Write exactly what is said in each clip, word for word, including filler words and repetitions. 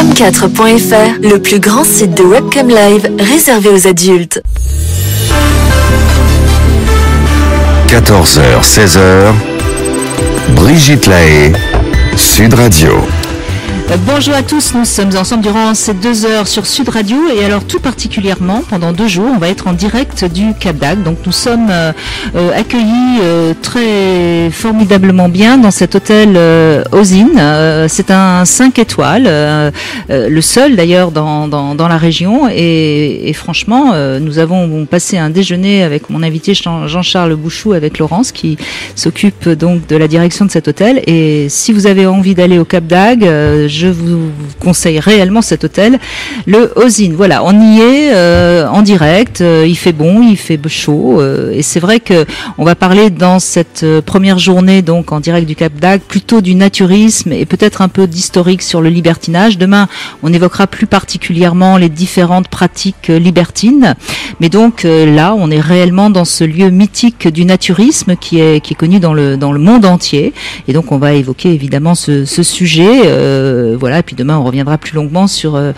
M quatre point F R, le plus grand site de webcam live réservé aux adultes. quatorze heures, seize heures, Brigitte Lahaye, Sud Radio. Bonjour à tous, nous sommes ensemble durant ces deux heures sur Sud Radio et alors tout particulièrement pendant deux jours on va être en direct du Cap d'Agde. Donc nous sommes euh, euh, accueillis euh, très formidablement bien dans cet hôtel euh, Ozine. Euh, c'est un cinq étoiles, euh, euh, le seul d'ailleurs dans, dans, dans la région et, et franchement euh, nous avons passé un déjeuner avec mon invité Jean- Jean-Charles Bouchou avec Laurence qui s'occupe donc de la direction de cet hôtel et si vous avez envie d'aller au Cap d'Agde, euh, je vous conseille réellement cet hôtel, le Ozine. Voilà, on y est euh, en direct, euh, il fait bon, il fait chaud, euh, et c'est vrai que on va parler dans cette euh, première journée donc en direct du Cap d'Agde plutôt du naturisme et peut-être un peu d'historique sur le libertinage. Demain, on évoquera plus particulièrement les différentes pratiques euh, libertines, mais donc euh, là, on est réellement dans ce lieu mythique du naturisme qui est qui est connu dans le dans le monde entier, et donc on va évoquer évidemment ce, ce sujet. Euh, Voilà, et puis demain on reviendra plus longuement sur euh,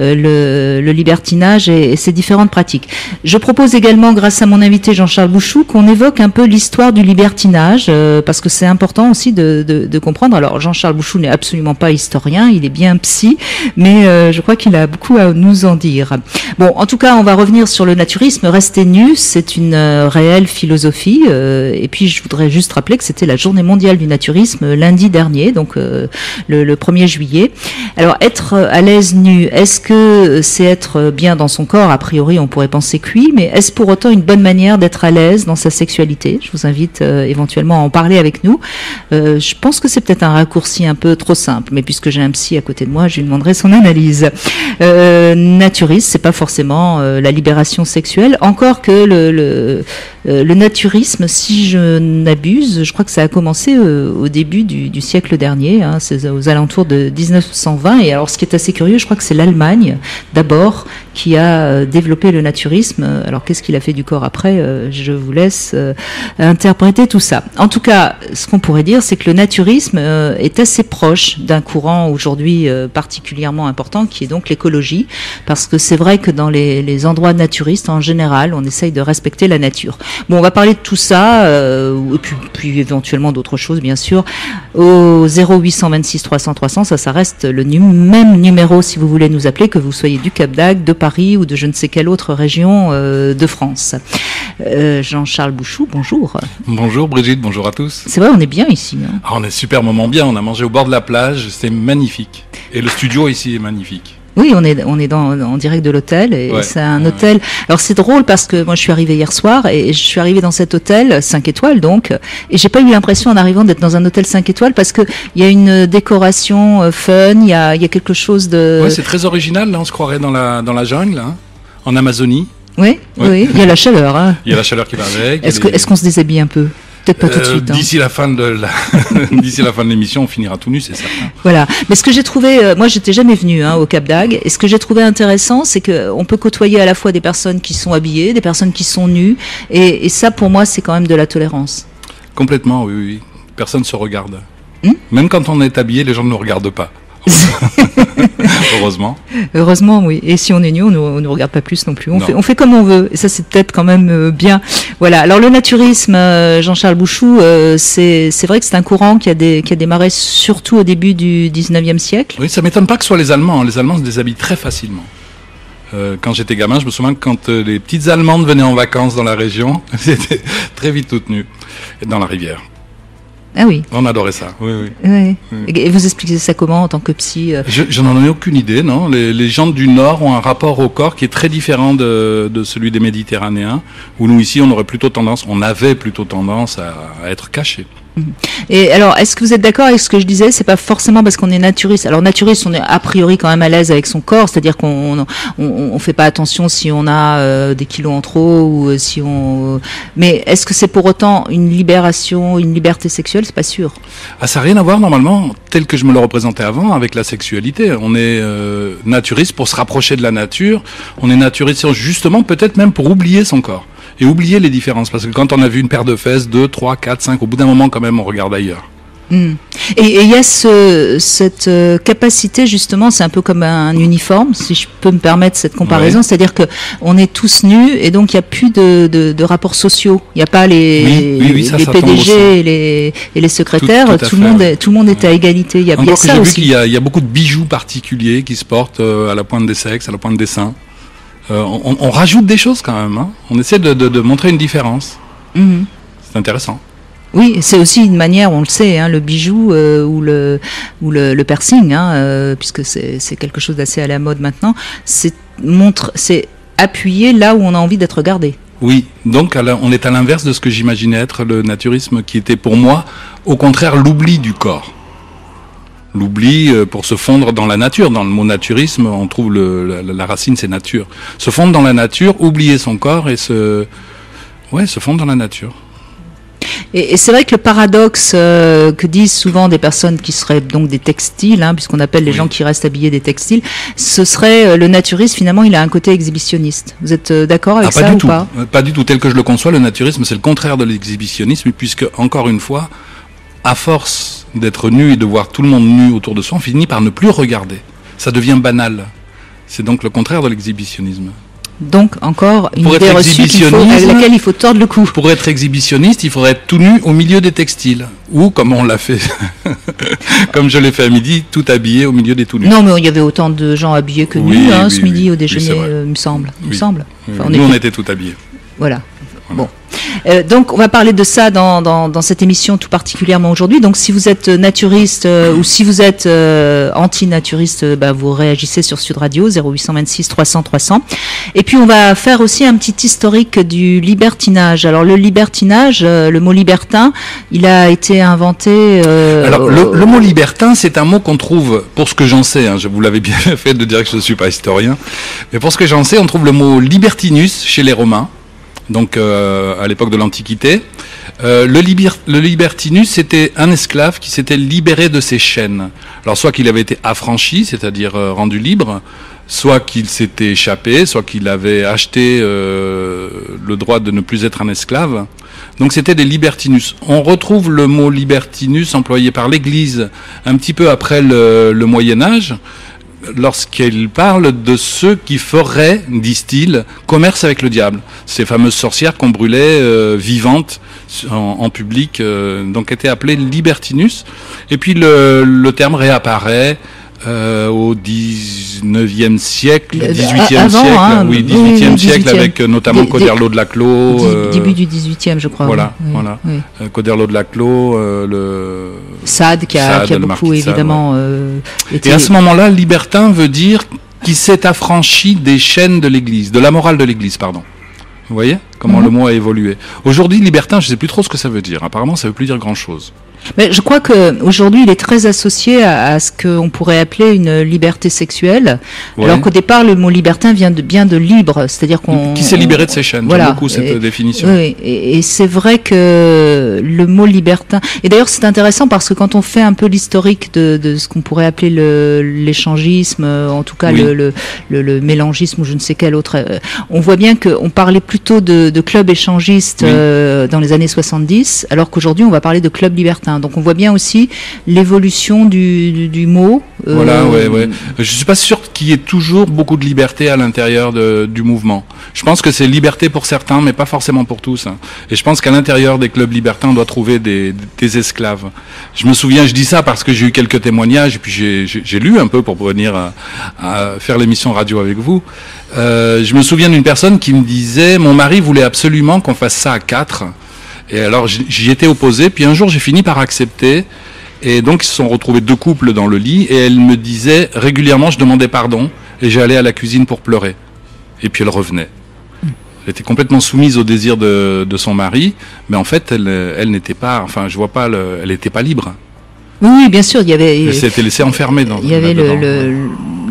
le, le libertinage et, et ses différentes pratiques. Je propose également, grâce à mon invité Jean-Charles Bouchou, qu'on évoque un peu l'histoire du libertinage, euh, parce que c'est important aussi de, de, de comprendre. Alors Jean-Charles Bouchou n'est absolument pas historien, il est bien psy, mais euh, je crois qu'il a beaucoup à nous en dire. Bon, en tout cas, on va revenir sur le naturisme. Rester nu, c'est une euh, réelle philosophie. Euh, et puis je voudrais juste rappeler que c'était la journée mondiale du naturisme lundi dernier, donc euh, le, le premier juillet. Alors, être à l'aise nu, est-ce que c'est être bien dans son corps? A priori, on pourrait penser que oui, mais est-ce pour autant une bonne manière d'être à l'aise dans sa sexualité? Je vous invite euh, éventuellement à en parler avec nous. Euh, je pense que c'est peut-être un raccourci un peu trop simple, mais puisque j'ai un psy à côté de moi, je lui demanderai son analyse. Euh, naturiste, c'est pas forcément euh, la libération sexuelle, encore que le, le, euh, le naturisme, si je n'abuse, je crois que ça a commencé euh, au début du, du siècle dernier, hein, c'est aux alentours de dix-neuf cent vingt. Et alors, ce qui est assez curieux, je crois que c'est l'Allemagne, d'abord, qui a développé le naturisme. Alors, qu'est-ce qu'il a fait du corps après? Je vous laisse euh, interpréter tout ça. En tout cas, ce qu'on pourrait dire, c'est que le naturisme euh, est assez proche d'un courant aujourd'hui euh, particulièrement important, qui est donc l'écologie, parce que c'est vrai que dans les, les endroits naturistes, en général, on essaye de respecter la nature. Bon, on va parler de tout ça, euh, et puis, puis éventuellement d'autres choses, bien sûr, au zéro huit cent vingt-six trois cents trois cents, ça, ça reste le nu- même numéro si vous voulez nous appeler, que vous soyez du Cap d'Agde, de Paris ou de je ne sais quelle autre région euh, de France. Euh, Jean-Charles Bouchou, bonjour. Bonjour Brigitte, bonjour à tous. C'est vrai, on est bien ici. Hein. Ah, on est super moment bien, on a mangé au bord de la plage, c'est magnifique. Et le studio ici est magnifique. Oui, on est on est dans en direct de l'hôtel et Ouais, c'est un ouais. hôtel. Alors c'est drôle parce que moi je suis arrivée hier soir et je suis arrivée dans cet hôtel cinq étoiles donc et j'ai pas eu l'impression en arrivant d'être dans un hôtel cinq étoiles parce que il y a une décoration euh, fun, il y a il y a quelque chose de Ouais, c'est très original, là on se croirait dans la dans la jungle, hein, en Amazonie. Oui, Ouais. oui, il y a la chaleur hein. Il y a la chaleur qui va avec. Est-ce que est-ce qu'on se déshabille un peu? Peut-être pas tout de Euh, suite. Hein. D'ici la fin de la d'ici la fin de l'émission, on finira tout nu, c'est certain. Voilà. Mais ce que j'ai trouvé, euh, moi j'étais jamais venue hein, au Cap d'Agde, et ce que j'ai trouvé intéressant, c'est que on peut côtoyer à la fois des personnes qui sont habillées, des personnes qui sont nues, et, et ça pour moi c'est quand même de la tolérance. Complètement, oui, oui. Personne se regarde. Hmm Même quand on est habillé, les gens ne nous regardent pas. Heureusement. Heureusement, oui. Et si on est nu, on ne nous regarde pas plus non plus. On, Non. fait, on fait comme on veut. Et ça, c'est peut-être quand même euh, bien. Voilà. Alors, le naturisme, euh, Jean-Charles Bouchou, euh, c'est, c'est vrai que c'est un courant qui a, des, qui a démarré surtout au début du dix-neuvième siècle. Oui, ça m'étonne pas que ce soit les Allemands. Les Allemands se déshabillent très facilement. Euh, quand j'étais gamin, je me souviens que quand euh, les petites Allemandes venaient en vacances dans la région, c'était très vite toutes nues dans la rivière. Ah oui. On adorait ça, oui, oui. Ouais. Oui. Et vous expliquez ça comment en tant que psy euh Je, je n'en ai aucune idée, non. Les, les gens du Nord ont un rapport au corps qui est très différent de, de celui des Méditerranéens, où nous ici, on aurait plutôt tendance, on avait plutôt tendance à, à être cachés. Et alors, est-ce que vous êtes d'accord avec ce que je disais? C'est pas forcément parce qu'on est naturiste. Alors, naturiste, on est a priori quand même à l'aise avec son corps, c'est-à-dire qu'on on, on, on fait pas attention si on a euh, des kilos en trop ou euh, si on. Mais est-ce que c'est pour autant une libération, une liberté sexuelle? C'est pas sûr. Ah, ça n'a rien à voir normalement, tel que je me le représentais avant, avec la sexualité. On est euh, naturiste pour se rapprocher de la nature. On est naturiste justement, peut-être même pour oublier son corps. Et oublier les différences, parce que quand on a vu une paire de fesses, deux, trois, quatre, cinq, au bout d'un moment quand même on regarde ailleurs. Mmh. Et il y a ce, cette euh, capacité justement, c'est un peu comme un, un uniforme, si je peux me permettre cette comparaison, ouais. C'est-à-dire que on est tous nus et donc il n'y a plus de, de, de rapports sociaux. Il n'y a pas les, oui, oui, oui, ça, les ça P D G et les, et les secrétaires. Tout, tout, tout, le monde est, tout le monde est à égalité. Il y a, Encore il y a que ça j'ai aussi. vu qu'il y a, il y a beaucoup de bijoux particuliers qui se portent euh, à la pointe des sexes, à la pointe des seins. Euh, on, on rajoute des choses quand même. Hein. On essaie de, de, de montrer une différence. Mmh. C'est intéressant. Oui, c'est aussi une manière, on le sait, hein, le bijou euh, ou le ou le, le piercing, hein, euh, puisque c'est, c'est quelque chose d'assez à la mode maintenant. C'est montre, c'est appuyer là où on a envie d'être regardé. Oui, donc on est à l'inverse de ce que j'imaginais être le naturisme, qui était pour moi, au contraire, l'oubli du corps. L'oubli pour se fondre dans la nature. Dans le mot naturisme, on trouve le, la, la racine, c'est nature. Se fondre dans la nature, oublier son corps et se, ouais, se fondre dans la nature. Et, et c'est vrai que le paradoxe euh, que disent souvent des personnes qui seraient donc des textiles, hein, puisqu'on appelle les oui. gens qui restent habillés des textiles, ce serait euh, le naturiste, finalement, il a un côté exhibitionniste. Vous êtes euh, d'accord avec ah, ça du ou tout. pas ? Pas du tout. Tel que je le conçois, le naturisme, c'est le contraire de l'exhibitionnisme, puisque, encore une fois, à force d'être nu et de voir tout le monde nu autour de soi, on finit par ne plus regarder. Ça devient banal. C'est donc le contraire de l'exhibitionnisme. Donc, encore une pour idée reçue qu'il faut, à laquelle il faut tordre le cou. Pour être exhibitionniste, il faudrait être tout nu au milieu des textiles. Ou, comme on l'a fait, comme je l'ai fait à midi, tout habillé au milieu des tout nus. Non, mais il y avait autant de gens habillés que oui, nus, hein, oui, ce oui, midi oui, au déjeuner, oui, euh, me semble. Oui. Me semble. Oui, enfin, oui. on Nous, était... on était tout habillés. Voilà. Voilà. Bon. Euh, donc, on va parler de ça dans, dans, dans cette émission tout particulièrement aujourd'hui. Donc, si vous êtes naturiste euh, ou si vous êtes euh, anti-naturiste, euh, bah, vous réagissez sur Sud Radio, zéro huit deux six trois cents trois cents. Et puis, on va faire aussi un petit historique du libertinage. Alors, le libertinage, euh, le mot libertin, il a été inventé... Euh, Alors, le, le mot libertin, c'est un mot qu'on trouve, pour ce que j'en sais, hein, je vous l'avais bien fait de dire que je ne suis pas historien, mais pour ce que j'en sais, on trouve le mot libertinus chez les Romains. Donc euh, à l'époque de l'Antiquité. Euh, le, liber, le libertinus, c'était un esclave qui s'était libéré de ses chaînes. Alors soit qu'il avait été affranchi, c'est-à-dire euh, rendu libre, soit qu'il s'était échappé, soit qu'il avait acheté euh, le droit de ne plus être un esclave. Donc c'était des libertinus. On retrouve le mot libertinus employé par l'Église un petit peu après le, le Moyen-Âge, lorsqu'il parle de ceux qui feraient, disent-ils, commerce avec le diable. Ces fameuses sorcières qu'on brûlait euh, vivantes en, en public, euh, donc étaient appelées libertinus. Et puis le, le terme réapparaît euh, au dix-neuvième siècle, dix-huitième Avant, siècle, hein, oui, dix-huitième oui, siècle, dix-huitième. avec notamment Des, Coderlo de Laclos. Euh, début du dix-huitième, je crois. Voilà, oui, voilà. Oui. Euh, Coderlo de Laclos, euh, le Sade qui a, Sade, qui a beaucoup Sade, évidemment. ouais. Euh, été... Et à ce moment-là, libertin veut dire qui s'est affranchi des chaînes de l'Église, de la morale de l'Église, pardon. Vous voyez comment mm-hmm. le mot a évolué. Aujourd'hui, libertin, je ne sais plus trop ce que ça veut dire. Apparemment, ça ne veut plus dire grand-chose. Mais je crois qu'aujourd'hui, il est très associé à, à ce qu'on pourrait appeler une liberté sexuelle, ouais. alors qu'au départ, le mot libertin vient de, bien de libre, c'est-à-dire qu'on... Qui s'est libéré de ses chaînes, voilà. J'aime beaucoup cette et, définition. Oui, et, et c'est vrai que le mot libertin... Et d'ailleurs, c'est intéressant parce que quand on fait un peu l'historique de, de ce qu'on pourrait appeler le, l'échangisme, en tout cas oui. le, le, le, le mélangisme ou je ne sais quel autre, on voit bien qu'on parlait plutôt de, de club échangiste oui. euh, dans les années soixante-dix, alors qu'aujourd'hui, on va parler de club libertin. Donc on voit bien aussi l'évolution du, du, du mot. Euh... Voilà, ouais, ouais. Je suis pas sûr qu'il y ait toujours beaucoup de liberté à l'intérieur de, du mouvement. Je pense que c'est liberté pour certains, mais pas forcément pour tous. Hein. Et je pense qu'à l'intérieur des clubs libertins, on doit trouver des, des esclaves. Je me souviens, je dis ça parce que j'ai eu quelques témoignages, et puis j'ai, j'ai, j'ai lu un peu pour venir à, à faire l'émission radio avec vous. Euh, je me souviens d'une personne qui me disait, mon mari voulait absolument qu'on fasse ça à quatre. Et alors j'y étais opposé, puis un jour j'ai fini par accepter, et donc ils se sont retrouvés deux couples dans le lit, et elle me disait régulièrement, je demandais pardon, et j'allais à la cuisine pour pleurer. Et puis elle revenait. Elle était complètement soumise au désir de, de son mari, mais en fait elle, elle n'était pas, enfin je vois pas, le, elle n'était pas libre. Oui, bien sûr, il y avait... Elle s'était laissée enfermer dans Il y avait le, le, le,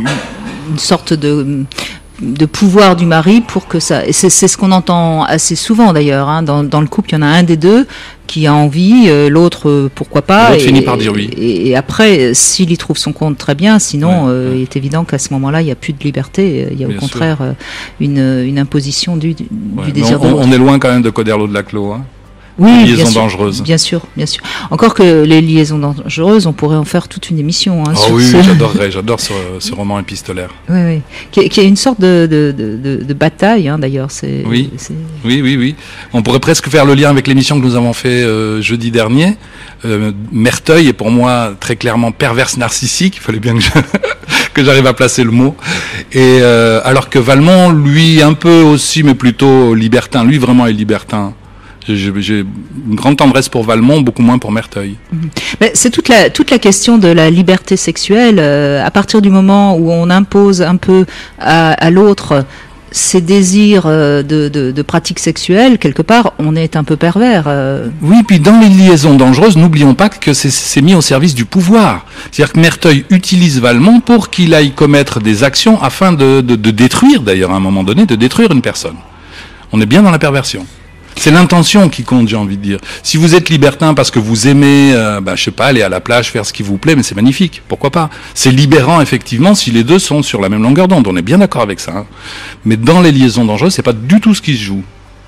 une sorte de... de pouvoir du mari pour que ça... Et c'est, c'est ce qu'on entend assez souvent d'ailleurs. Hein. Dans, dans le couple, il y en a un des deux qui a envie, euh, l'autre, euh, pourquoi pas. L'autre et, finit par dire oui. Et, et après, s'il y trouve son compte, très bien. Sinon, ouais, euh, ouais. il est évident qu'à ce moment-là, il n'y a plus de liberté. Il y a bien au contraire euh, une, une imposition du, du, ouais, du désir on, de l'autre. On est loin quand même de Coderlo de Laclos. Hein. Oui, les liaisons bien sûr, dangereuses. Bien sûr, bien sûr. Encore que les liaisons dangereuses, on pourrait en faire toute une émission. Hein, oh sur oui, ce... j'adorerais, j'adore ce, ce roman épistolaire. Oui, oui. Qui est, qui est une sorte de, de, de, de bataille, hein, d'ailleurs. C'est, oui. c'est... oui, oui, oui. On pourrait presque faire le lien avec l'émission que nous avons fait euh, jeudi dernier. Euh, Merteuil est pour moi très clairement perverse narcissique. Il fallait bien que, je que j'arrive à placer le mot. Et euh, alors que Valmont, lui, un peu aussi, mais plutôt libertin. Lui, vraiment, est libertin. J'ai, j'ai une grande tendresse pour Valmont, beaucoup moins pour Merteuil. Mais c'est toute la, toute la question de la liberté sexuelle. Euh, à partir du moment où on impose un peu à, à l'autre ses désirs euh, de, de, de pratiques sexuelles, quelque part, on est un peu pervers. Euh. Oui, puis dans les liaisons dangereuses, n'oublions pas que c'est, c'est mis au service du pouvoir. C'est-à-dire que Merteuil utilise Valmont pour qu'il aille commettre des actions afin de, de, de détruire, d'ailleurs, à un moment donné, de détruire une personne. On est bien dans la perversion. C'est l'intention qui compte, j'ai envie de dire. Si vous êtes libertin parce que vous aimez, euh, bah, je sais pas, aller à la plage, faire ce qui vous plaît, mais c'est magnifique. Pourquoi pas? C'est libérant, effectivement, si les deux sont sur la même longueur d'onde. On est bien d'accord avec ça. Hein. Mais dans les liaisons dangereuses, c'est pas du tout ce qui se joue.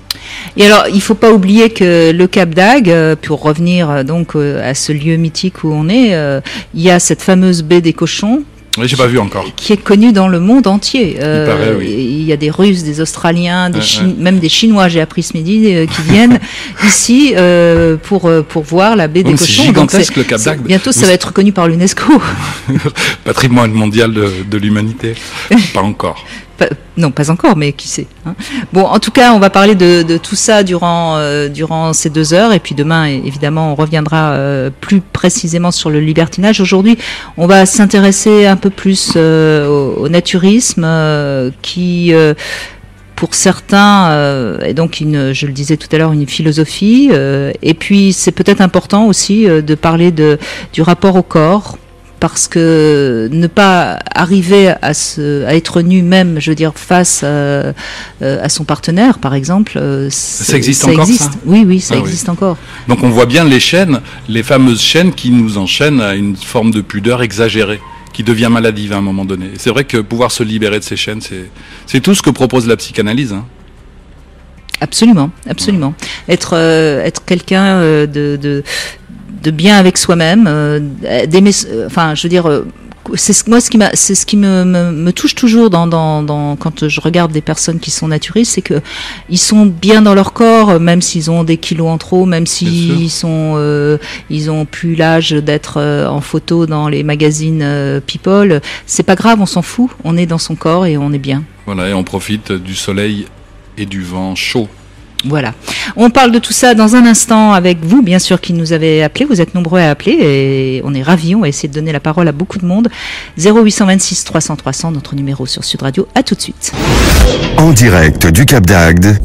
Et alors, il faut pas oublier que le Cap d'Agde, euh, pour revenir euh, donc euh, à ce lieu mythique où on est, euh, il y a cette fameuse baie des Cochons. Oui, j'ai pas vu encore. Qui est connu dans le monde entier. Euh, il paraît, oui. Il y a des Russes, des Australiens, des euh, Chine... euh. même des Chinois, j'ai appris ce midi, euh, qui viennent ici euh, pour, pour voir la baie des Donc, Cochons. C'est gigantesque, Donc, le Cap d'Agde. Bientôt, ça Vous... va être reconnu par l'UNESCO. Patrimoine mondial de, de l'humanité. Pas encore. Pas, non, pas encore, mais qui sait. Hein. Bon, en tout cas, on va parler de, de tout ça durant, euh, durant ces deux heures. Et puis demain, évidemment, on reviendra euh, plus précisément sur le libertinage. Aujourd'hui, on va s'intéresser un peu plus euh, au, au naturisme euh, qui... Euh, pour certains, euh, et donc une, je le disais tout à l'heure, une philosophie. Euh, et puis c'est peut-être important aussi euh, de parler de, du rapport au corps, parce que ne pas arriver à, se, à être nu même, je veux dire, face à, à son partenaire, par exemple, ça existe ça encore, existe. ça Oui, oui, ça ah, existe oui. encore. Donc on voit bien les chaînes, les fameuses chaînes qui nous enchaînent à une forme de pudeur exagérée, qui devient maladive à un moment donné. C'est vrai que pouvoir se libérer de ces chaînes, c'est, c'est tout ce que propose la psychanalyse. Hein. Absolument, absolument. Ouais. Être, euh, être quelqu'un euh, de, de, de bien avec soi-même, euh, d'aimer, euh, enfin, je veux dire, euh, c'est moi ce qui m'a, c'est ce qui me, me, me touche toujours dans, dans, dans, quand je regarde des personnes qui sont naturistes, c'est que ils sont bien dans leur corps, même s'ils ont des kilos en trop, même s'ils sont, euh, ils ont plus l'âge d'être euh, en photo dans les magazines euh, People. C'est pas grave, on s'en fout. On est dans son corps et on est bien. Voilà, et on profite du soleil et du vent chaud. Voilà. On parle de tout ça dans un instant avec vous, bien sûr, qui nous avez appelé. Vous êtes nombreux à appeler et on est ravis. On va essayer de donner la parole à beaucoup de monde. zéro huit cent vingt-six trois cents trois cents, notre numéro sur Sud Radio. À tout de suite. En direct du Cap d'Agde,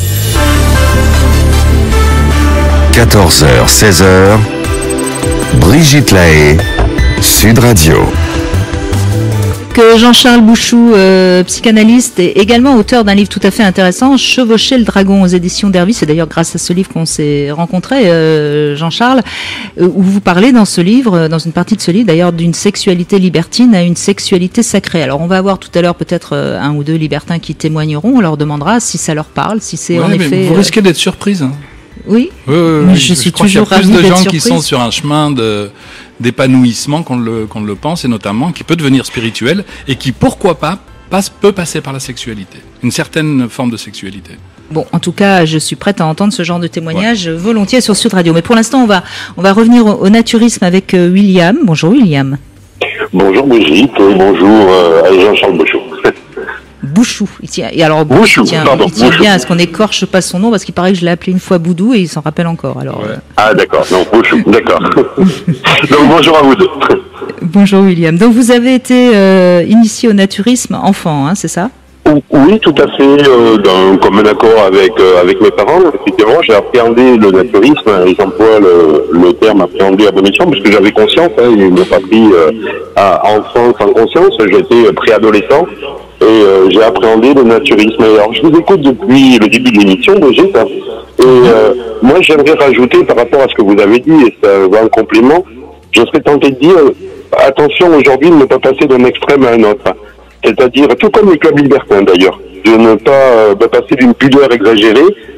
quatorze heures seize heures, Brigitte Lahaie, Sud Radio. Que Jean-Charles Bouchou, euh, psychanalyste et également auteur d'un livre tout à fait intéressant, Chevaucher le dragon aux éditions d'Hervis. C'est d'ailleurs grâce à ce livre qu'on s'est rencontrés, euh, Jean-Charles, euh, où vous parlez dans ce livre, dans une partie de ce livre d'ailleurs, d'une sexualité libertine à une sexualité sacrée. Alors on va avoir tout à l'heure peut-être euh, un ou deux libertins qui témoigneront. On leur demandera si ça leur parle, si c'est ouais, en mais effet... Vous euh... risquez d'être surprise. Hein. Oui, oui, oui, mais oui. je suis je toujours ravie d'être surprise. Il y a plus de gens surprise. qui sont sur un chemin de, d'épanouissement qu'on le, qu'on le pense, et notamment qui peut devenir spirituel, et qui, pourquoi pas, passe, peut passer par la sexualité, une certaine forme de sexualité. Bon, en tout cas, je suis prête à entendre ce genre de témoignage ouais. volontiers sur Sud Radio. Mais pour l'instant, on va, on va revenir au, au naturisme avec euh, William. Bonjour William. Bonjour Brigitte, bonjour euh, à Jean-Charles Bouchou. Bouchou. Il tient, et alors Bouchou, il tient, pardon, il tient bien à ce qu'on écorche pas son nom, parce qu'il paraît que je l'ai appelé une fois Boudou et il s'en rappelle encore. Alors, ouais. Ah d'accord, non, Bouchou, d'accord. Donc bonjour à vous deux. Bonjour William. Donc vous avez été euh, initié au naturisme enfant, hein, c'est ça? Oui, tout à fait, euh, dans, comme un accord avec euh, avec mes parents. Effectivement, j'ai appréhendé le naturisme, et j'emploie le, le terme appréhender à bon escient, parce que j'avais conscience, hein, ils m'ont pas pris euh, à enfant sans conscience, j'étais préadolescent, et euh, j'ai appréhendé le naturisme. Et alors, je vous écoute depuis le début de l'émission, Brigitte, hein, et euh, moi, j'aimerais rajouter par rapport à ce que vous avez dit, et ça va en complément, je serais tenté de dire, attention aujourd'hui de ne pas passer d'un extrême à un autre. C'est-à-dire, tout comme les clubs libertins d'ailleurs, de ne pas euh, de passer d'une pudeur exagérée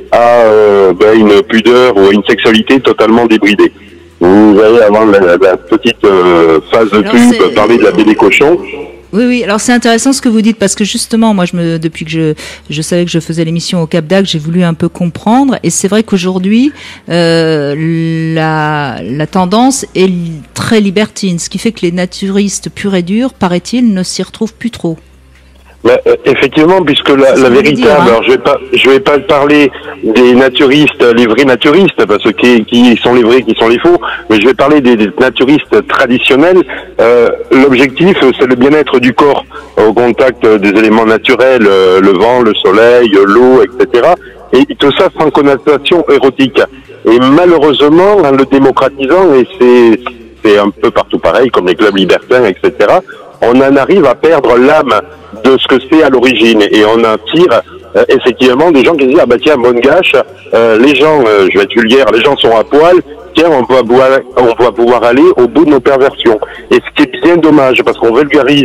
à euh, ben, une pudeur ou une sexualité totalement débridée. Vous allez avant la, la, la petite euh, phase de Alors, pub c'est- parler de la baie des cochons. Oui, oui. Alors c'est intéressant ce que vous dites parce que justement, moi, je me, depuis que je, je savais que je faisais l'émission au Cap d'Agde, j'ai voulu un peu comprendre. Et c'est vrai qu'aujourd'hui, euh, la, la tendance est li- très libertine, ce qui fait que les naturistes purs et durs, paraît-il, ne s'y retrouvent plus trop. Mais, euh, effectivement, puisque la, C'est ce la que vous voulez véritable, dire, hein. alors je vais pas, je vais pas parler des naturistes, les vrais naturistes, parce que qui, qui sont les vrais, qui sont les faux, mais je vais parler des, des naturistes traditionnels. Euh, L'objectif, c'est le bien-être du corps au contact des éléments naturels, euh, le vent, le soleil, l'eau, et cetera. Et tout ça sans connotation érotique. Et malheureusement, en le démocratisant, et c'est c'est un peu partout pareil, comme les clubs libertins, et cetera, on en arrive à perdre l'âme de ce que c'est à l'origine. Et on attire euh, effectivement des gens qui disent « Ah bah tiens, bonne gâche, euh, les gens, euh, je vais être vulgaire, les gens sont à poil, tiens, on va, pouvoir, on va pouvoir aller au bout de nos perversions. » Et ce qui est bien dommage, parce qu'on vulgarise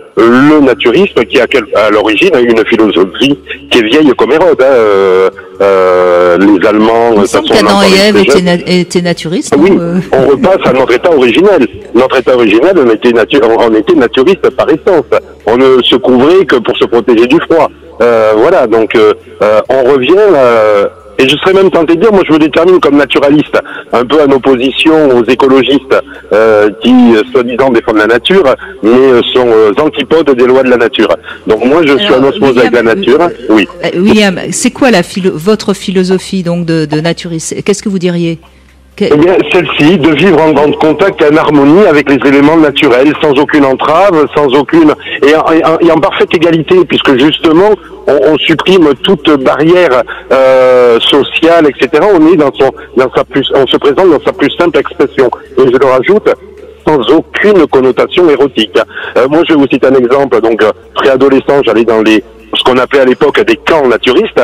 le naturisme qui a à l'origine une philosophie qui est vieille comme Hérode. Hein. Euh, euh, les Allemands... Il me semble qu'Adam et Ève étaient, na- étaient naturistes. Oui, non, euh on repasse à notre état originel. Notre état originel, on était, natu on était naturiste par essence. On ne se couvrait que pour se protéger du froid. Euh, voilà, donc euh, euh, on revient... Euh, et je serais même tenté de dire, moi je me détermine comme naturaliste, un peu en opposition aux écologistes euh, qui, soi-disant, défendent la nature, mais euh, sont euh, antipodes des lois de la nature. Donc moi je suis Alors, en osmose William, avec la nature. euh, Oui. euh, William, c'est quoi la philo votre philosophie donc de, de naturiste? Qu'est-ce que vous diriez? Que- Eh bien, celle-ci, de vivre en, en contact et en harmonie avec les éléments naturels, sans aucune entrave, sans aucune... et en, et en, et en parfaite égalité, puisque justement, on, on supprime toute barrière euh, sociale, et cetera. On est dans son, dans sa plus, on se présente dans sa plus simple expression. Et je le rajoute, sans aucune connotation érotique. Euh, moi, je vais vous citer un exemple. Donc, euh, préadolescent, j'allais dans les, ce qu'on appelait à l'époque des camps naturistes.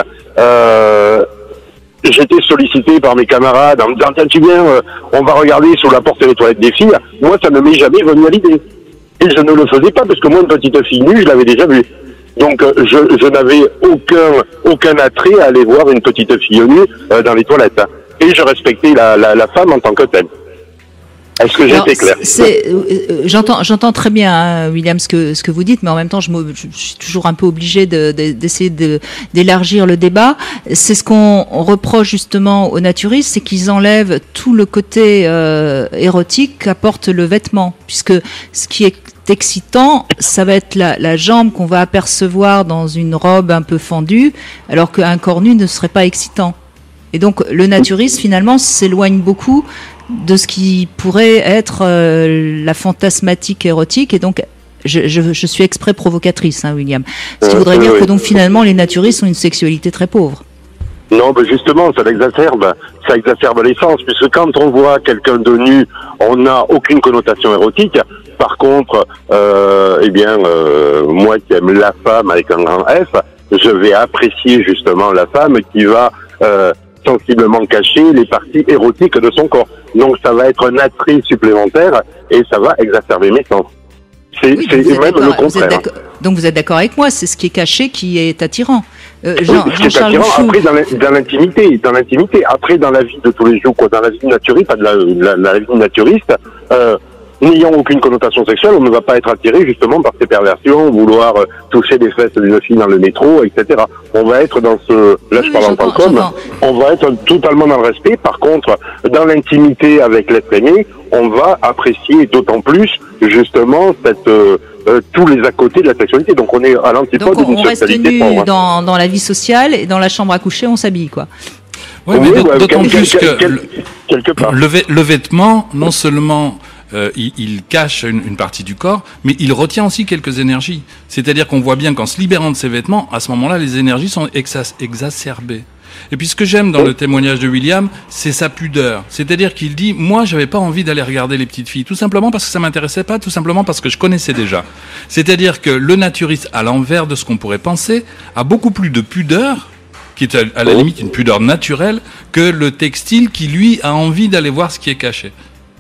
Euh, J'étais sollicité par mes camarades en me disant, tiens, tu viens, euh, on va regarder sous la porte des toilettes des filles. Moi, ça ne m'est jamais venu à l'idée. Et je ne le faisais pas parce que moi, une petite fille nue, je l'avais déjà vue. Donc, euh, je, je n'avais aucun, aucun attrait à aller voir une petite fille nue euh, dans les toilettes. Et je respectais la, la, la femme en tant que telle. Est-ce que Alors, j'étais clair? c'est- euh, euh, J'entends, j'entends très bien, hein, William, ce que ce que vous dites, mais en même temps, je, me- je suis toujours un peu obligée de, de, d'essayer de, d'élargir le débat. C'est ce qu'on on reproche justement aux naturistes, c'est qu'ils enlèvent tout le côté euh, érotique qu'apporte le vêtement, puisque ce qui est excitant, ça va être la, la jambe qu'on va apercevoir dans une robe un peu fendue, alors qu'un corps nu ne serait pas excitant. Et donc le naturiste finalement s'éloigne beaucoup de ce qui pourrait être euh, la fantasmatique érotique, et donc je, je, je suis exprès provocatrice, hein, William. Ce qui Euh, voudrait oui, dire oui. que donc finalement les naturistes ont une sexualité très pauvre. Non, ben justement, ça l'exacerbe, ça exacerbe l'essence, puisque quand on voit quelqu'un de nu, on n'a aucune connotation érotique. Par contre, euh, eh bien, euh, moi qui aime la femme avec un grand F, je vais apprécier justement la femme qui va euh, sensiblement cacher les parties érotiques de son corps. Donc ça va être un attrait supplémentaire et ça va exacerber mes sens. C'est Oui, c'est vous êtes même le d'accord- vous êtes contraire. d'accord- donc vous êtes d'accord avec moi, c'est ce qui est caché qui est attirant. Euh, Oui, Jean, c'est Jean-Charles attirant. Louchou, Après, dans l'in- dans l'intimité, dans l'intimité. Après, dans la vie de tous les jours, quoi, dans la vie naturiste, pas de la, la, la vie naturiste, euh, n'ayant aucune connotation sexuelle, on ne va pas être attiré justement par ces perversions, vouloir euh, toucher les fesses d'une fille dans le métro, et cetera. On va être dans ce, là je Oui, parle en j'entends, tant qu'homme, j'entends. on va être totalement dans le respect. Par contre, dans l'intimité avec l'être aimé, on va apprécier d'autant plus justement cette euh, euh, tous les à côté de la sexualité. Donc on est à l'antipode donc on, d'une on reste sexualité nu pauvre. dans, dans la vie sociale, et dans la chambre à coucher on s'habille, quoi. Ouais, mais Oui, d'aut- ouais, d'autant quel- plus quel- que quel- le, quelque part. le vê- le vêtement, non seulement euh, il, il cache une, une partie du corps, mais il retient aussi quelques énergies. C'est-à-dire qu'on voit bien qu'en se libérant de ses vêtements, à ce moment-là, les énergies sont exa- exacerbées. Et puis ce que j'aime dans le témoignage de William, c'est sa pudeur. C'est-à-dire qu'il dit, moi, j'avais pas envie d'aller regarder les petites filles, tout simplement parce que ça m'intéressait pas, tout simplement parce que je connaissais déjà. C'est-à-dire que le naturiste, à l'envers de ce qu'on pourrait penser, a beaucoup plus de pudeur, qui est à, à la limite une pudeur naturelle, que le textile qui, lui, a envie d'aller voir ce qui est caché.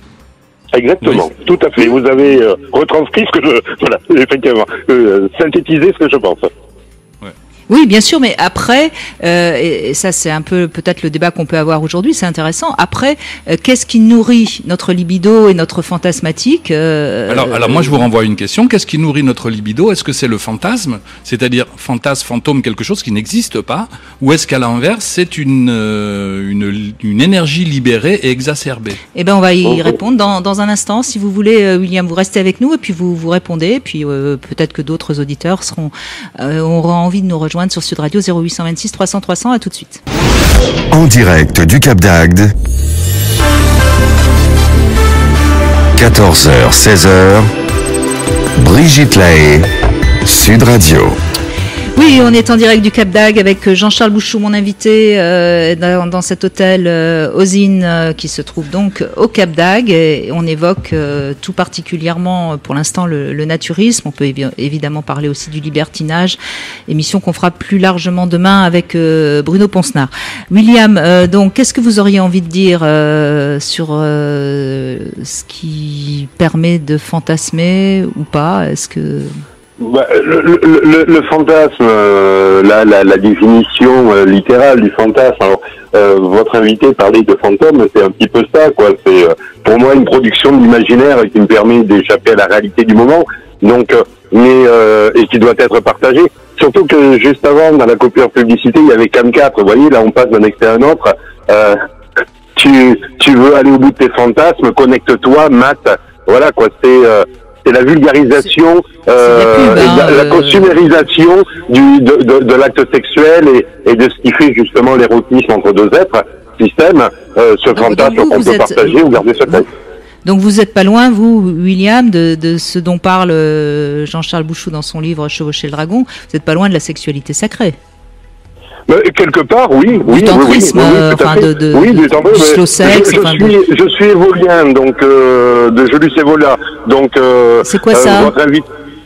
Exactement, tout à fait. Vous avez euh, retranscrit ce que je, voilà, effectivement, euh, synthétisé ce que je pense. Oui, bien sûr, mais après, euh, et, et ça c'est un peu peut-être le débat qu'on peut avoir aujourd'hui, c'est intéressant. Après, euh, qu'est-ce qui nourrit notre libido et notre fantasmatique euh, alors, alors moi je vous renvoie à une question. Qu'est-ce qui nourrit notre libido? Est-ce que c'est le fantasme, c'est-à-dire fantasme, fantôme, quelque chose qui n'existe pas, ou est-ce qu'à l'inverse c'est une, euh, une une énergie libérée et exacerbée? Eh ben on va y répondre dans, dans un instant. Si vous voulez, euh, William, vous restez avec nous et puis vous vous répondez. Et puis euh, peut-être que d'autres auditeurs seront euh, auront envie de nous rejoindre sur Sud Radio zéro huit cent vingt-six trois cents trois cents. À tout de suite. En direct du Cap d'Agde, quatorze heures seize heures, Brigitte Lahaie, Sud Radio. Oui, on est en direct du Cap d'Agde avec Jean-Charles Bouchou, mon invité, euh, dans, dans cet hôtel euh, Ozine euh, qui se trouve donc au Cap d'Agde. Et on évoque euh, tout particulièrement pour l'instant le, le naturisme. On peut évi- évidemment parler aussi du libertinage, émission qu'on fera plus largement demain avec euh, Bruno Poncenard. William, euh, donc qu'est-ce que vous auriez envie de dire euh, sur euh, ce qui permet de fantasmer ou pas? Est-ce que... Bah, le, le, le, le fantasme, euh, la, la, la définition euh, littérale du fantasme. Alors, euh, votre invité parlait de fantôme, c'est un petit peu ça, quoi. C'est euh, pour moi une production de l'imaginaire qui me permet d'échapper à la réalité du moment. Donc, euh, mais euh, et qui doit être partagée. Surtout que juste avant, dans la coupure publicité, il y avait Cam quatre. Vous voyez, là, on passe d'un extrait à un autre. Euh, tu, tu veux aller au bout de tes fantasmes, connecte-toi, mate. Voilà, quoi. C'est euh, c'est la vulgarisation, euh, pub, hein, la, la euh... consumérisation du, de, de, de l'acte sexuel et, et de ce qui fait justement l'érotisme entre deux êtres. Système, euh, ce donc, fantasme donc vous, qu'on vous peut êtes, partager ou garder secret. Donc vous n'êtes pas loin, vous, William, de, de ce dont parle euh, Jean-Charles Bouchou dans son livre Chevaucher le dragon. Vous n'êtes pas loin de la sexualité sacrée. Mais quelque part, oui, oui, du tantrisme, oui, oui, oui, tout à enfin fait. de, de, oui, du tantrisme. slow sex, je, je enfin suis, de... je suis évolien, donc euh, de Julius Evola. Donc, euh, c'est quoi ça? euh, votre, invi...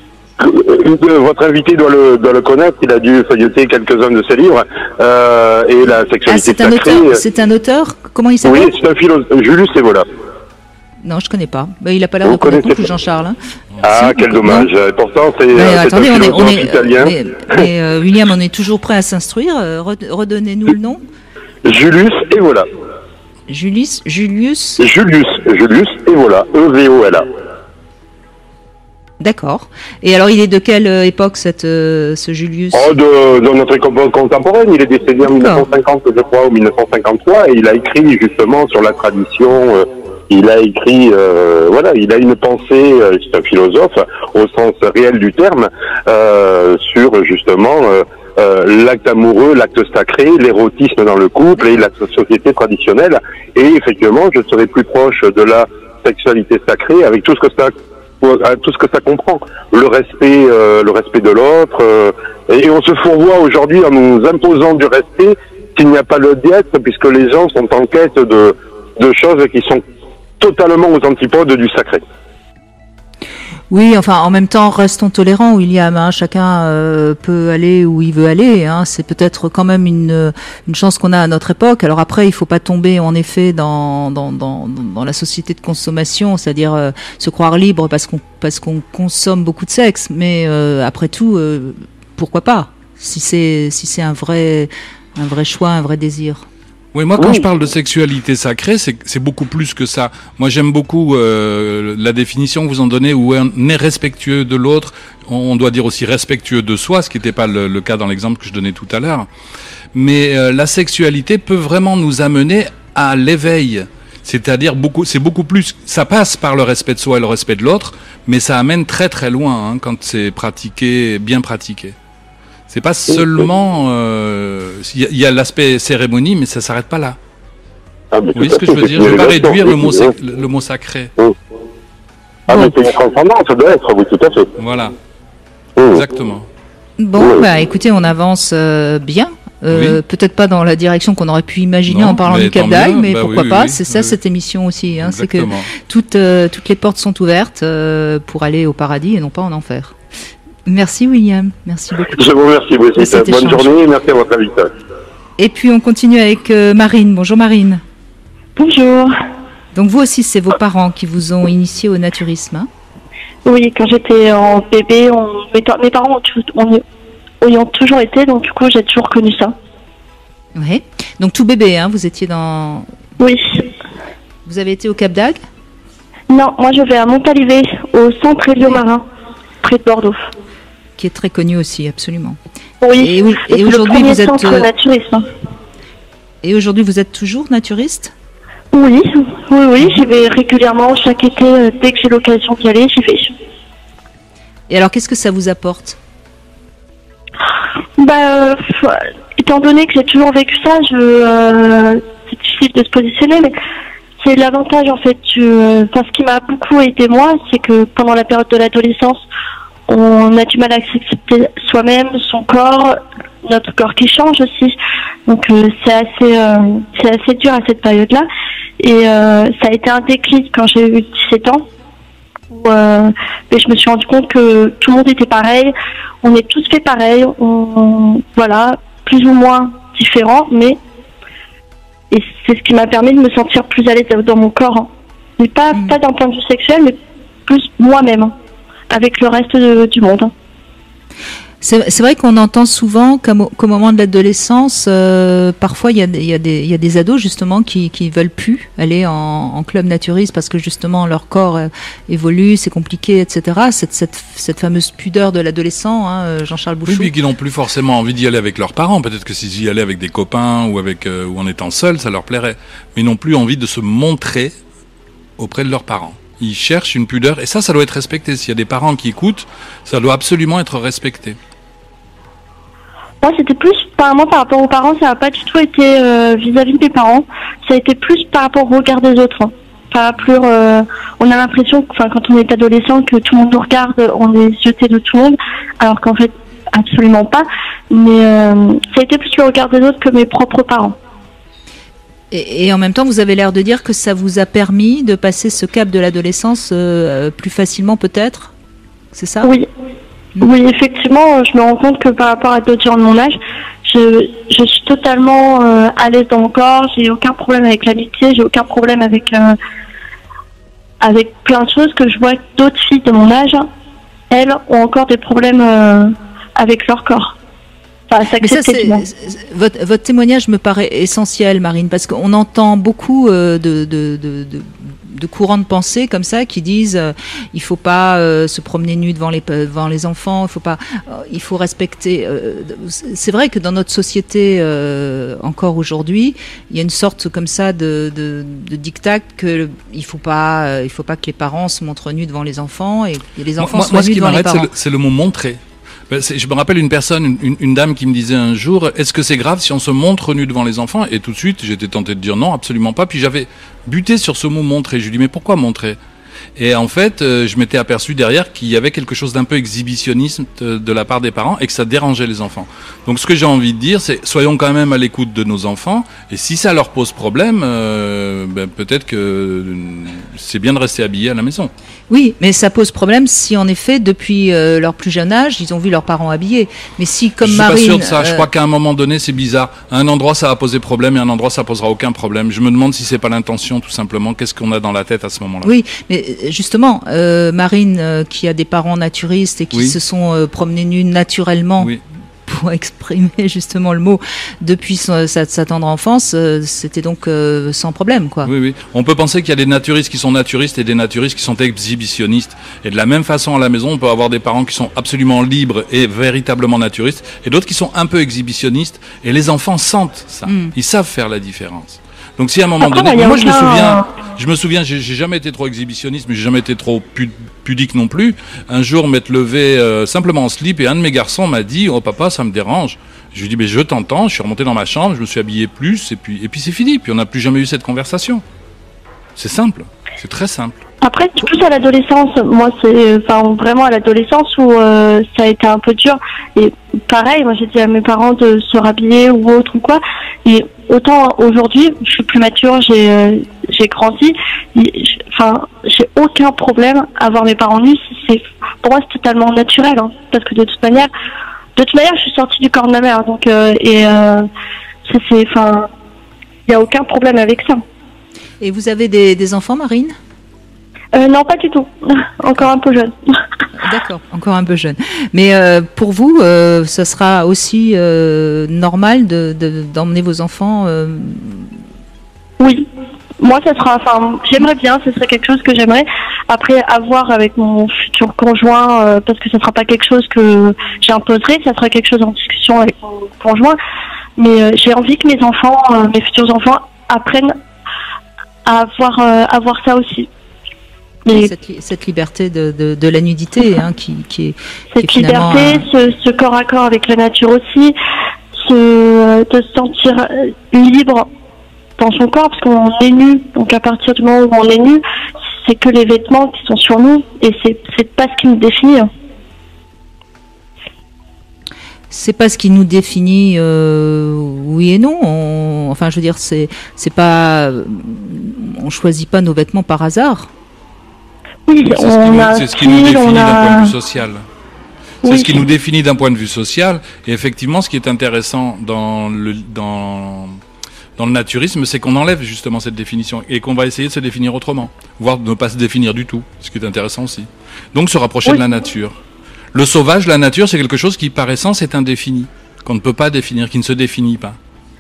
euh, votre invité doit le, doit le connaître. Il a dû feuilleter quelques-uns de ses livres euh, et la sexualité ah, c'est un sacrée. auteur. C'est un auteur. Comment il s'appelle? Oui, c'est un philosophe. Julius Evola. Non, je connais pas. Ben, il a pas l'air Vous de connaître connaissez non plus Jean-Charles. Hein. Ah, si, quel dommage. non. Pourtant, c'est, Mais, euh, c'est attendez, un on est, philosophe on est, italien. Mais, mais euh, William, on est toujours prêt à s'instruire. Euh, redonnez-nous le nom. Julius Evola. Julius, Julius. Julius, Julius Evola. E V O L A. D'accord. Et alors, il est de quelle époque, cette, euh, ce Julius? Oh, de, de notre époque contemporaine. Il est décédé en mille neuf cent cinquante, je crois, ou mille neuf cent cinquante-trois, et il a écrit justement sur la tradition. Euh, il a écrit, euh, voilà, il a une pensée, euh, c'est un philosophe au sens réel du terme, euh, sur justement euh, euh, l'acte amoureux, l'acte sacré, l'érotisme dans le couple et la société traditionnelle. Et effectivement, je serais plus proche de la sexualité sacrée avec tout ce que ça tout ce que ça comprend, le respect, euh, le respect de l'autre, euh, et on se fourvoie aujourd'hui en nous imposant du respect qu'il n'y a pas le diète, puisque les gens sont en quête de, de choses qui sont totalement aux antipodes du sacré. Oui, enfin, en même temps, restons tolérants, William. Hein, chacun euh, peut aller où il veut aller. Hein, c'est peut-être quand même une, une chance qu'on a à notre époque. Alors après, il faut pas tomber, en effet, dans dans dans, dans la société de consommation, c'est-à-dire euh, se croire libre parce qu'on parce qu'on consomme beaucoup de sexe. Mais euh, après tout, euh, pourquoi pas? Si c'est si c'est un vrai un vrai choix, un vrai désir. Oui, moi, quand oui. je parle de sexualité sacrée, c'est, c'est beaucoup plus que ça. Moi, j'aime beaucoup euh, la définition que vous en donnez, où on est respectueux de l'autre. On doit dire aussi respectueux de soi, ce qui n'était pas le, le cas dans l'exemple que je donnais tout à l'heure. Mais euh, la sexualité peut vraiment nous amener à l'éveil. C'est-à-dire, beaucoup, c'est beaucoup plus... Ça passe par le respect de soi et le respect de l'autre, mais ça amène très très loin hein, quand c'est pratiqué, bien pratiqué. C'est pas seulement, il euh, y, y a l'aspect cérémonie, mais ça s'arrête pas là. Ah, Vous voyez ce que je veux dire? Je ne vais pas réduire le mot, sac, le mot sacré. Oui. Ah, mais c'est une transcendance, ça doit être, oui, tout à fait. Voilà. Oui. Exactement. Bon, bah, écoutez, on avance euh, bien. Euh, oui. Peut-être pas dans la direction qu'on aurait pu imaginer non, en parlant du Cap d'Agde, mais bah pourquoi oui, pas, oui, c'est ça oui. cette émission aussi, hein, c'est que toutes, euh, toutes les portes sont ouvertes euh, pour aller au paradis et non pas en enfer. Merci William, merci beaucoup. Je vous remercie, vous aussi. Bonne journée et merci à votre invitation. Et puis on continue avec euh, Marine. Bonjour Marine. Bonjour. Donc vous aussi, c'est vos parents qui vous ont initié au naturisme, hein? Oui, quand j'étais en bébé, on, mes, mes parents ont, ont, ayant toujours été, donc du coup j'ai toujours connu ça. Oui. Donc tout bébé, hein, vous étiez dans... Oui. Vous avez été au Cap d'Agde? Non, moi je vais à Montalivet, au centre Élio-Marin, près de Bordeaux. Qui est très connu aussi, absolument. Oui, et, et aujourd'hui vous êtes... centre naturisme. Et aujourd'hui vous êtes toujours naturiste? Oui, oui, oui, j'y vais régulièrement, chaque été, euh, dès que j'ai l'occasion d'y aller, j'y vais. Et alors qu'est-ce que ça vous apporte? Bah, euh, étant donné que j'ai toujours vécu ça, je, euh, c'est difficile de se positionner, mais c'est l'avantage en fait. Je, enfin, ce qui m'a beaucoup aidé moi, c'est que pendant la période de l'adolescence, on a du mal à accepter soi-même, son corps, notre corps qui change aussi. Donc euh, c'est assez, euh, c'est assez dur à cette période-là. Et euh, ça a été un déclic quand j'ai eu dix-sept ans. Où, euh, et je me suis rendu compte que tout le monde était pareil. On est tous fait pareil. On, voilà, plus ou moins différents, mais et c'est ce qui m'a permis de me sentir plus à l'aise dans mon corps. Hein. Mais pas, mmh. pas d'un point de vue sexuel, mais plus moi-même, hein, avec le reste de, du monde. Hein. C'est, c'est vrai qu'on entend souvent qu'au, qu'au moment de l'adolescence, euh, parfois il y a, y, a y a des ados justement qui qui veulent plus aller en, en club naturiste parce que justement leur corps euh, évolue, c'est compliqué, et cetera. Cette, cette, cette fameuse pudeur de l'adolescent, hein, Jean-Charles Bouchou. Oui, puis qui n'ont plus forcément envie d'y aller avec leurs parents. Peut-être que s'ils y allaient avec des copains ou avec euh, ou en étant seuls, ça leur plairait. Mais ils n'ont plus envie de se montrer auprès de leurs parents. Ils cherchent une pudeur et ça, ça doit être respecté. S'il y a des parents qui écoutent, ça doit absolument être respecté. Moi, c'était plus, par, moi, par rapport aux parents, ça n'a pas du tout été euh, vis-à-vis des parents. Ça a été plus par rapport au regard des autres. Hein. Pas plus, euh, on a l'impression, enfin, quand on est adolescent, que tout le monde nous regarde, on est jeté de tout le monde, alors qu'en fait, absolument pas. Mais euh, ça a été plus le regard des autres que mes propres parents. Et, et en même temps, vous avez l'air de dire que ça vous a permis de passer ce cap de l'adolescence euh, plus facilement, peut-être? C'est ça? Oui. Oui, effectivement, je me rends compte que par rapport à d'autres gens de mon âge, je, je suis totalement euh, à l'aise dans mon corps, j'ai aucun problème avec l'amitié, j'ai aucun problème avec euh, avec plein de choses que je vois que d'autres filles de mon âge, elles ont encore des problèmes euh, avec leur corps. Enfin, Mais ça, c'est, votre, votre témoignage me paraît essentiel, Marine, parce qu'on entend beaucoup euh, de, de, de, de de courants de pensée comme ça qui disent euh, il faut pas euh, se promener nu devant les devant les enfants, il faut pas euh, il faut respecter euh, c'est vrai que dans notre société euh, encore aujourd'hui, il y a une sorte comme ça de de, de diktat que il faut pas euh, il faut pas que les parents se montrent nus devant les enfants et que les enfants moi, soient moi, nus devant les parents. Ce qui m'arrête, c'est le, c'est le mot montrer. Je me rappelle une personne, une, une dame qui me disait un jour, est-ce que c'est grave si on se montre nu devant les enfants? Et tout de suite, j'étais tenté de dire non, absolument pas. Puis j'avais buté sur ce mot montrer. Je lui dis, mais pourquoi montrer? Et en fait, euh, je m'étais aperçu derrière qu'il y avait quelque chose d'un peu exhibitionniste de, de la part des parents et que ça dérangeait les enfants. Donc ce que j'ai envie de dire, c'est soyons quand même à l'écoute de nos enfants. Et si ça leur pose problème, euh, ben, peut-être que c'est bien de rester habillé à la maison. Oui, mais ça pose problème si en effet, depuis euh, leur plus jeune âge, ils ont vu leurs parents habillés. Mais si, comme je Marine... Je suis pas sûr de ça. Euh... Je crois qu'à un moment donné, c'est bizarre. À un endroit, ça va poser problème et à un endroit, ça posera aucun problème. Je me demande si c'est pas l'intention, tout simplement. Qu'est-ce qu'on a dans la tête à ce moment-là? Oui, mais justement, euh, Marine, euh, qui a des parents naturistes et qui oui. se sont euh, promenés nus naturellement... Oui. Pour exprimer justement le mot depuis sa, sa, sa tendre enfance, euh, c'était donc euh, sans problème, quoi. Oui, oui. On peut penser qu'il y a des naturistes qui sont naturistes et des naturistes qui sont exhibitionnistes. Et de la même façon, à la maison, on peut avoir des parents qui sont absolument libres et véritablement naturistes, et d'autres qui sont un peu exhibitionnistes. Et les enfants sentent ça. Mm. Ils savent faire la différence. Donc si à un moment Après, donné, bah, moi aucun... je me souviens, je me souviens, j'ai, j'ai jamais été trop exhibitionniste, mais j'ai jamais été trop pu, pudique non plus. Un jour, m'être levé euh, simplement en slip et un de mes garçons m'a dit, oh papa, ça me dérange. Je lui ai dit, mais je t'entends. Je suis remonté dans ma chambre, je me suis habillé plus et puis et puis c'est fini. Puis on n'a plus jamais eu cette conversation. C'est simple, c'est très simple. Après, plus à l'adolescence, moi c'est, enfin vraiment à l'adolescence où euh, ça a été un peu dur. Et pareil, moi j'ai dit à mes parents de se rhabiller ou autre ou quoi. Et autant aujourd'hui, je suis plus mature, j'ai euh, j'ai grandi. Enfin, j'ai aucun problème à voir mes parents nus. C'est, pour moi, c'est totalement naturel, hein, parce que de toute manière, de toute manière, je suis sortie du corps de ma mère, donc euh, et euh, c'est, c'est, enfin, il y a aucun problème avec ça. Et vous avez des, des enfants, Marine? euh, Non, pas du tout. Encore un peu jeune. D'accord, encore un peu jeune. Mais euh, pour vous, euh, ça sera aussi euh, normal de, de, d'emmener vos enfants euh... Oui. Moi, ça sera, enfin, j'aimerais bien, ce serait quelque chose que j'aimerais. Après, avoir avec mon futur conjoint, euh, parce que ça sera pas quelque chose que j'imposerai, ça sera quelque chose en discussion avec mon conjoint. Mais euh, j'ai envie que mes enfants, euh, mes futurs enfants, apprennent à avoir, euh, à voir ça aussi. Mais cette, cette liberté de, de, de la nudité, hein, qui, qui est cette qui est liberté, un... ce, ce corps à corps avec la nature aussi, se, de se sentir libre dans son corps, parce qu'on est nu, donc à partir du moment où on est nu, c'est que les vêtements qui sont sur nous, et c'est, c'est pas ce qui nous définit. C'est pas ce qui nous définit, euh, oui et non. On, enfin, je veux dire, c'est, c'est pas, on choisit pas nos vêtements par hasard. Oui, c'est, on ce qui, a c'est ce qui nous définit on d'un a... point de vue social. C'est oui. ce qui nous définit d'un point de vue social. Et effectivement, ce qui est intéressant dans le, dans, dans le naturisme, c'est qu'on enlève justement cette définition et qu'on va essayer de se définir autrement, voire de ne pas se définir du tout, ce qui est intéressant aussi. Donc se rapprocher oui. de la nature. Le sauvage, la nature, c'est quelque chose qui, par essence, est indéfini, qu'on ne peut pas définir, qui ne se définit pas.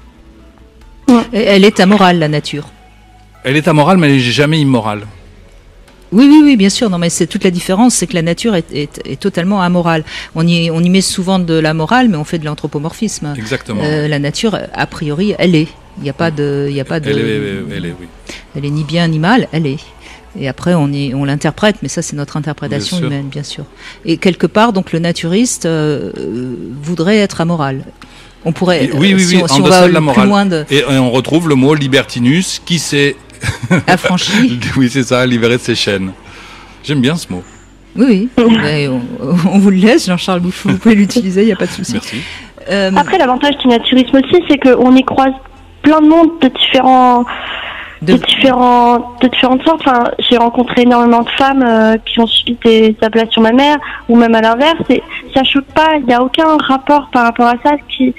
Elle est amorale, la nature. Elle est amorale, mais elle n'est jamais immorale. Oui, oui, oui, bien sûr. Non, mais c'est toute la différence, c'est que la nature est, est, est totalement amorale. On y, on y met souvent de la morale, mais on fait de l'anthropomorphisme. Exactement. Euh, la nature, a priori, elle est. Il n'y a pas de, il y a pas de. Elle est, elle est, oui. Elle est ni bien ni mal, elle est. Et après, on, y, on l'interprète, mais ça, c'est notre interprétation bien humaine, bien sûr. Et quelque part, donc, le naturiste euh, voudrait être amoral. On pourrait, et, oui, oui, si, oui, on, en si on va plus morale. loin de... Et, et on retrouve le mot libertinus, qui s'est affranchi. Oui, c'est ça, libéré de ses chaînes. J'aime bien ce mot. Oui, oui. Mais on, on vous le laisse, Jean-Charles Bouchou, vous pouvez l'utiliser, il n'y a pas de souci. Merci. Euh... Après, l'avantage du naturisme aussi, c'est qu'on y croise plein de monde de différents... De... De, différents, de différentes sortes. Enfin, j'ai rencontré énormément de femmes euh, qui ont subi des ablations mammaires, ou même à l'inverse, et ça choque pas, il n'y a aucun rapport par rapport à ça. Qui,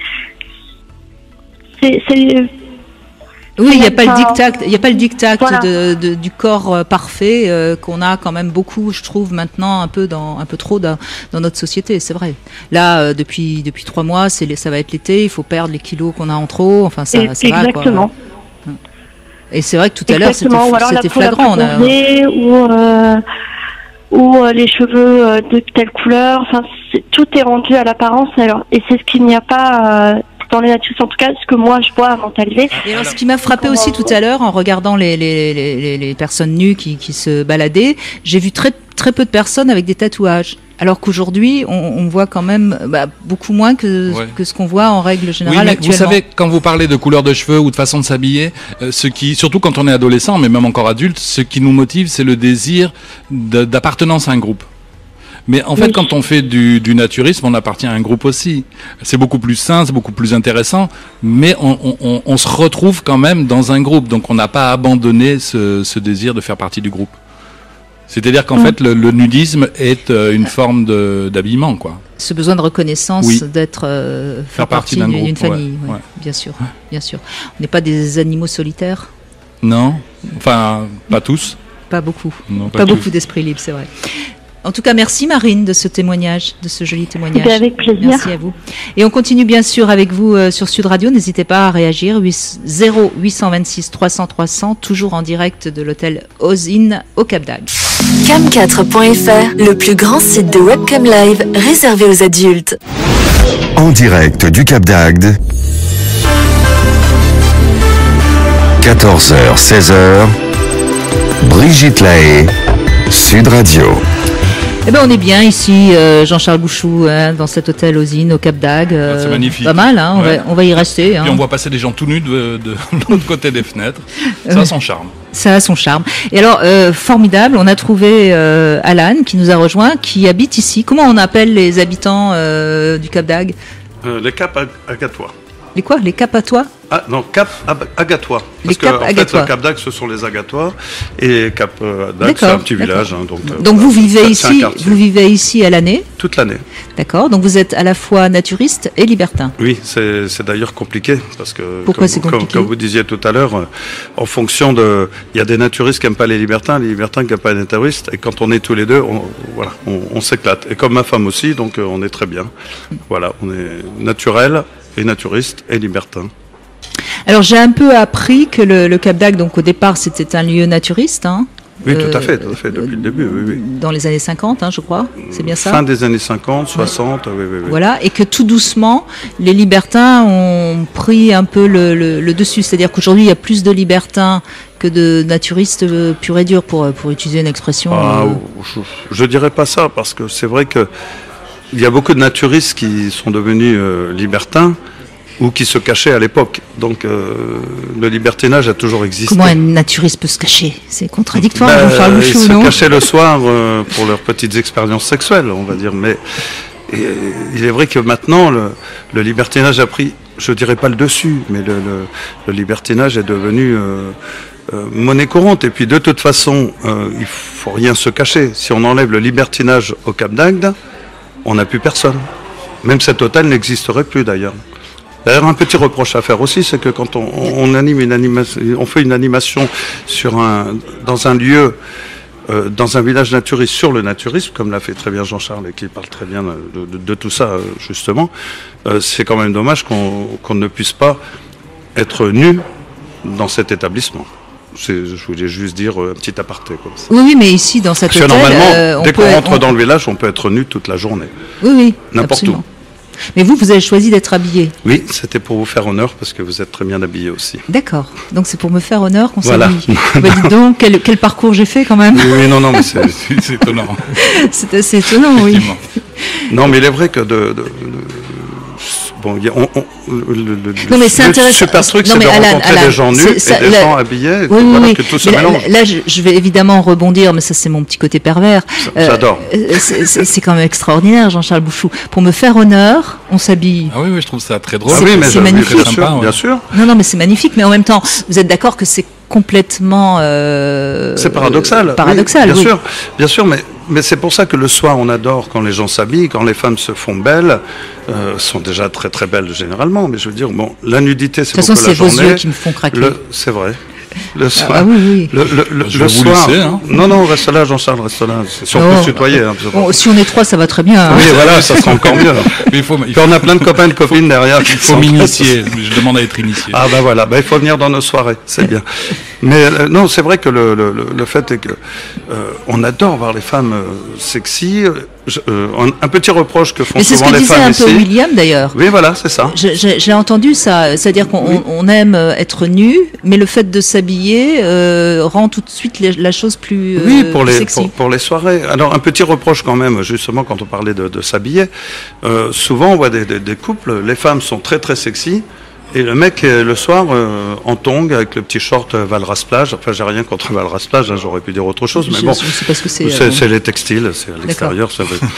c'est, c'est, oui, il n'y a, a pas le dictat, il n'y a pas le dictat voilà. de, de, du corps euh, parfait euh, qu'on a quand même beaucoup, je trouve maintenant un peu dans, un peu trop dans, dans notre société. C'est vrai. Là, euh, depuis depuis trois mois, c'est les, ça va être l'été, il faut perdre les kilos qu'on a en trop. Enfin, ça, et, ça exactement. va, quoi. Et c'est vrai que tout à l'heure, c'était, c'était flagrant. On a... Ou, euh, ou euh, les cheveux euh, de telle couleur. Enfin, c'est, tout est rendu à l'apparence. Alors, et c'est ce qu'il n'y a pas euh, dans les naturistes. En tout cas, ce que moi, je vois à Mentaliser. Et alors, ce qui m'a frappé aussi tout à l'heure, en regardant les, les, les, les, les personnes nues qui, qui se baladaient, j'ai vu très, très peu de personnes avec des tatouages. Alors qu'aujourd'hui, on, on voit quand même bah, beaucoup moins que, ouais. que ce qu'on voit en règle générale oui, mais actuellement. Vous savez, quand vous parlez de couleur de cheveux ou de façon de s'habiller, euh, ce qui, surtout quand on est adolescent, mais même encore adulte, ce qui nous motive, c'est le désir de, d'appartenance à un groupe. Mais en fait, oui. quand on fait du, du naturisme, on appartient à un groupe aussi. C'est beaucoup plus sain, c'est beaucoup plus intéressant, mais on, on, on se retrouve quand même dans un groupe. Donc on n'a pas abandonné ce, ce désir de faire partie du groupe. C'est-à-dire qu'en mmh. fait, le, le nudisme est euh, une forme de, d'habillement, quoi. Ce besoin de reconnaissance, oui. d'être euh, faire, faire partie, partie d'une, d'une famille, ouais, ouais. bien sûr, ouais. bien sûr. On n'est pas des animaux solitaires. Non, enfin, pas tous. Pas beaucoup. Non, pas pas tous. beaucoup d'esprit libre, c'est vrai. En tout cas, merci Marine de ce témoignage, de ce joli témoignage. Bien, avec plaisir. Merci à vous. Et on continue bien sûr avec vous euh, sur Sud Radio. N'hésitez pas à réagir. zéro huit deux six trois cents trois cents, toujours en direct de l'hôtel Ozine au Cap d'Agde. cam quatre point f r, le plus grand site de webcam live réservé aux adultes. En direct du Cap d'Agde, quatorze heures seize heures, Brigitte Lahaye, Sud Radio. Eh ben on est bien ici, euh, Jean-Charles Bouchou, hein, dans cet hôtel Ozine au Cap d'Agde. Euh, c'est magnifique. Pas mal, hein, ouais. on, va, on va y rester. Hein. Puis on voit passer des gens tout nus de, de l'autre côté des fenêtres. Ça a son charme. Ça a son charme. Et alors, euh, formidable, on a trouvé euh, Alan qui nous a rejoint, qui habite ici. Comment on appelle les habitants euh, du Cap d'Agde ? euh, Les Cap Agatois. Les quoi? Les Cap à toi? Ah non, Cap Agatois. Les Parce que Cap en Agatois. fait, le Cap d'Agde, ce sont les Agatois, et Cap euh, d'Agde, c'est un petit village. Hein, donc euh, donc vous vivez c'est- c'est un ici, quartier. vous vivez ici à l'année, Toute l'année. d'accord? Donc vous êtes à la fois naturiste et libertin. Oui, c'est c'est d'ailleurs compliqué parce que Pourquoi comme, c'est comme- compliqué comme vous disiez tout à l'heure, euh, en fonction de, il y a des naturistes qui n'aiment pas les libertins, les libertins qui n'aiment pas les naturistes, et quand on est tous les deux, on, voilà, on, on s'éclate. Et comme ma femme aussi, donc euh, on est très bien. Voilà, on est naturel et naturiste et libertin. Alors j'ai un peu appris que le, le Cap d'Agde, donc au départ c'était un lieu naturiste, hein, Oui, Euh, tout à fait, tout à fait, depuis le début, oui, oui. dans les années cinquante, hein, je crois, c'est bien ça? Fin des années cinquante, soixante, oui, oui, oui. Voilà, et que tout doucement, les libertins ont pris un peu le, le, le dessus. C'est-à-dire qu'aujourd'hui, il y a plus de libertins que de naturistes euh, purs et durs, pour, pour utiliser une expression. Ah, euh, je, je dirais pas ça, parce que c'est vrai que il y a beaucoup de naturistes qui sont devenus euh, libertins ou qui se cachaient à l'époque. Donc euh, le libertinage a toujours existé. Comment un naturiste peut se cacher? C'est contradictoire, Ben, Jean-Charles ils Bouchou, se non? cachaient le soir euh, pour leurs petites expériences sexuelles, on va dire. Mais et, il est vrai que maintenant, le, le libertinage a pris, je dirais pas le dessus, mais le, le, le libertinage est devenu euh, euh, monnaie courante. Et puis de toute façon, euh, il faut rien se cacher. Si on enlève le libertinage au Cap d'Agde, on n'a plus personne. Même cet hôtel n'existerait plus d'ailleurs. D'ailleurs, un petit reproche à faire aussi, c'est que quand on, on anime une animation, on fait une animation sur un, dans un lieu, euh, dans un village naturiste, sur le naturisme, comme l'a fait très bien Jean-Charles et qui parle très bien de, de, de tout ça, euh, justement, euh, c'est quand même dommage qu'on qu'on ne puisse pas être nu dans cet établissement. C'est- Je voulais juste dire euh, un petit aparté comme ça. Oui, oui, mais ici, dans cet Parce que hôtel, normalement, euh, on dès peut qu'on être- rentre on- dans le village, on peut être nu toute la journée. Oui, oui, N'importe absolument. Mais vous, vous avez choisi d'être habillé. Oui, c'était pour vous faire honneur parce que vous êtes très bien habillé aussi. D'accord. Donc c'est pour me faire honneur qu'on Voilà. s'habille. Bah, dites donc, quel, quel parcours j'ai fait quand même. Oui, oui, non, non, mais c'est... C'est étonnant. C'est assez étonnant, oui. Effectivement. Non, mais il est vrai que de... de- de- Bon, il y a- on, on- le, le- le- Non, mais c'est le intéressant. super truc, Non, c'est mais de Alan, rencontrer Alan, des gens nus c'est- et ça- des là- gens habillés, Oui, oui, voilà, oui. que tout se Mais là, mélange. là, je, je vais évidemment rebondir, mais ça c'est mon petit côté pervers. Euh, J'adore. euh, c'est- C'est c'est quand même extraordinaire, Jean-Charles Bouchou. Pour me faire honneur, on s'habille. Ah oui, oui, je trouve ça très drôle. Ah oui, mais c'est je- magnifique. bien Très sûr, sympa, ouais. bien sûr. Non, non, mais c'est magnifique. Mais en même temps, vous êtes d'accord que c'est complètement euh, C'est paradoxal. euh, paradoxal, oui, bien oui. sûr, bien sûr, mais, mais c'est pour ça que le soir, on adore quand les gens s'habillent, quand les femmes se font belles, euh, sont déjà très très belles généralement. Mais je veux dire, bon, la nudité, c'est De toute façon, beaucoup la c'est vos journée. yeux qui me font craquer. Le- C'est vrai. Le soir. Ah oui, oui. Le, le, le, Je le vais vous soir. laisser, hein. Non, non, reste là, Jean-Charles, reste là. Si on Non. peut se tutoyer. Hein, parce que- Bon, si on est trois, ça va très bien. hein. oui, voilà, ça sera encore mieux. Mais il faut, il Quand faut, on a plein de copains et de copines derrière. il faut m'initier. Je demande à être initié. Ah ben voilà, ben, il faut venir dans nos soirées, c'est bien. Mais euh, non, c'est vrai que le, le, le- le fait est que euh, on adore voir les femmes euh, sexy. Je- euh, un, un petit reproche que font Mais c'est ce souvent que les disait femmes un ici. peu William d'ailleurs. Oui, voilà, c'est ça. Je- je- J'ai entendu ça, c'est-à-dire qu'on Oui. on aime être nu, mais le fait de s'habiller euh, rend tout de suite les- la chose plus, euh, Oui, pour plus les, sexy. pour, pour les soirées. Alors, un petit reproche quand même, justement, quand on parlait de, de s'habiller. Euh, souvent, on voit des, des, des couples, les femmes sont très très sexy, et le mec, euh, le soir, euh, en tongue, avec le petit short euh, Valras Plage. Enfin, j'ai rien contre Valras Plage, hein, j'aurais pu dire autre chose, mais je, bon. je sais pas ce que c'est. C'est euh, c'est les textiles, c'est à l'extérieur. ça va-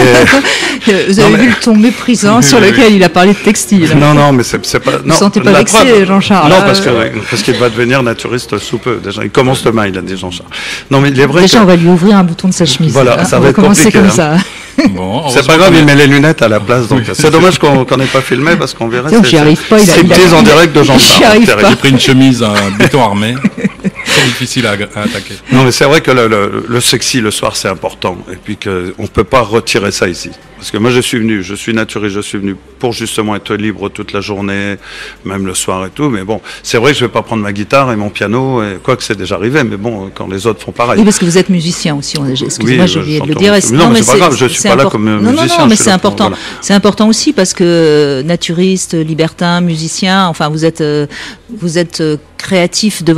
Et- Vous avez Non, mais- vu le ton méprisant sur Oui, oui, lequel il a parlé de textile. Non, non, mais c'est c'est pas. Vous Non, sentez pas la vexé, preuve- Jean-Charles, Non, hein, parce que euh. parce qu'il va devenir naturiste sous peu. Déjà, il commence demain, il a dit Jean-Charles. Non, mais il est vrai Déjà, que on va lui ouvrir un bouton de sa chemise. Voilà, hein. ça on va va être commencer compliqué, comme hein. ça. Bon, c'est pas heureusement grave, qu'on il est- met les lunettes à la place. Donc Oui, c'est c'est dommage qu'on qu'on n'ait pas filmé parce qu'on verrait. Tiens, c'est- j'y arrive pas, il a- il a- striptease en direct de J'y Jean-Charles. arrive Terrible. pas. J'ai pris une chemise à béton armé. Très difficile à, à attaquer. Non, mais c'est vrai que le, le, le sexy le soir c'est important et puis que on peut pas retirer ça ici. Parce que moi je suis venu, je suis naturiste, je suis venu pour justement être libre toute la journée, même le soir et tout. Mais bon, c'est vrai que je vais pas prendre ma guitare et mon piano, et quoi que c'est déjà arrivé. Mais bon, quand les autres font pareil. Oui, parce que vous êtes musicien aussi. on- Excusez-moi, Oui, j'ai oublié de le j'entends. dire. Et Non, mais c'est pas grave, je suis c'est pas là import- comme Non, non, musicien, non, je mais suis c'est là pour- important. voilà. C'est important aussi parce que euh, naturiste, libertin, musicien, enfin, vous êtes, euh, vous êtes euh, créatif de votre vie. Oui, c'est- euh, oui, et en plus, c'est vrai que le fait d'être musicien ici, euh, dans un petit village naturel,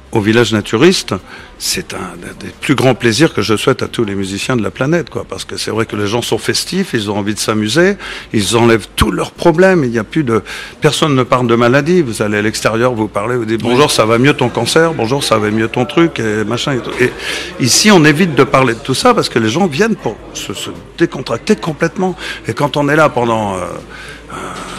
au village naturiste, c'est un des plus grands plaisirs que je souhaite à tous les musiciens de la planète, quoi. Parce que c'est vrai que les gens sont festifs, ils ont envie de s'amuser, ils enlèvent tous leurs problèmes. Il n'y a plus de, personne ne parle de maladie. Vous allez à l'extérieur, vous parlez, vous dites bonjour, ça va mieux ton cancer, bonjour, ça va mieux ton truc, et machin. Et, tout. Et ici, on évite de parler de tout ça parce que les gens viennent pour se, se décontracter complètement. Et quand on est là pendant euh, euh,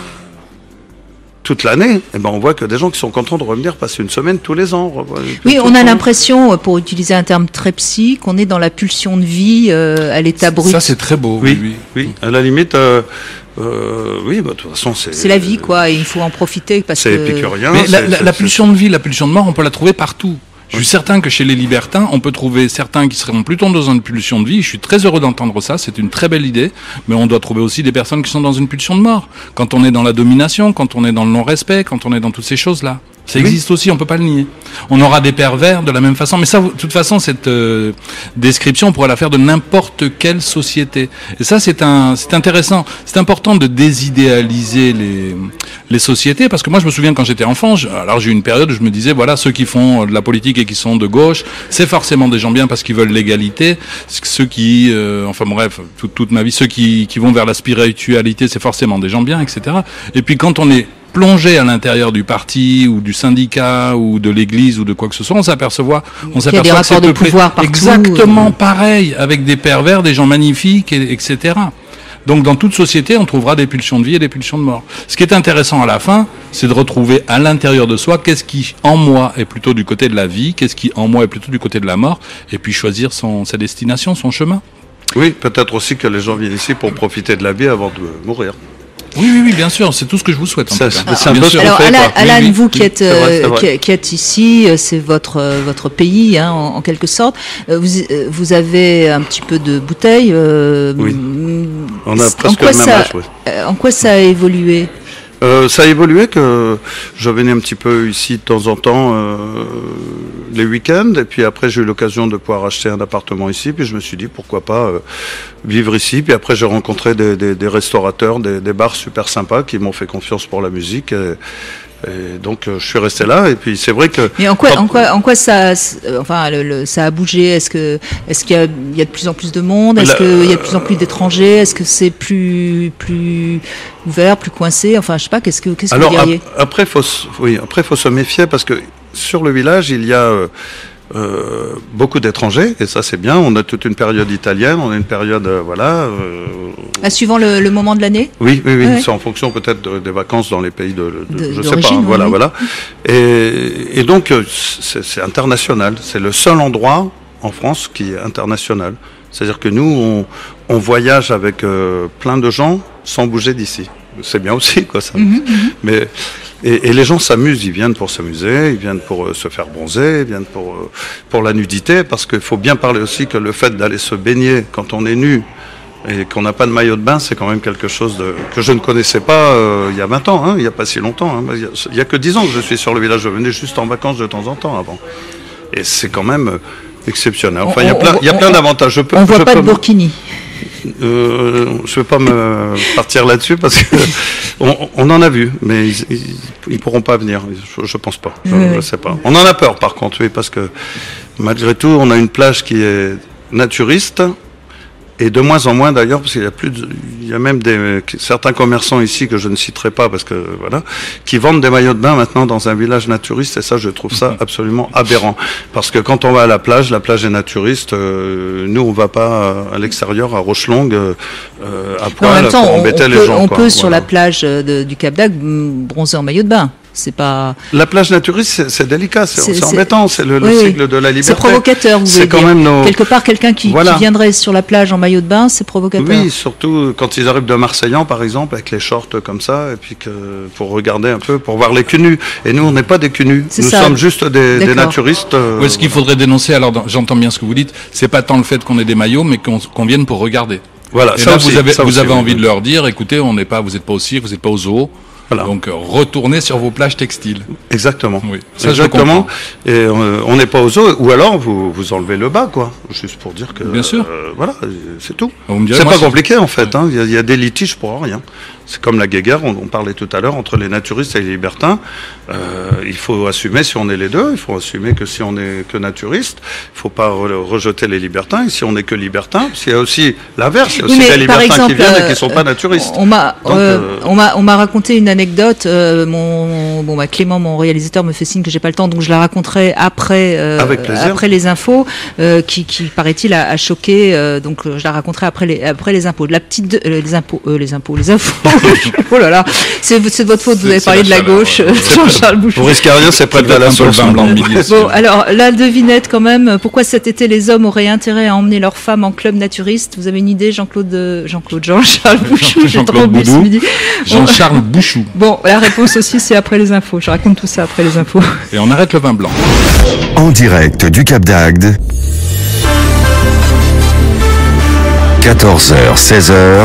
toute l'année, eh ben on voit que des gens qui sont contents de revenir passer une semaine tous les ans. Oui, on a l'impression, pour utiliser un terme très psy, qu'on est dans la pulsion de vie euh, à l'état brut. Ça, c'est très beau. Oui, oui. oui. À la limite, euh, euh, oui, bah, de toute façon, c'est... C'est la vie, quoi, et il faut en profiter parce c'est que... épicurien. Mais la, c'est, la, c'est, la c'est, pulsion de vie, la pulsion de mort, on peut la trouver partout. Je suis certain que chez les libertins, on peut trouver certains qui seront plutôt dans une pulsion de vie. Je suis très heureux d'entendre ça, c'est une très belle idée. Mais on doit trouver aussi des personnes qui sont dans une pulsion de mort. Quand on est dans la domination, quand on est dans le non-respect, quand on est dans toutes ces choses-là. Ça oui. existe aussi, on peut pas le nier. On aura des pervers de la même façon. Mais ça, de toute façon, cette euh, description, on pourrait la faire de n'importe quelle société. Et ça, c'est un, c'est intéressant. C'est important de désidéaliser les, les sociétés. Parce que moi, je me souviens quand j'étais enfant, je, alors j'ai eu une période où je me disais, voilà, ceux qui font de la politique et qui sont de gauche, c'est forcément des gens bien parce qu'ils veulent l'égalité. Ceux qui, euh, enfin bref, toute, toute ma vie, ceux qui, qui vont vers la spiritualité, c'est forcément des gens bien, et cetera. Et puis quand on est plongé à l'intérieur du parti ou du syndicat ou de l'église ou de quoi que ce soit, on s'aperçoit, on s'aperçoit qu'il y a des rapports de pouvoir partout. Exactement pareil, avec des pervers, des gens magnifiques, et, etc. Donc dans toute société, on trouvera des pulsions de vie et des pulsions de mort. Ce qui est intéressant à la fin, c'est de retrouver à l'intérieur de soi qu'est-ce qui en moi est plutôt du côté de la vie, qu'est-ce qui en moi est plutôt du côté de la mort, et puis choisir son, sa destination, son chemin. Oui, peut-être aussi que les gens viennent ici pour profiter de la vie avant de mourir. Oui, oui, oui, bien sûr, c'est tout ce que je vous souhaite. En Ça, tout cas. c'est un Bien peu sûr. ce qu'on Alors, fait, Alan, quoi. Alan, Oui, oui. vous qui êtes, C'est vrai, c'est euh, vrai. qui, qui êtes ici, euh, c'est votre euh, votre pays, hein, en, en quelque sorte. Euh, Vous, euh, vous avez un petit peu de bouteille. Euh, Oui. mm, On a en presque quoi le même ça, âge, oui. euh, En quoi ça a évolué? Euh, ça a évolué que je venais un petit peu ici de temps en temps euh, les week-ends, et puis après j'ai eu l'occasion de pouvoir acheter un appartement ici, puis je me suis dit pourquoi pas euh, vivre ici, puis après j'ai rencontré des, des, des restaurateurs, des, des bars super sympas qui m'ont fait confiance pour la musique, et, et donc euh, je suis resté là, et puis c'est vrai que... Mais en quoi, quand- en quoi, en quoi ça, euh, enfin, le, le- ça a bougé? Est-ce que, est-ce qu'il y a, il y a de plus en plus de monde? Est-ce La- qu'il y a de plus en plus d'étrangers? Est-ce que c'est plus, plus ouvert, plus coincé? Enfin, je sais pas. Qu'est-ce que, qu'est-ce que Alors vous diriez? ap- après, faut, se- oui, après faut se méfier parce que sur le village il y a euh, euh, beaucoup d'étrangers, et ça c'est bien. On a toute une période italienne, on a une période euh, voilà. euh, Ah, suivant le, le moment de l'année? oui, oui, oui. Ouais. C'est en fonction peut-être de- des vacances dans les pays de, de- De- je sais d'origine, pas. oui, Voilà, oui. voilà. Et, et donc euh, c'est, c'est international. C'est le seul endroit en France qui est international. C'est-à-dire que nous on, on voyage avec euh, plein de gens sans bouger d'ici. C'est bien aussi, quoi. Ça. Mhm, Mais et, et les gens s'amusent, ils viennent pour s'amuser, ils viennent pour euh, se faire bronzer, ils viennent pour euh, pour la nudité, parce qu'il faut bien parler aussi que le fait d'aller se baigner quand on est nu et qu'on n'a pas de maillot de bain, c'est quand même quelque chose de, que je ne connaissais pas euh, il y a vingt ans, hein, il n'y a pas si longtemps. Hein. Il y a- il y a que dix ans que je suis sur le village, je venais juste en vacances de temps en temps avant. Et c'est quand même euh, exceptionnel. Enfin, il y a On- plein, il y a on- plein d'avantages. Je peux, On voit je pas peux de me- burkini. euh, je vais pas me partir là-dessus parce que on, on en a vu, mais ils, ils, ils pourront pas venir. Je, je pense pas. Je, Oui, je oui. sais pas. On en a peur par contre, oui, parce que malgré tout, on a une plage qui est naturiste. Et de moins en moins d'ailleurs, parce qu'il y a plus, de, il y a même des certains commerçants ici que je ne citerai pas parce que voilà, qui vendent des maillots de bain maintenant dans un village naturiste, et ça je trouve ça absolument aberrant. Parce que quand on va à la plage, la plage est naturiste. Euh, nous on va pas euh, à l'extérieur à Rochelongue euh, à Non, en poil même temps, pour on, on embêter peut, les gens. on quoi. peut sur Voilà. la plage de- du Cap d'Agde mm, bronzer en maillot de bain. C'est pas. La plage naturiste, c'est, c'est délicat, c'est, C'est- c'est c'est- embêtant, c'est le, le Oui, oui. cycle de la liberté. C'est provocateur, vous C'est voulez quand dire. même nos... Quelque part, quelqu'un qui, Voilà. qui viendrait sur la plage en maillot de bain, c'est provocateur. Oui, surtout quand ils arrivent de Marseillan, par exemple, avec les shorts comme ça, et puis que pour regarder un peu, pour voir les culs nus. Et nous, on n'est pas des culs nus. C'est Nous ça. sommes juste des, des D'accord. naturistes. euh, Ou est-ce qu'il faudrait dénoncer, alors dans- j'entends bien ce que vous dites, c'est pas tant le fait qu'on ait des maillots, mais qu'on qu'on vienne pour regarder. Voilà, Et ça là, aussi, vous avez, ça vous aussi, avez oui. envie de leur dire, écoutez, on n'est pas, vous n'êtes pas au cirque, vous n'êtes pas au zoo, Voilà. Donc euh, retournez sur vos plages textiles. Exactement. Oui, ça Exactement. Et euh, on n'est pas aux eaux, ou alors vous, vous enlevez le bas, quoi. Juste pour dire que. Bien sûr. Euh, voilà, c'est tout. Vous me direz, C'est moi, pas si- compliqué en fait. Hein. Il y a- il y, a des litiges pour rien. C'est comme la guéguerre, on, on parlait tout à l'heure, entre les naturistes et les libertins. Euh, il faut assumer si on est les deux. Il faut assumer que si on est que naturiste, il faut pas re- rejeter les libertins. Et si on est que libertin, parce qu'il y a aussi l'inverse. Il y a Oui, aussi mais des par libertins exemple, qui viennent et euh, qui sont pas naturistes. On m'a, Donc, euh, euh, on m'a, on m'a raconté une anecdote. euh, mon, bon, bah, Clément, mon réalisateur, me fait signe que j'ai pas le temps, donc je la raconterai après, euh, Avec plaisir. après les infos, euh, qui, qui paraît-il a, a choqué. euh, donc euh, je la raconterai après les, après les impôts. La petite, de- euh, les impôts, euh, les impôts, les infos. Oh là là, c'est, c'est de votre faute. Vous avez C'est parlé la de la chaleur, gauche, ouais. Jean-Charles Bouchou. Vous risquez rien, c'est près de Peut-être la un peu le source. vin blanc de midi. Bon, alors la devinette quand même. Pourquoi cet été les hommes auraient intérêt à emmener leurs femmes en club naturiste? Vous avez une idée, Jean-Claude, euh, Jean-Claude, Jean-Charles Bouchou, j'ai Jean-Claude trop bu ce Boudou. midi. Jean-Charles Bouchou. Bon, la réponse aussi, c'est après les infos. Je raconte tout ça après les infos. Et on arrête le vin blanc. En direct du Cap d'Agde, quatorze heures seize heures,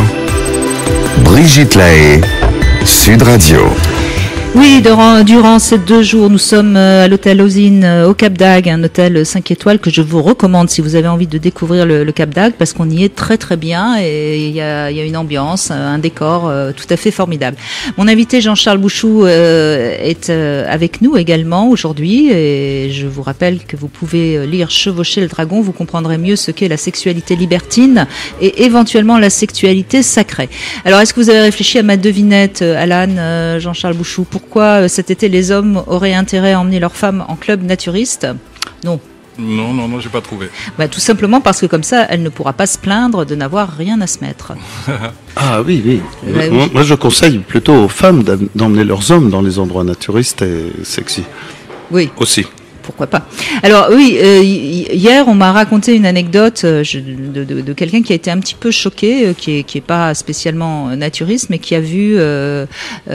Brigitte Lahaye, Sud Radio. Oui, durant, durant ces deux jours, nous sommes euh, à l'hôtel Ozine euh, au Cap d'Agde, un hôtel cinq étoiles que je vous recommande si vous avez envie de découvrir le, le Cap d'Agde, parce qu'on y est très très bien et il y a, il y a une ambiance, un décor euh, tout à fait formidable. Mon invité Jean-Charles Bouchou euh, est euh, avec nous également aujourd'hui et je vous rappelle que vous pouvez lire Chevaucher le dragon, vous comprendrez mieux ce qu'est la sexualité libertine et éventuellement la sexualité sacrée. Alors, est-ce que vous avez réfléchi à ma devinette, euh, Alan, euh, Jean-Charles Bouchou? Pourquoi euh, cet été les hommes auraient intérêt à emmener leurs femmes en club naturiste? Non. Non, non, non, j'ai pas trouvé. Bah, tout simplement parce que comme ça, elle ne pourra pas se plaindre de n'avoir rien à se mettre. Ah oui, oui. Bah oui. Moi, moi, je conseille plutôt aux femmes d'am- d'emmener leurs hommes dans les endroits naturistes et sexy. Oui. Aussi. Pourquoi pas. Alors oui, euh, hi- hier on m'a raconté une anecdote euh, je- de, de, de quelqu'un qui a été un petit peu choqué, euh, qui est qui est pas spécialement euh, naturiste, mais qui a vu euh,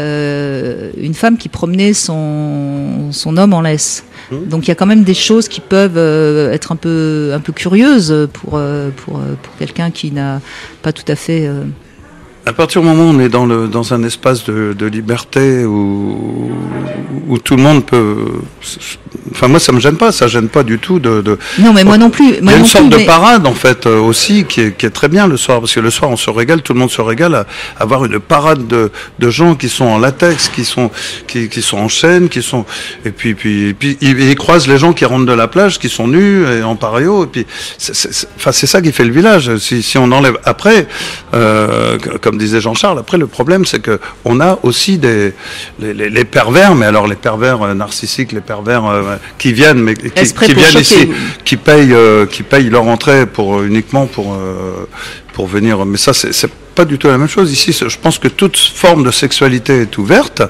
euh, une femme qui promenait son son homme en laisse. Donc il y a quand même des choses qui peuvent euh, être un peu un peu curieuses pour euh, pour euh, pour quelqu'un qui n'a pas tout à fait. euh, À partir du moment où on est dans, le, dans un espace de, de liberté où, où tout le monde peut... Enfin, moi, ça me gêne pas, ça gêne pas du tout de... de... Non, mais moi non plus. Il y Moi a une non sorte plus, de mais- parade, en fait, euh, aussi, qui est, qui est très bien le soir, parce que le soir, on se régale, tout le monde se régale à avoir une parade de, de gens qui sont en latex, qui sont, qui, qui sont en chaîne, qui sont... Et puis, puis, puis ils, ils croisent les gens qui rentrent de la plage, qui sont nus et en paréo, et puis... c'est- c'est- c'est- Enfin, c'est ça qui fait le village. Si, si on enlève... Après, euh, comme disait Jean-Charles, après, le problème, c'est que on a aussi des... Les, les, les pervers, mais alors les pervers euh, narcissiques, les pervers euh, qui viennent, mais qui, Exprès qui pour viennent choquer. ici, qui payent, euh, qui payent leur entrée pour euh, uniquement pour euh, pour venir. Mais ça, c'est c'est pas du tout la même chose ici. c'est- Je pense que toute forme de sexualité est ouverte,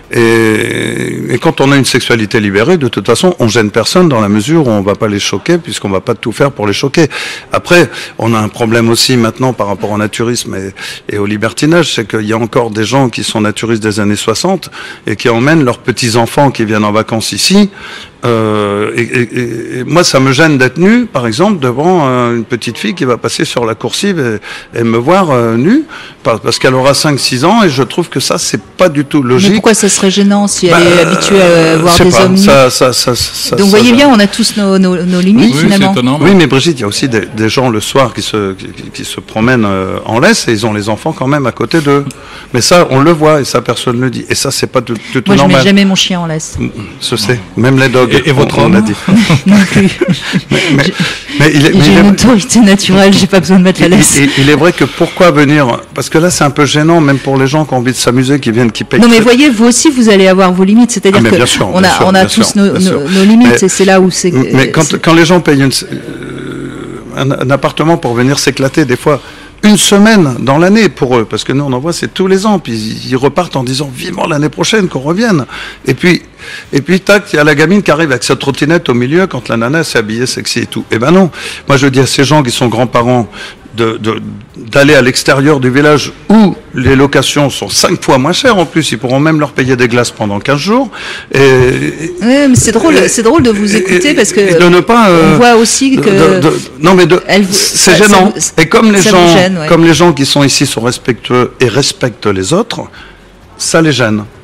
et, et quand on a une sexualité libérée, de toute façon, on gêne personne dans la mesure où on va pas les choquer, puisqu'on va pas tout faire pour les choquer. Après, on a un problème aussi maintenant par rapport au naturisme et, et au libertinage, c'est qu'il y a encore des gens qui sont naturistes des années soixante et qui emmènent leurs petits enfants qui viennent en vacances ici. Euh, et, et- et- et moi, ça me gêne d'être nu, par exemple, devant euh, une petite fille qui va passer sur la coursive et, et me voir euh, nu, par- parce qu'elle aura cinq six ans, et je trouve que ça, c'est pas du tout Mais logique. pourquoi ça serait gênant si elle Bah, est habituée à voir je sais des pas, hommes nus? ça, ça, ça, ça, Donc vous ça- voyez ça- bien, on a tous nos, nos, nos limites Oui, c'est finalement. étonnant. Oui, mais Brigitte, il y a aussi des, des gens le soir qui se, qui, qui se promènent euh, en laisse, et ils ont les enfants quand même à côté d'eux. Mais ça, on le voit, et ça, personne ne le dit. Et ça, c'est pas du du tout Moi je mets normal. jamais mon chien en laisse. Je sais, même les dogs. Et- et votre on, on homme l'a dit. Non plus. mais, mais il est, mais J'ai il est- une autorité naturelle, j'ai pas besoin de mettre la il- laisse. il- il est vrai que pourquoi venir, parce que là c'est un peu gênant, même pour les gens qui ont envie de s'amuser, qui viennent, qui payent. Non mais très- voyez, vous aussi vous allez avoir vos limites, c'est-à-dire Ah, mais que bien sûr, on bien a sûr, on a bien tous sûr, nos, bien nos, sûr. nos limites, Mais- et c'est là où c'est. Mais quand, c'est- quand les gens payent une, euh, un, un appartement pour venir s'éclater, des fois une semaine dans l'année pour eux, parce que nous on en voit c'est tous les ans, puis ils, ils repartent en disant vivement l'année prochaine qu'on revienne. Et puis, et puis tac, il y a la gamine qui arrive avec sa trottinette au milieu quand la nana s'est habillée sexy et tout. Eh ben non, moi je dis à ces gens qui sont grands-parents de, de, d'aller à l'extérieur du village où les locations sont cinq fois moins chères en plus, ils pourront même leur payer des glaces pendant quinze jours. Et, et- Ouais, mais c'est drôle, et- c'est drôle de vous et- écouter et- parce que et de ne pas, euh, on voit aussi de- que de- de- non mais de- elle vous- c'est ça- ça gênant. vous- Et comme les ça vous gens, gêne, ouais. comme les gens qui sont ici sont respectueux et respectent les autres, ça les gêne.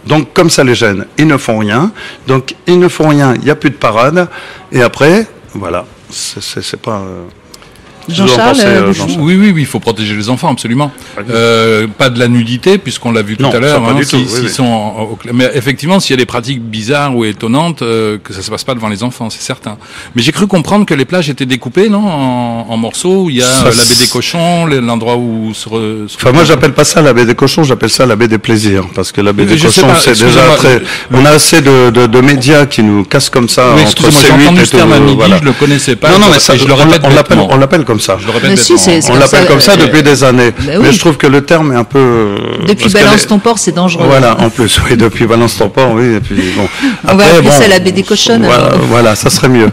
Donc, comme ça les gêne, ils ne font rien. Donc, ils ne font rien, il n'y a plus de parade. Et après, voilà, c'est pas... Euh, Jean-Charles, euh, Jean oui, oui, oui, il faut protéger les enfants, absolument. Euh, pas de la nudité, puisqu'on l'a vu tout non, à l'heure. Hein, si, si, oui, si oui. sont en, au, mais effectivement, s'il y a des pratiques bizarres ou étonnantes, euh, que ça se passe pas devant les enfants, c'est certain. Mais j'ai cru comprendre que les plages étaient découpées, non, en, en morceaux. Où il y a euh, la baie des Cochons, l'endroit où se. Re, se enfin, moi, j'appelle pas ça la baie des Cochons, j'appelle ça la baie des plaisirs, parce que la baie des je Cochons, c'est déjà très. On a assez de, de, de médias qui nous cassent comme ça. Oui, entre moi, j'ai entendu ce terme à midi, voilà. Je le connaissais pas. Non, non, mais ça, je le répète on, on l'appelle comme ça. Je le répète mais si, c'est, c'est on l'appelle comme ça, comme ça depuis des années. Bah oui. Mais je trouve que le terme est un peu... Depuis Balance ton port, c'est dangereux. Voilà, en plus, oui, depuis Balance ton port, oui. Et puis, bon. On Après, va appeler bon, ça la baie des cochonnes. Voilà, voilà, ça serait mieux.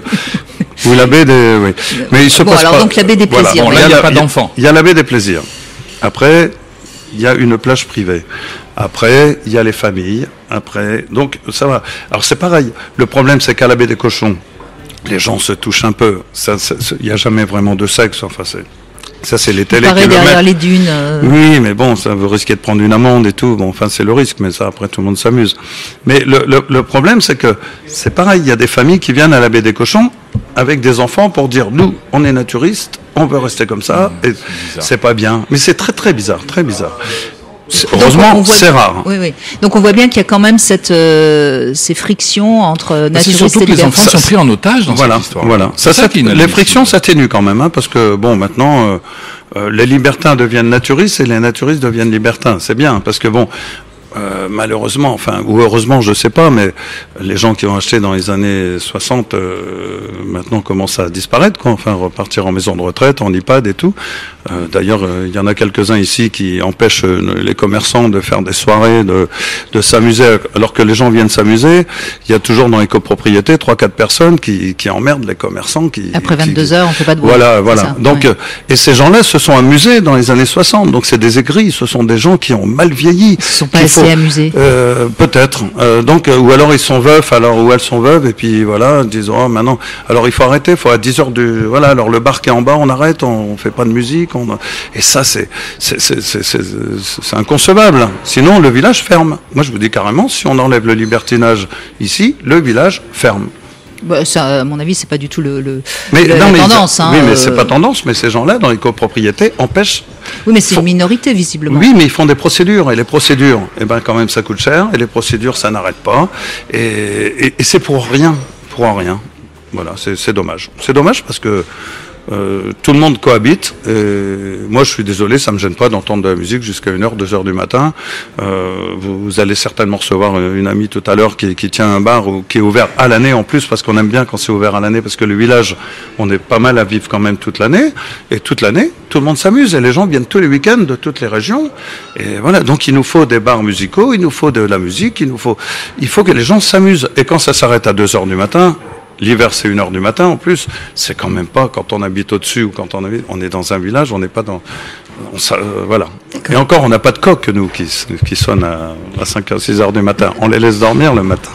Ou la baie des... Oui. Mais il se bon, passe alors pas... donc la baie des plaisirs. Voilà, bon, là, il n'y a, a pas d'enfants. Il y a la baie des plaisirs. Après, il y a une plage privée. Après, il y a les familles. Après, donc, ça va. Alors, c'est pareil. Le problème, c'est qu'à la baie des Cochons, les gens se touchent un peu. Il n'y a jamais vraiment de sexe. Enfin, c'est... Ça, c'est les télés qui le derrière mettent. les dunes. Euh... Oui, mais bon, ça veut risquer de prendre une amende et tout. Bon, enfin, c'est le risque, mais ça, après, tout le monde s'amuse. Mais le, le, le problème, c'est que c'est pareil. Il y a des familles qui viennent à la baie des Cochons avec des enfants pour dire, nous, on est naturistes, on veut rester comme ça, mmh, et c'est pas bien. Mais c'est très, très bizarre, très bizarre. Heureusement, c'est rare. Oui, oui. Donc on voit bien qu'il y a quand même cette, euh, ces frictions entre naturistes et libertins. Les enfants sont pris en otage dans voilà, cette histoire. Voilà. Ça, ça, les frictions s'atténuent quand même, hein, parce que bon, maintenant, euh, euh, les libertins deviennent naturistes et les naturistes deviennent libertins. C'est bien, parce que bon. Euh, malheureusement, enfin, ou heureusement, je sais pas, mais les gens qui ont acheté dans les années soixante, euh, maintenant commencent à disparaître, quoi. Enfin, repartir en maison de retraite, en EHPAD et tout. Euh, D'ailleurs, il euh, y en a quelques-uns ici qui empêchent euh, les commerçants de faire des soirées, de, de s'amuser, alors que les gens viennent s'amuser. Il y a toujours dans les copropriétés trois, quatre personnes qui, qui emmerdent les commerçants. Qui, Après qui, vingt-deux heures, on fait pas de bruit. Voilà, voilà. Ça, donc, ouais. euh, et ces gens-là se sont amusés dans les années soixante. Donc, c'est des aigris. Ce sont des gens qui ont mal vieilli. Ils sont pas assez amusés. Euh, peut-être. Euh, donc, euh, ou alors ils sont veufs, alors ou elles sont veuves, et puis voilà, ils disent oh maintenant, alors il faut arrêter, il faut à dix heures du, voilà, alors le bar qui est en bas, on arrête, on, on fait pas de musique, on, et ça c'est c'est c'est c'est inconcevable. Sinon le village ferme. Moi je vous dis carrément, si on enlève le libertinage ici, le village ferme. Bah, ça, à mon avis, c'est pas du tout le, le, mais, le non, la mais tendance. Hein, oui, mais euh... c'est pas tendance. Mais ces gens-là, dans les copropriétés, empêchent. Oui, mais c'est font... une minorité visiblement. Oui, mais ils font des procédures et les procédures, eh ben quand même, ça coûte cher et les procédures, ça n'arrête pas et, et, et c'est pour rien, pour rien. Voilà, c'est dommage. C'est dommage parce que. Euh, tout le monde cohabite et moi je suis désolé, ça me gêne pas d'entendre de la musique jusqu'à une heure, deux heures du matin. Euh, vous, vous allez certainement recevoir une amie tout à l'heure qui, qui tient un bar ou qui est ouvert à l'année en plus, parce qu'on aime bien quand c'est ouvert à l'année, parce que le village, on est pas mal à vivre quand même toute l'année, et toute l'année tout le monde s'amuse et les gens viennent tous les week-ends de toutes les régions et voilà, donc il nous faut des bars musicaux, il nous faut de la musique, il nous faut il faut que les gens s'amusent, et quand ça s'arrête à deux heures du matin, l'hiver, c'est une heure du matin, en plus. C'est quand même pas quand on habite au-dessus ou quand on habite, on est dans un village, on n'est pas dans, on, ça, euh, voilà. Et encore, on n'a pas de coq, nous, qui, qui sonnent à, à cinq heures, six heures du matin. On les laisse dormir le matin.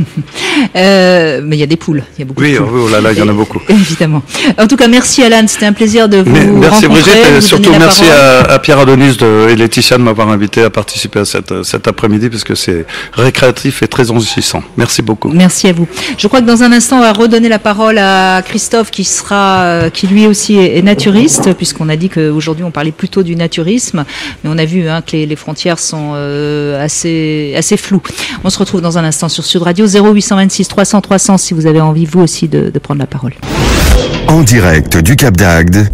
euh, mais il y a des poules. Il y a beaucoup oui, de poules. Oui, oh là là, il y en a beaucoup. Évidemment. En tout cas, merci Alan, c'était un plaisir de vous mais, merci rencontrer. Brigitte, et surtout merci à, à Pierre Adonis de, et Laetitia de m'avoir invité à participer à cette, cet après-midi, parce que c'est récréatif et très enrichissant. Merci beaucoup. Merci à vous. Je crois que dans un instant, on va redonner la parole à Christophe, qui sera, qui lui aussi est, est naturiste, puisqu'on a dit qu'aujourd'hui on parlait plutôt du naturisme, mais on a vu hein, que les, les frontières sont euh, assez, assez floues. On se retrouve dans un instant sur Sud Radio, zéro huit cent vingt-six trois cents trois cents, si vous avez envie vous aussi de, de prendre la parole. En direct du Cap d'Agde,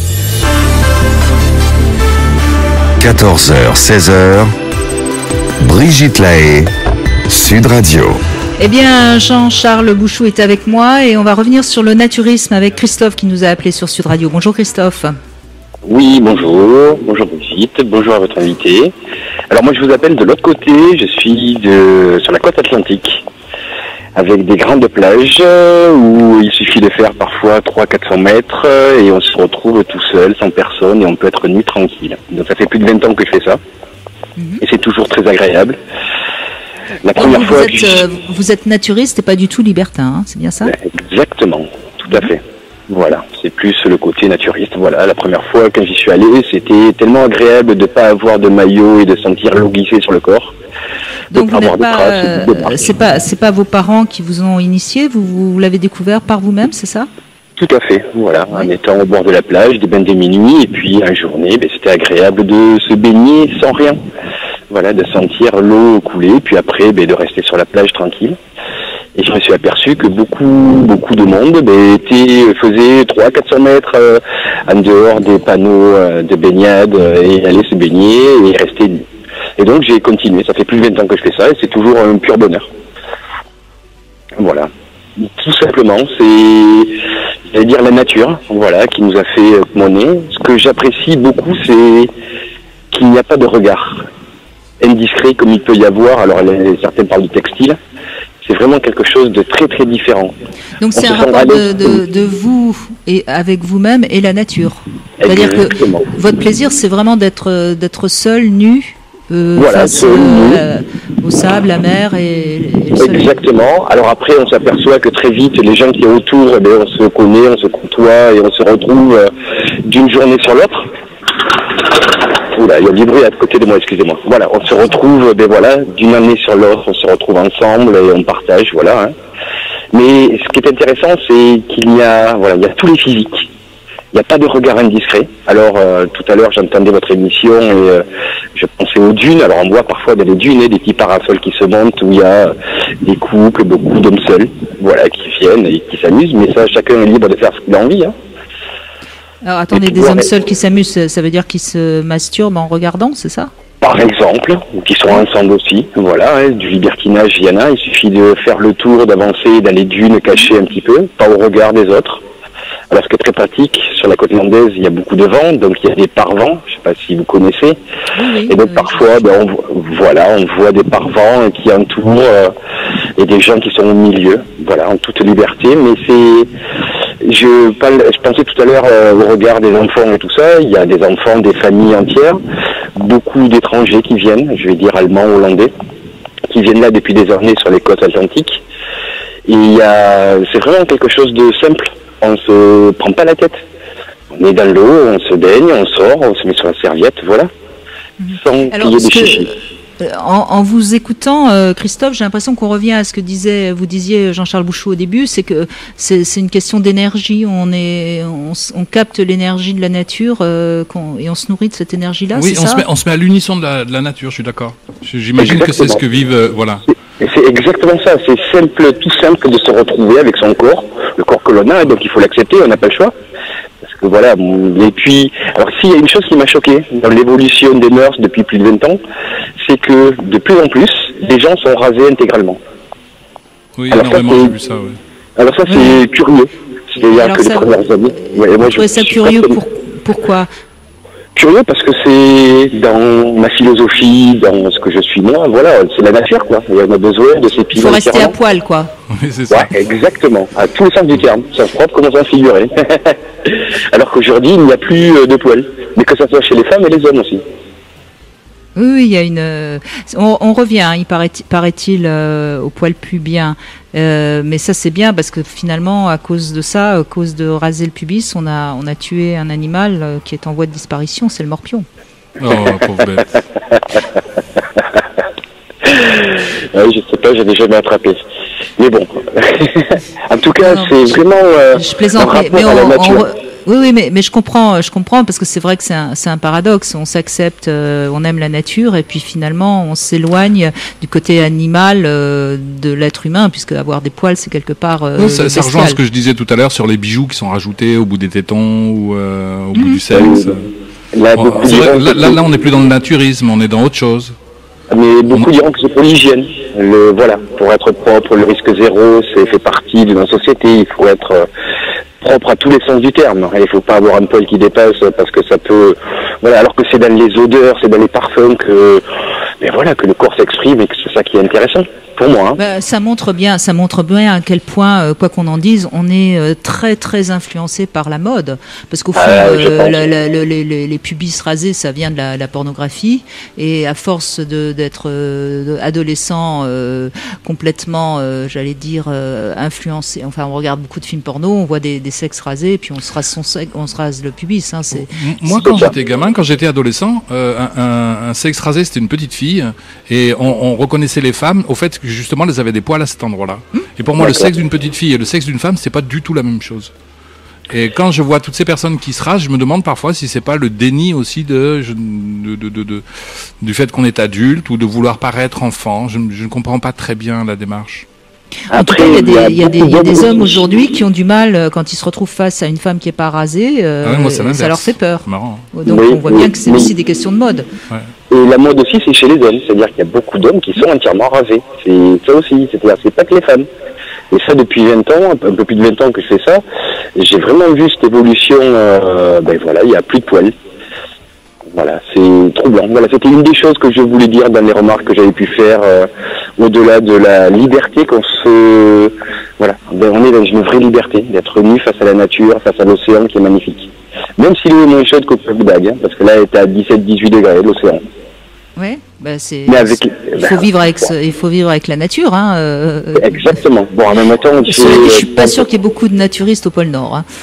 quatorze heures seize heures, Brigitte Lahaye, Sud Radio. Eh bien, Jean-Charles Bouchou est avec moi et on va revenir sur le naturisme avec Christophe qui nous a appelé sur Sud Radio. Bonjour Christophe. Oui, bonjour. Bonjour Brigitte. Bonjour à votre invité. Alors moi je vous appelle de l'autre côté, je suis de, sur la côte atlantique, avec des grandes plages où il suffit de faire parfois trois cents à quatre cents mètres et on se retrouve tout seul, sans personne, et on peut être nu tranquille. Donc ça fait plus de vingt ans que je fais ça. Mm-hmm. Et c'est toujours très agréable. La première vous, fois êtes, que euh, vous êtes naturiste et pas du tout libertin, hein, c'est bien ça? Exactement, tout à fait. Voilà, c'est plus le côté naturiste. Voilà, la première fois quand j'y suis allé, c'était tellement agréable de ne pas avoir de maillot et de sentir l'eau glisser sur le corps. Donc vous avoir n'êtes des pas, traces, euh, des marques. c'est pas, c'est pas vos parents qui vous ont initié, vous, vous l'avez découvert par vous-même, c'est ça? Tout à fait, voilà, Oui. en étant au bord de la plage, des bains de minuit, et puis un journée, ben, c'était agréable de se baigner sans rien. Voilà, de sentir l'eau couler, puis après ben, de rester sur la plage tranquille. Et je me suis aperçu que beaucoup, beaucoup de monde ben, était, faisait trois à quatre cents mètres euh, en dehors des panneaux euh, de baignade euh, et allait se baigner et rester nu. Et donc j'ai continué, ça fait plus de vingt ans que je fais ça et c'est toujours un pur bonheur. Voilà. Tout simplement, c'est, j'allais dire la nature, voilà, qui nous a fait monnaie. Ce que j'apprécie beaucoup, c'est qu'il n'y a pas de regard indiscret comme il peut y avoir. Alors, les, certains parlent du textile. C'est vraiment quelque chose de très très différent. Donc c'est un rapport de, de, de vous et avec vous-même et la nature. C'est-à-dire que votre plaisir, c'est vraiment d'être d'être seul, nu, euh, voilà, face seul, euh, au sable, la mer et, et le soleil. Exactement. Alors après, on s'aperçoit que très vite, les gens qui sont autour, eh bien, on se connaît, on se côtoie et on se retrouve euh, d'une journée sur l'autre. Oula, il y a du bruit à côté de moi, excusez-moi. Voilà, on se retrouve, ben voilà, d'une année sur l'autre, on se retrouve ensemble et on partage, voilà. Hein. Mais ce qui est intéressant, c'est qu'il y a, voilà, il y a tous les physiques. Il n'y a pas de regard indiscret. Alors, euh, tout à l'heure, j'entendais votre émission et euh, je pensais aux dunes. Alors, on voit parfois dans les dunes des petits parasols qui se montent où il y a des couples, beaucoup d'hommes seuls, voilà, qui viennent et qui s'amusent. Mais ça, chacun est libre de faire ce qu'il a envie, hein. Alors attendez, des hommes seuls qui s'amusent, ça veut dire qu'ils se masturbent en regardant, c'est ça? Par exemple, ou qui sont ensemble aussi, voilà, hein, du libertinage, il y en a, il suffit de faire le tour, d'avancer dans les dunes cachées un petit peu, pas au regard des autres. Alors ce qui est très pratique, sur la côte landaise, il y a beaucoup de vent, donc il y a des parvents, je ne sais pas si vous connaissez, Oui, oui, et donc oui, parfois, ben, on, voilà, on voit des parvents qui entourent, euh, et des gens qui sont au milieu, voilà, en toute liberté, mais c'est... Je, parle, je pensais tout à l'heure euh, au regard des enfants et tout ça. Il y a des enfants, des familles entières, beaucoup d'étrangers qui viennent, je vais dire allemands, hollandais, qui viennent là depuis des années sur les côtes atlantiques. Et il y a, c'est vraiment quelque chose de simple. On se prend pas la tête. On est dans l'eau, on se baigne, on sort, on se met sur la serviette, voilà, sans qu'il y ait des chichis. En, en vous écoutant, euh, Christophe, j'ai l'impression qu'on revient à ce que disait, vous disiez Jean-Charles Bouchot au début, c'est que c'est, c'est une question d'énergie. On est, on, on capte l'énergie de la nature euh, qu'on, et on se nourrit de cette énergie-là. Oui, c'est on ça se met, on se met à l'unisson de la, de la nature. Je suis d'accord. J'imagine Exactement. que c'est ce que vivent, euh, voilà. Et c'est exactement ça. C'est simple, tout simple de se retrouver avec son corps, le corps que l'on a, et donc il faut l'accepter. On n'a pas le choix. Parce que voilà, et puis, alors s'il y a une chose qui m'a choqué dans l'évolution des mœurs depuis plus de vingt ans, c'est que de plus en plus, les gens sont rasés intégralement. Oui, alors énormément, ça, j'ai vu ça, oui. Alors ça, c'est oui. curieux. C'est-à-dire alors que ça, les premières années... Ouais, moi, je trouvais ça curieux, pour, pourquoi? Curieux parce que c'est dans ma philosophie, dans ce que je suis moi, voilà, c'est la nature, quoi. Et on a besoin de ces Il faut rester à poil, quoi. Oui, c'est ça. Ouais, exactement, à tous les sens du terme, sens propre comme sens figuré. Alors qu'aujourd'hui, il n'y a plus de poils, mais que ça soit chez les femmes et les hommes aussi. Oui, oui, il y a une. Euh, on, on revient, hein, il paraît, paraît-il, euh, au poil pubien. Euh, mais ça, c'est bien parce que finalement, à cause de ça, à cause de raser le pubis, on a, on a tué un animal euh, qui est en voie de disparition, c'est le morpion. Oh, pauvre bête. Ouais, je sais pas, j'avais jamais attrapé. Mais bon, en tout cas, non, c'est vraiment. Euh, je plaisante, mais, mais on, on, oui, oui, mais, mais je comprends, je comprends parce que c'est vrai que c'est un, c'est un paradoxe. On s'accepte, euh, on aime la nature, et puis finalement, on s'éloigne du côté animal euh, de l'être humain, puisque avoir des poils, c'est quelque part. Euh, oui, ça, ça rejoint ce que je disais tout à l'heure sur les bijoux qui sont rajoutés au bout des tétons ou euh, au mmh. bout du sexe. Là, on, vrai, là, là, là, on n'est plus dans le naturisme, on est dans autre chose. Mais beaucoup diront que c'est pour l'hygiène. Le, voilà, pour être propre, le risque zéro, c'est fait partie de notre société. Il faut être euh, propre à tous les sens du terme. Il ne faut pas avoir un poil qui dépasse parce que ça peut. Voilà, alors que c'est dans les odeurs, c'est dans les parfums que, mais voilà, que le corps s'exprime et que c'est ça qui est intéressant. pour moi. Hein. Bah, ça montre bien, ça montre bien à quel point, euh, quoi qu'on en dise, on est euh, très très influencé par la mode, parce qu'au fond, Ah, je euh, pense. la- la- le- les, les- les pubis rasés, ça vient de la, la pornographie, et à force de d'être euh, de- adolescent, euh, complètement, euh, j'allais dire, euh, influencé. Enfin, on regarde beaucoup de films porno, on voit des, des sexes rasés, et puis on se rase son sexe, on se rase le pubis. Hein, c'est M- Moi, quand j'étais gamin, quand j'étais adolescent, euh, un, un, un sexe rasé, c'était une petite fille, et on, on reconnaissait les femmes au fait que justement, elles avaient des poils à cet endroit-là. Et pour moi, le D'accord. sexe d'une petite fille et le sexe d'une femme, c'est pas du tout la même chose. Et quand je vois toutes ces personnes qui se rasent, je me demande parfois si c'est pas le déni aussi de, je- de, de, de- de- du fait qu'on est adulte ou de vouloir paraître enfant. Je, ne- je ne comprends pas très bien la démarche. En tout cas, il y a des, il y a des, il y a des hommes aujourd'hui qui ont du mal euh, quand ils se retrouvent face à une femme qui est pas rasée, euh, Ah ouais, moi, c'est l'inverse. ça leur fait peur. C'est marrant. Donc Oui, on voit oui, bien que c'est oui. aussi des questions de mode. Et la mode aussi, c'est chez les hommes. C'est-à-dire qu'il y a beaucoup d'hommes qui sont entièrement rasés. C'est ça aussi. C'est-à-dire c'est pas que les femmes. Et ça, depuis vingt ans, un peu plus de vingt ans que je fais ça, j'ai vraiment vu cette évolution. Euh, ben voilà, il n'y a plus de poils. Voilà, c'est troublant. Voilà, c'était une des choses que je voulais dire dans les remarques que j'avais pu faire, euh, au-delà de la liberté qu'on se... Voilà, ben, on est dans une vraie liberté, d'être nu face à la nature, face à l'océan qui est magnifique. Même s'il est moins chaud qu'au Cap-d'Agde, hein, parce que là, il est à dix-sept dix-huit degrés, l'océan. Ouais, bah c'est. Mais avec- Il faut vivre avec, ce- il faut vivre avec la nature. Hein, euh, Exactement. Bon, en même temps, il Cela dit, je suis fait... pas sûr qu'il y ait beaucoup de naturistes au pôle Nord. Hein.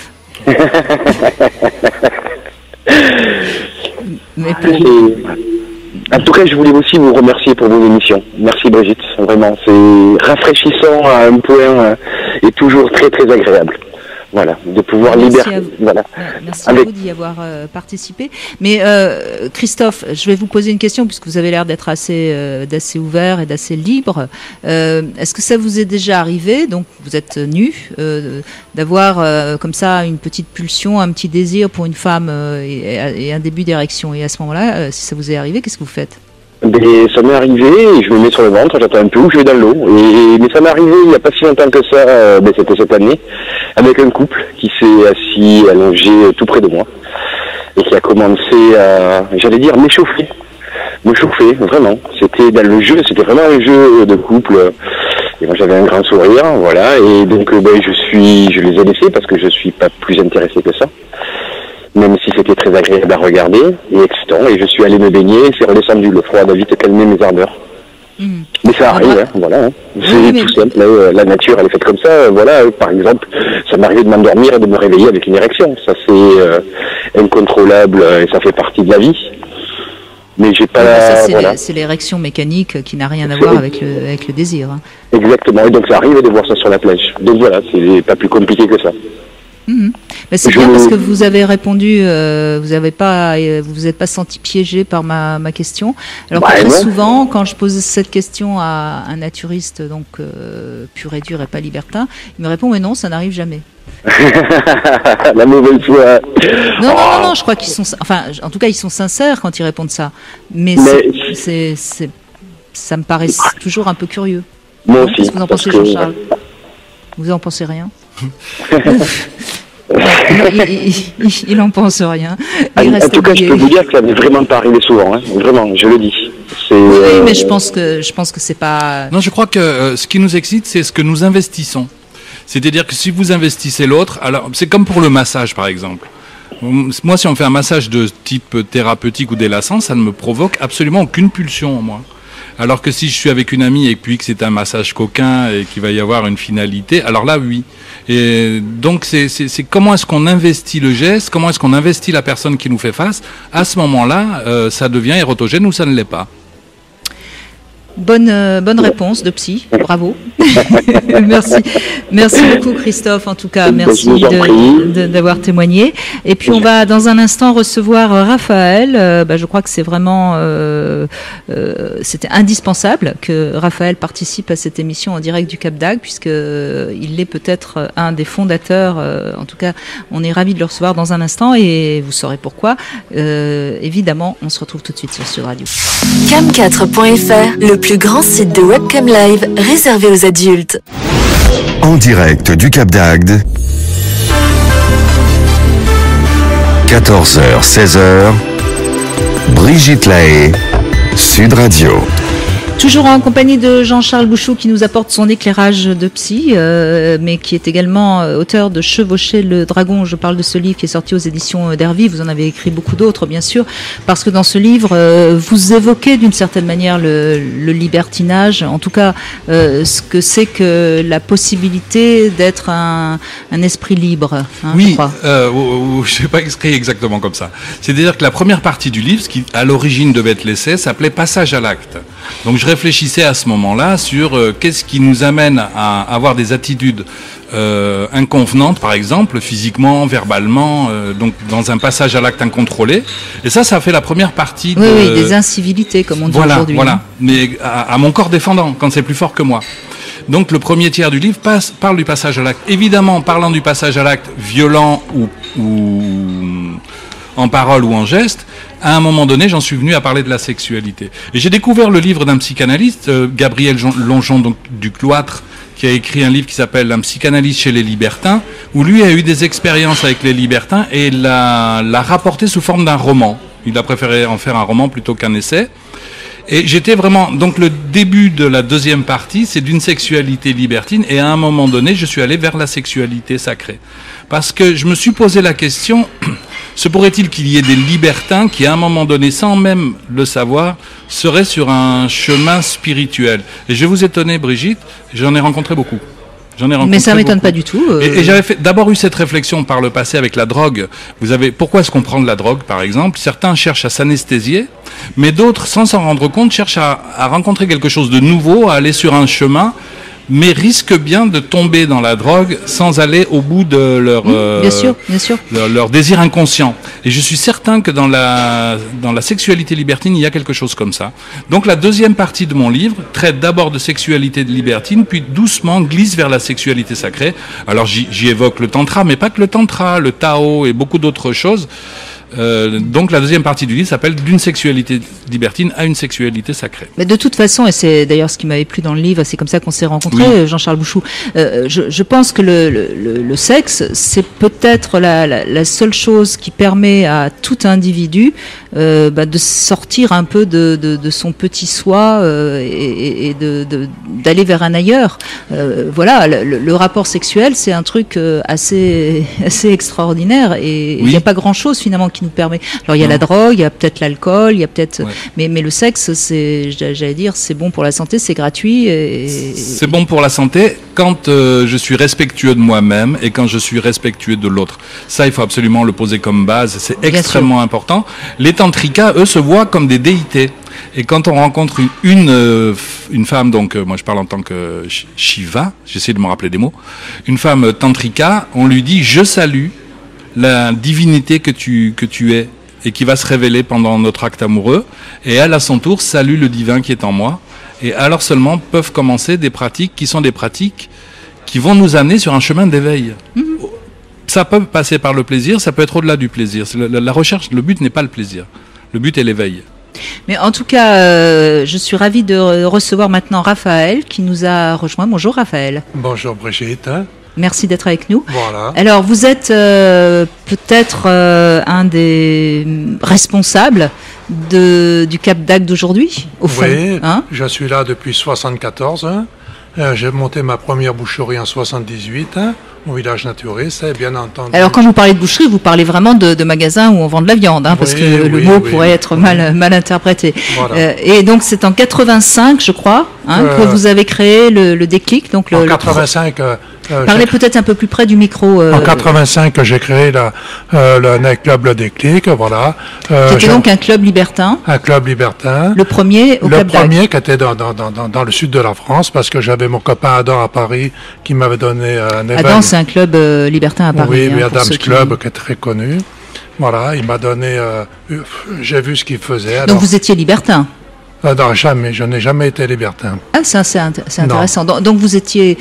Mais pour- Et- En tout cas, je voulais aussi vous remercier pour vos émissions. Merci Brigitte, vraiment, c'est rafraîchissant à un point euh, et toujours très très agréable. Voilà, de pouvoir Merci libérer. à vous. Voilà. Ouais, Merci Avec- à vous d'y avoir euh, participé. Mais euh, Christophe, je vais vous poser une question puisque vous avez l'air d'être assez, euh, d'assez ouvert et d'assez libre. Euh, Est-ce que ça vous est déjà arrivé, donc vous êtes nu, euh, d'avoir euh, comme ça une petite pulsion, un petit désir pour une femme euh, et, et un début d'érection? Et à ce moment-là, euh, si ça vous est arrivé, qu'est-ce que vous faites? Ben, ça m'est arrivé, et je me mets sur le ventre, j'attends un peu, je vais dans l'eau. Et, mais ça m'est arrivé il n'y a pas si longtemps que ça, euh, ben, c'était cette année, avec un couple qui s'est assis, allongé euh, tout près de moi, et qui a commencé à, j'allais dire, m'échauffer. Me chauffer, vraiment. C'était dans le jeu, c'était vraiment un jeu de couple. Et moi j'avais un grand sourire, voilà, et donc euh, ben, je suis, je les ai laissés parce que je suis pas plus intéressé que ça. Même si c'était très agréable à regarder et excitant, et je suis allé me baigner, et c'est redescendu, le froid a vite calmé mes ardeurs. Mhm. Mais ça arrive, Ah, hein, voilà. Hein. C'est oui, mais- tout simple, hein, euh, la nature elle est faite comme ça, euh, voilà. euh, Par exemple, ça m'arrivait de m'endormir et de me réveiller avec une érection, ça c'est euh, incontrôlable euh, et ça fait partie de la vie. Mais j'ai pas, Oui, bah, ça, c'est voilà. l'é- c'est l'érection mécanique qui n'a rien à voir avec le, avec le désir. Hein. Exactement, et donc ça arrive de voir ça sur la plage. Donc voilà, c'est pas plus compliqué que ça. Mhm. Mais c'est Je- bien parce que vous avez répondu, euh, vous avez pas, euh, vous vous êtes pas senti piégé par ma, ma question. Alors que Bah, très non. souvent, quand je pose cette question à un naturiste, donc euh, pur et dur et pas libertin, il me répond mais non, ça n'arrive jamais. La mauvaise foi. Non, non, Oh. non, non, je crois qu'ils sont, enfin, en tout cas, ils sont sincères quand ils répondent ça. Mais, Mais- c'est- c'est, c'est, ça me paraît toujours un peu curieux. Moi Non, aussi. Qu'est-ce que vous en parce pensez, que- Jean-Charles? Vous en pensez rien? Non, il, il, il, il en pense rien. En, Il en reste tout cas, je habillé. peux vous dire que ça n'est vraiment pas arrivé souvent, hein. Vraiment, je le dis. C'est, Oui, oui, euh, mais je pense que je pense que c'est pas. Non, je crois que euh, ce qui nous excite, c'est ce que nous investissons. C'est-à-dire que si vous investissez l'autre, alors c'est comme pour le massage, par exemple. Moi, si on fait un massage de type thérapeutique ou délassant, ça ne me provoque absolument aucune pulsion en moi. Alors que si je suis avec une amie et puis que c'est un massage coquin et qu'il va y avoir une finalité, alors là, oui. Et donc, c'est, c'est, c'est comment est-ce qu'on investit le geste, comment est-ce qu'on investit la personne qui nous fait face. À ce moment-là, euh, ça devient érotogène ou ça ne l'est pas. Bonne euh, bonne réponse de psy, bravo. Merci, merci beaucoup Christophe. En tout cas, merci Je vous en de- prie. de- d'avoir témoigné. Et puis on va dans un instant recevoir euh, Raphaël. Euh, bah, je crois que c'est vraiment euh, euh, c'était indispensable que Raphaël participe à cette émission en direct du Cap-d'Agde puisque euh, il est peut-être un des fondateurs. euh, en tout cas, on est ravis de le recevoir dans un instant et vous saurez pourquoi. Euh, évidemment, on se retrouve tout de suite sur Sud Radio. cam quatre point f r, le plus grand site de webcam live réservé aux adultes. En direct du Cap-d'Agde, quatorze heures seize heures, Brigitte Lahaie, Sud Radio. Toujours en compagnie de Jean-Charles Bouchou qui nous apporte son éclairage de psy, euh, mais qui est également auteur de Chevaucher le dragon. Je parle de ce livre qui est sorti aux éditions d'Hervy. Vous en avez écrit beaucoup d'autres, bien sûr, parce que dans ce livre, euh, vous évoquez d'une certaine manière le, le libertinage, en tout cas euh, ce que c'est que la possibilité d'être un, un esprit libre. Hein, oui, je crois. Euh, je n'ai pas écrit exactement comme ça. C'est-à-dire que la première partie du livre, ce qui à l'origine devait être l'essai, s'appelait Passage à l'acte. Donc je réfléchissais à ce moment-là sur euh, qu'est-ce qui nous amène à avoir des attitudes euh, inconvenantes, par exemple, physiquement, verbalement, euh, donc dans un passage à l'acte incontrôlé. Et ça, ça a fait la première partie de... Oui, oui, des incivilités, comme on dit voilà, aujourd'hui. Voilà, mais à, à mon corps défendant, quand c'est plus fort que moi. Donc le premier tiers du livre passe, parle du passage à l'acte. Évidemment, en parlant du passage à l'acte violent ou, ou en parole ou en geste, à un moment donné, j'en suis venu à parler de la sexualité. Et j'ai découvert le livre d'un psychanalyste, euh, Gabriel Longeon, donc, du Cloître, qui a écrit un livre qui s'appelle « Un psychanalyste chez les libertins », où lui a eu des expériences avec les libertins et l'a, l'a rapporté sous forme d'un roman. Il a préféré en faire un roman plutôt qu'un essai. Et j'étais vraiment... Donc le début de la deuxième partie, c'est d'une sexualité libertine, et à un moment donné, je suis allé vers la sexualité sacrée. Parce que je me suis posé la question... Se pourrait-il qu'il y ait des libertins qui, à un moment donné, sans même le savoir, seraient sur un chemin spirituel? Et je vais vous étonner, Brigitte, j'en ai rencontré beaucoup. J'en ai rencontré Mais ça ne m'étonne beaucoup. pas du tout. Euh... Et, et j'avais fait, d'abord eu cette réflexion par le passé avec la drogue. Vous avez, pourquoi est-ce qu'on prend de la drogue, par exemple? Certains cherchent à s'anesthésier, mais d'autres, sans s'en rendre compte, cherchent à, à rencontrer quelque chose de nouveau, à aller sur un chemin, mais risquent bien de tomber dans la drogue sans aller au bout de leur, mmh, euh, bien sûr, bien sûr. leur, leur désir inconscient. Et je suis certain que dans la, dans la sexualité libertine, il y a quelque chose comme ça. Donc la deuxième partie de mon livre traite d'abord de sexualité libertine, puis doucement glisse vers la sexualité sacrée. Alors j'y, j'y évoque le tantra, mais pas que le tantra, le tao et beaucoup d'autres choses. Euh, donc la deuxième partie du livre s'appelle d'une sexualité libertine à une sexualité sacrée. Mais de toute façon, et c'est d'ailleurs ce qui m'avait plu dans le livre, c'est comme ça qu'on s'est rencontrés, oui. Jean-Charles Bouchou, euh, je, je pense que le, le, le sexe, c'est peut-être la, la, la seule chose qui permet à tout individu euh, bah, de sortir un peu de, de, de son petit soi euh, et, et de, de, d'aller vers un ailleurs. Euh, voilà, le, le rapport sexuel, c'est un truc assez, assez extraordinaire, et il oui. n'y a pas grand-chose finalement qui nous permet. Alors il y a non. la drogue, il y a peut-être l'alcool, il y a peut-être, ouais. mais mais le sexe, c'est, j'allais dire, c'est bon pour la santé, c'est gratuit. Et... C'est bon pour la santé quand euh, je suis respectueux de moi-même et quand je suis respectueux de l'autre. Ça, il faut absolument le poser comme base. C'est extrêmement important. Les tantrikas, eux, se voient comme des déités. Et quand on rencontre une une, euh, une femme, donc euh, moi je parle en tant que Shiva, j'essaie de me rappeler des mots, une femme tantrika, on lui dit je salue la divinité que tu, que tu es et qui va se révéler pendant notre acte amoureux, et elle, à son tour, salue le divin qui est en moi, et alors seulement peuvent commencer des pratiques qui sont des pratiques qui vont nous amener sur un chemin d'éveil. Mmh. Ça peut passer par le plaisir, ça peut être au-delà du plaisir. La, la recherche, le but n'est pas le plaisir, le but est l'éveil. Mais en tout cas, euh, je suis ravie de recevoir maintenant Raphaël qui nous a rejoint. Bonjour Raphaël. Bonjour Brigitte. Merci d'être avec nous. Voilà. Alors, vous êtes euh, peut-être euh, un des responsables de, du Cap d'Agde d'aujourd'hui, au fond. Oui, hein je suis là depuis soixante-quatorze. Hein. Euh, j'ai monté ma première boucherie en soixante-dix-huit, hein, au village naturiste, et bien entendu. Alors, quand vous parlez de boucherie, vous parlez vraiment de, de magasins où on vend de la viande, hein, parce oui, que oui, le mot oui, pourrait oui. être mal, mal interprété. Voilà. Euh, et donc, c'est en quatre-vingt-cinq, je crois, hein, euh, que vous avez créé le, le déclic. Donc le, en quatre-vingt-cinq. Le... Euh, Euh, Parlez peut-être un peu plus près du micro. Euh, en quatre-vingt-cinq, j'ai créé la, euh, le nightclub Le Déclic, voilà. Euh, qui était donc un club libertin. Un club libertin. Le premier au Le Cap d'Agde. premier qui était dans, dans, dans, dans le sud de la France, parce que j'avais mon copain Adam à Paris qui m'avait donné un événement. Adam, c'est un club euh, libertin à Paris. Oui, hein, oui, Adam's Club, qui... qui est très connu. Voilà, il m'a donné... Euh, j'ai vu ce qu'il faisait. Alors, donc vous étiez libertin? Euh, non, jamais, je n'ai jamais été libertin. Ah, ça, c'est, int- c'est intéressant. Donc, donc, vous étiez,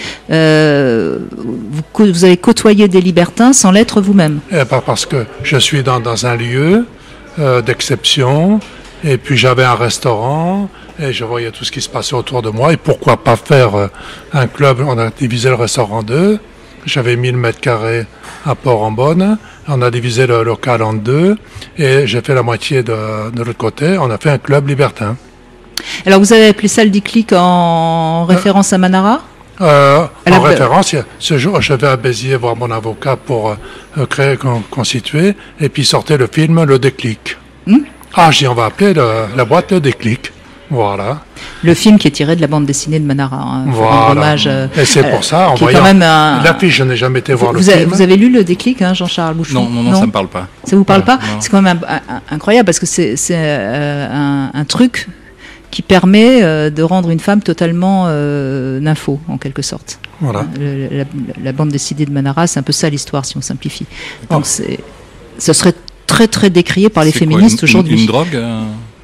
euh, vous, vous avez côtoyé des libertins sans l'être vous-même. Eh ben, parce que je suis dans, dans un lieu euh, d'exception, et puis j'avais un restaurant, et je voyais tout ce qui se passait autour de moi, et pourquoi pas faire euh, un club. On a divisé le restaurant en deux, j'avais mille mètres carrés à Port-en-Bonne, on a divisé le local en deux, et j'ai fait la moitié de, de l'autre côté, on a fait un club libertin. Alors vous avez appelé ça le déclic en référence à Manara? Euh, À la- en référence, il y a- ce jour, je vais à Béziers voir mon avocat pour euh, créer, con- constituer, et puis sortait le film Le Déclic. Hmm. Ah, j'ai dit, on va appeler le- la boîte Le Déclic. Voilà. Le film qui est tiré de la bande dessinée de Manara. Hein, faut rendre Voilà. hommage, euh, Et c'est euh, pour ça, en qui est voyant quand même un- l'affiche, je n'ai jamais été voir vous, le vous avez, film. vous avez lu Le Déclic, hein, Jean-Charles Bouchon? Non, non, non, ça me parle pas. Ça vous parle Ouais, pas? non. C'est quand même un- un- incroyable parce que c'est c'est, euh, un, un truc qui permet euh, de rendre une femme totalement euh, nympho, en quelque sorte. Voilà. Le- la, la bande dessinée de Manara, c'est un peu ça l'histoire, si on simplifie. Donc Oh. c'est, ce serait très très décrié par les C'est quoi, féministes une- une- aujourd'hui. Une drogue euh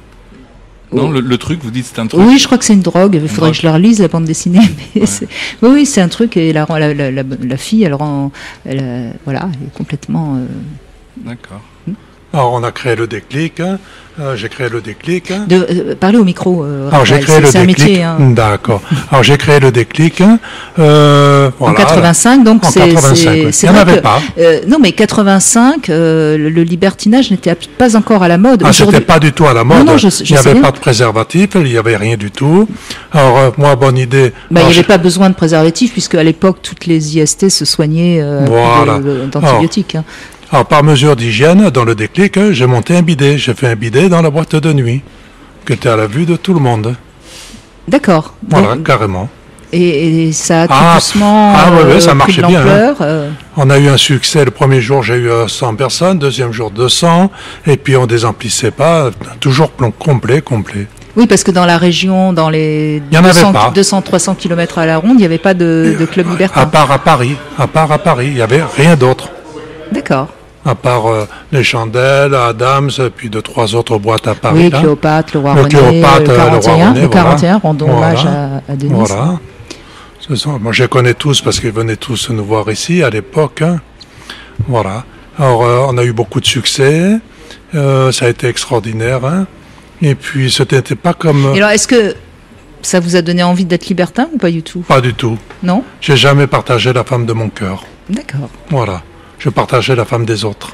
Non, Oh. le, le truc, vous dites c'est un truc. Oui, je crois que c'est une drogue. Il faudrait drogue. que je la relise, la bande dessinée. Mais c'est- Oui, oui, c'est un truc. Et la, la, la, la, la fille, elle rend. Elle, euh, voilà, elle est complètement. euh, D'accord. Alors, on a créé Le Déclic. hein. Euh, j'ai créé Le Déclic. hein. de, euh, parler au micro. euh, Alors, j'ai Raphaël, créé c'est Le c'est un Déclic. métier. Hein. D'accord. Alors, j'ai créé Le Déclic. hein. Euh, En voilà. quatre-vingt-cinq, donc En c'est quatre-vingt-cinq, c'est- oui. c'est Il n'y en vrai avait que, pas. euh, non, mais quatre-vingt-cinq, euh, le, le libertinage n'était pas encore à la mode. Ah, Aujourd'hui- c'était pas du tout à la mode. Non, non, je- je il n'y sais avait bien. pas de préservatif, il n'y avait rien du tout. Alors, euh, moi, bonne idée. Bah, il Alors, n'y j'ai- avait pas besoin de préservatif, puisque à l'époque, toutes les I S T se soignaient euh, Voilà. de- de- d'antibiotiques. hein. Alors, par mesure d'hygiène, dans Le Déclic, hein, j'ai monté un bidet. J'ai fait un bidet dans la boîte de nuit, qui était à la vue de tout le monde. D'accord. Voilà, Donc, carrément. et, et ça a tout Ah, doucement ah, ouais, ouais, ça euh, pris marchait de bien, hein. l'ampleur. euh, On a eu un succès. Le premier jour, j'ai eu euh, cent personnes. Deuxième jour, deux cents. Et puis, on désemplissait pas. Toujours plomb complet, complet. Oui, parce que dans la région, dans les Il y en avait pas. deux cents à trois cents kilomètres à la ronde, il n'y avait pas de, de club À libertin. part à Paris. À part à Paris. Il n'y avait rien d'autre. D'accord. À part euh, les chandelles, Adams, puis deux, trois autres boîtes à Paris. Oui, là. Cléopâtre, le roi Le René, Cléopâtre, le le roi quarante et un, René, le voilà. quarante et un, rendons Voilà. hommage à, à Denis. Voilà. Ce sont- moi, je les connais tous parce qu'ils venaient tous nous voir ici à l'époque. hein. Voilà. Alors, euh, on a eu beaucoup de succès. Euh, ça a été extraordinaire. hein. Et puis, ce n'était pas comme... Et alors, est-ce que ça vous a donné envie d'être libertin ou pas du tout? Pas du tout. Non? J'ai jamais partagé la femme de mon cœur. D'accord. Voilà. Je partageais la femme des autres.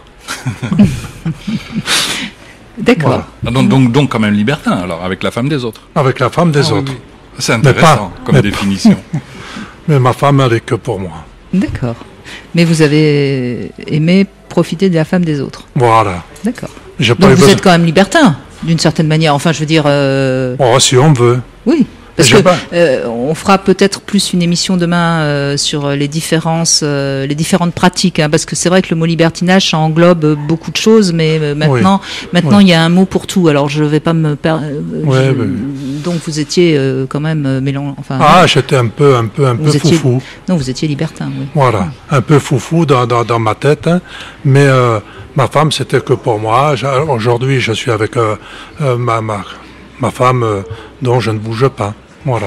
D'accord. Voilà. Ah, donc, donc, donc, quand même libertin, alors, avec la femme des autres. Avec la femme des Ah, oui, autres. oui. C'est Mais intéressant pas- comme mais- définition. Mais ma femme, elle est que pour moi. D'accord. Mais vous avez aimé profiter de la femme des autres. Voilà. D'accord. J'ai pas Donc eu vous besoin- êtes quand même libertin, d'une certaine manière. Enfin, je veux dire... euh, Oh, si on veut. Oui. Parce J'ai que pas- euh, on fera peut-être plus une émission demain euh, sur les différences, euh, les différentes pratiques, hein, parce que c'est vrai que le mot libertinage ça englobe beaucoup de choses, mais euh, maintenant, maintenant Oui. il y a un mot pour tout. Alors je vais pas me per... euh, Ouais, je- ouais. donc vous étiez euh, quand même euh, mélange. Enfin, Ah, j'étais un peu, un peu, un peu vous étiez... foufou. Non, vous étiez libertin. Oui. Voilà, un peu foufou dans, dans, dans ma tête, hein. mais euh, ma femme c'était que pour moi. J'ai- Aujourd'hui, je suis avec euh, euh, ma, ma, ma femme euh, dont je ne bouge pas. Voilà.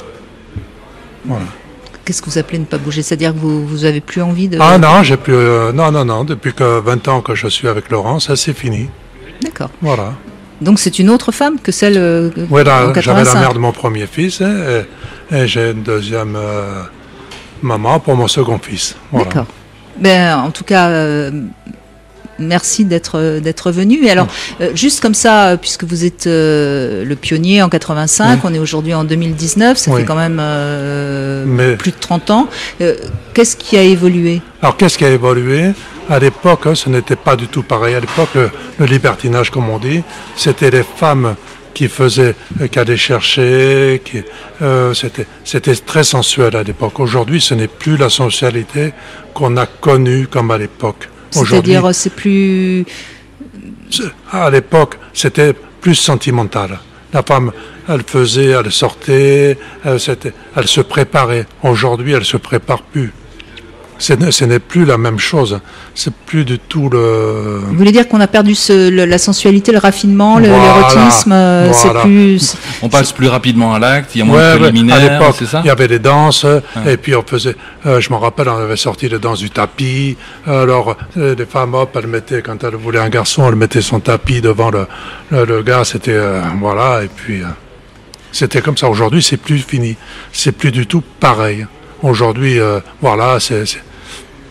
Voilà. Qu'est-ce que vous appelez ne pas bouger? C'est-à-dire que vous vous avez plus envie de. Ah non, j'ai plus. euh, non, non, non. Depuis que vingt ans que je suis avec Laurent, ça c'est fini. D'accord. Voilà. Donc c'est une autre femme que celle. euh, que- Ouais, là, en j'avais la quatre-vingt-cinq. mère de mon premier fils hein, et, et j'ai une deuxième euh, maman pour mon second fils. Voilà. D'accord. Ben, en tout cas, euh, merci d'être d'être venu. Et alors, euh, juste comme ça, euh, puisque vous êtes euh, le pionnier en quatre-vingt-cinq, Oui. on est aujourd'hui en deux mille dix-neuf, ça Oui. fait quand même euh, Mais- plus de trente ans. Euh, Qu'est-ce qui a évolué? Alors, qu'est-ce qui a évolué? À l'époque, hein, ce n'était pas du tout pareil. À l'époque, le, le libertinage, comme on dit, c'était les femmes qui faisaient, euh, qui allaient chercher, qui, euh, c'était, c'était très sensuel à l'époque. Aujourd'hui, ce n'est plus la sensualité qu'on a connue comme à l'époque. Aujourd'hui, C'est-à-dire, c'est plus. c'est- à l'époque, c'était plus sentimental. La femme, elle faisait, elle sortait, elle, c'était, elle se préparait. Aujourd'hui, elle se prépare plus. Ce n'est- ce n'est plus la même chose. C'est plus du tout le. Vous voulez dire qu'on a perdu ce, le- la sensualité, le raffinement, le- Voilà, l'érotisme, euh, c'est voilà. plus. On passe plus rapidement à l'acte, il y a moins Ouais, de ouais, à préliminaires, l'époque, c'est ça il y avait les danses, et puis on faisait, euh, je me rappelle, on avait sorti les danses du tapis. Alors, euh, les femmes, hop, elles mettaient, quand elles voulaient un garçon, elles mettaient son tapis devant le, le, le gars, c'était, euh, voilà, et puis, euh, c'était comme ça. Aujourd'hui, c'est plus fini. C'est plus du tout pareil. Aujourd'hui, euh, voilà, c'est, c'est-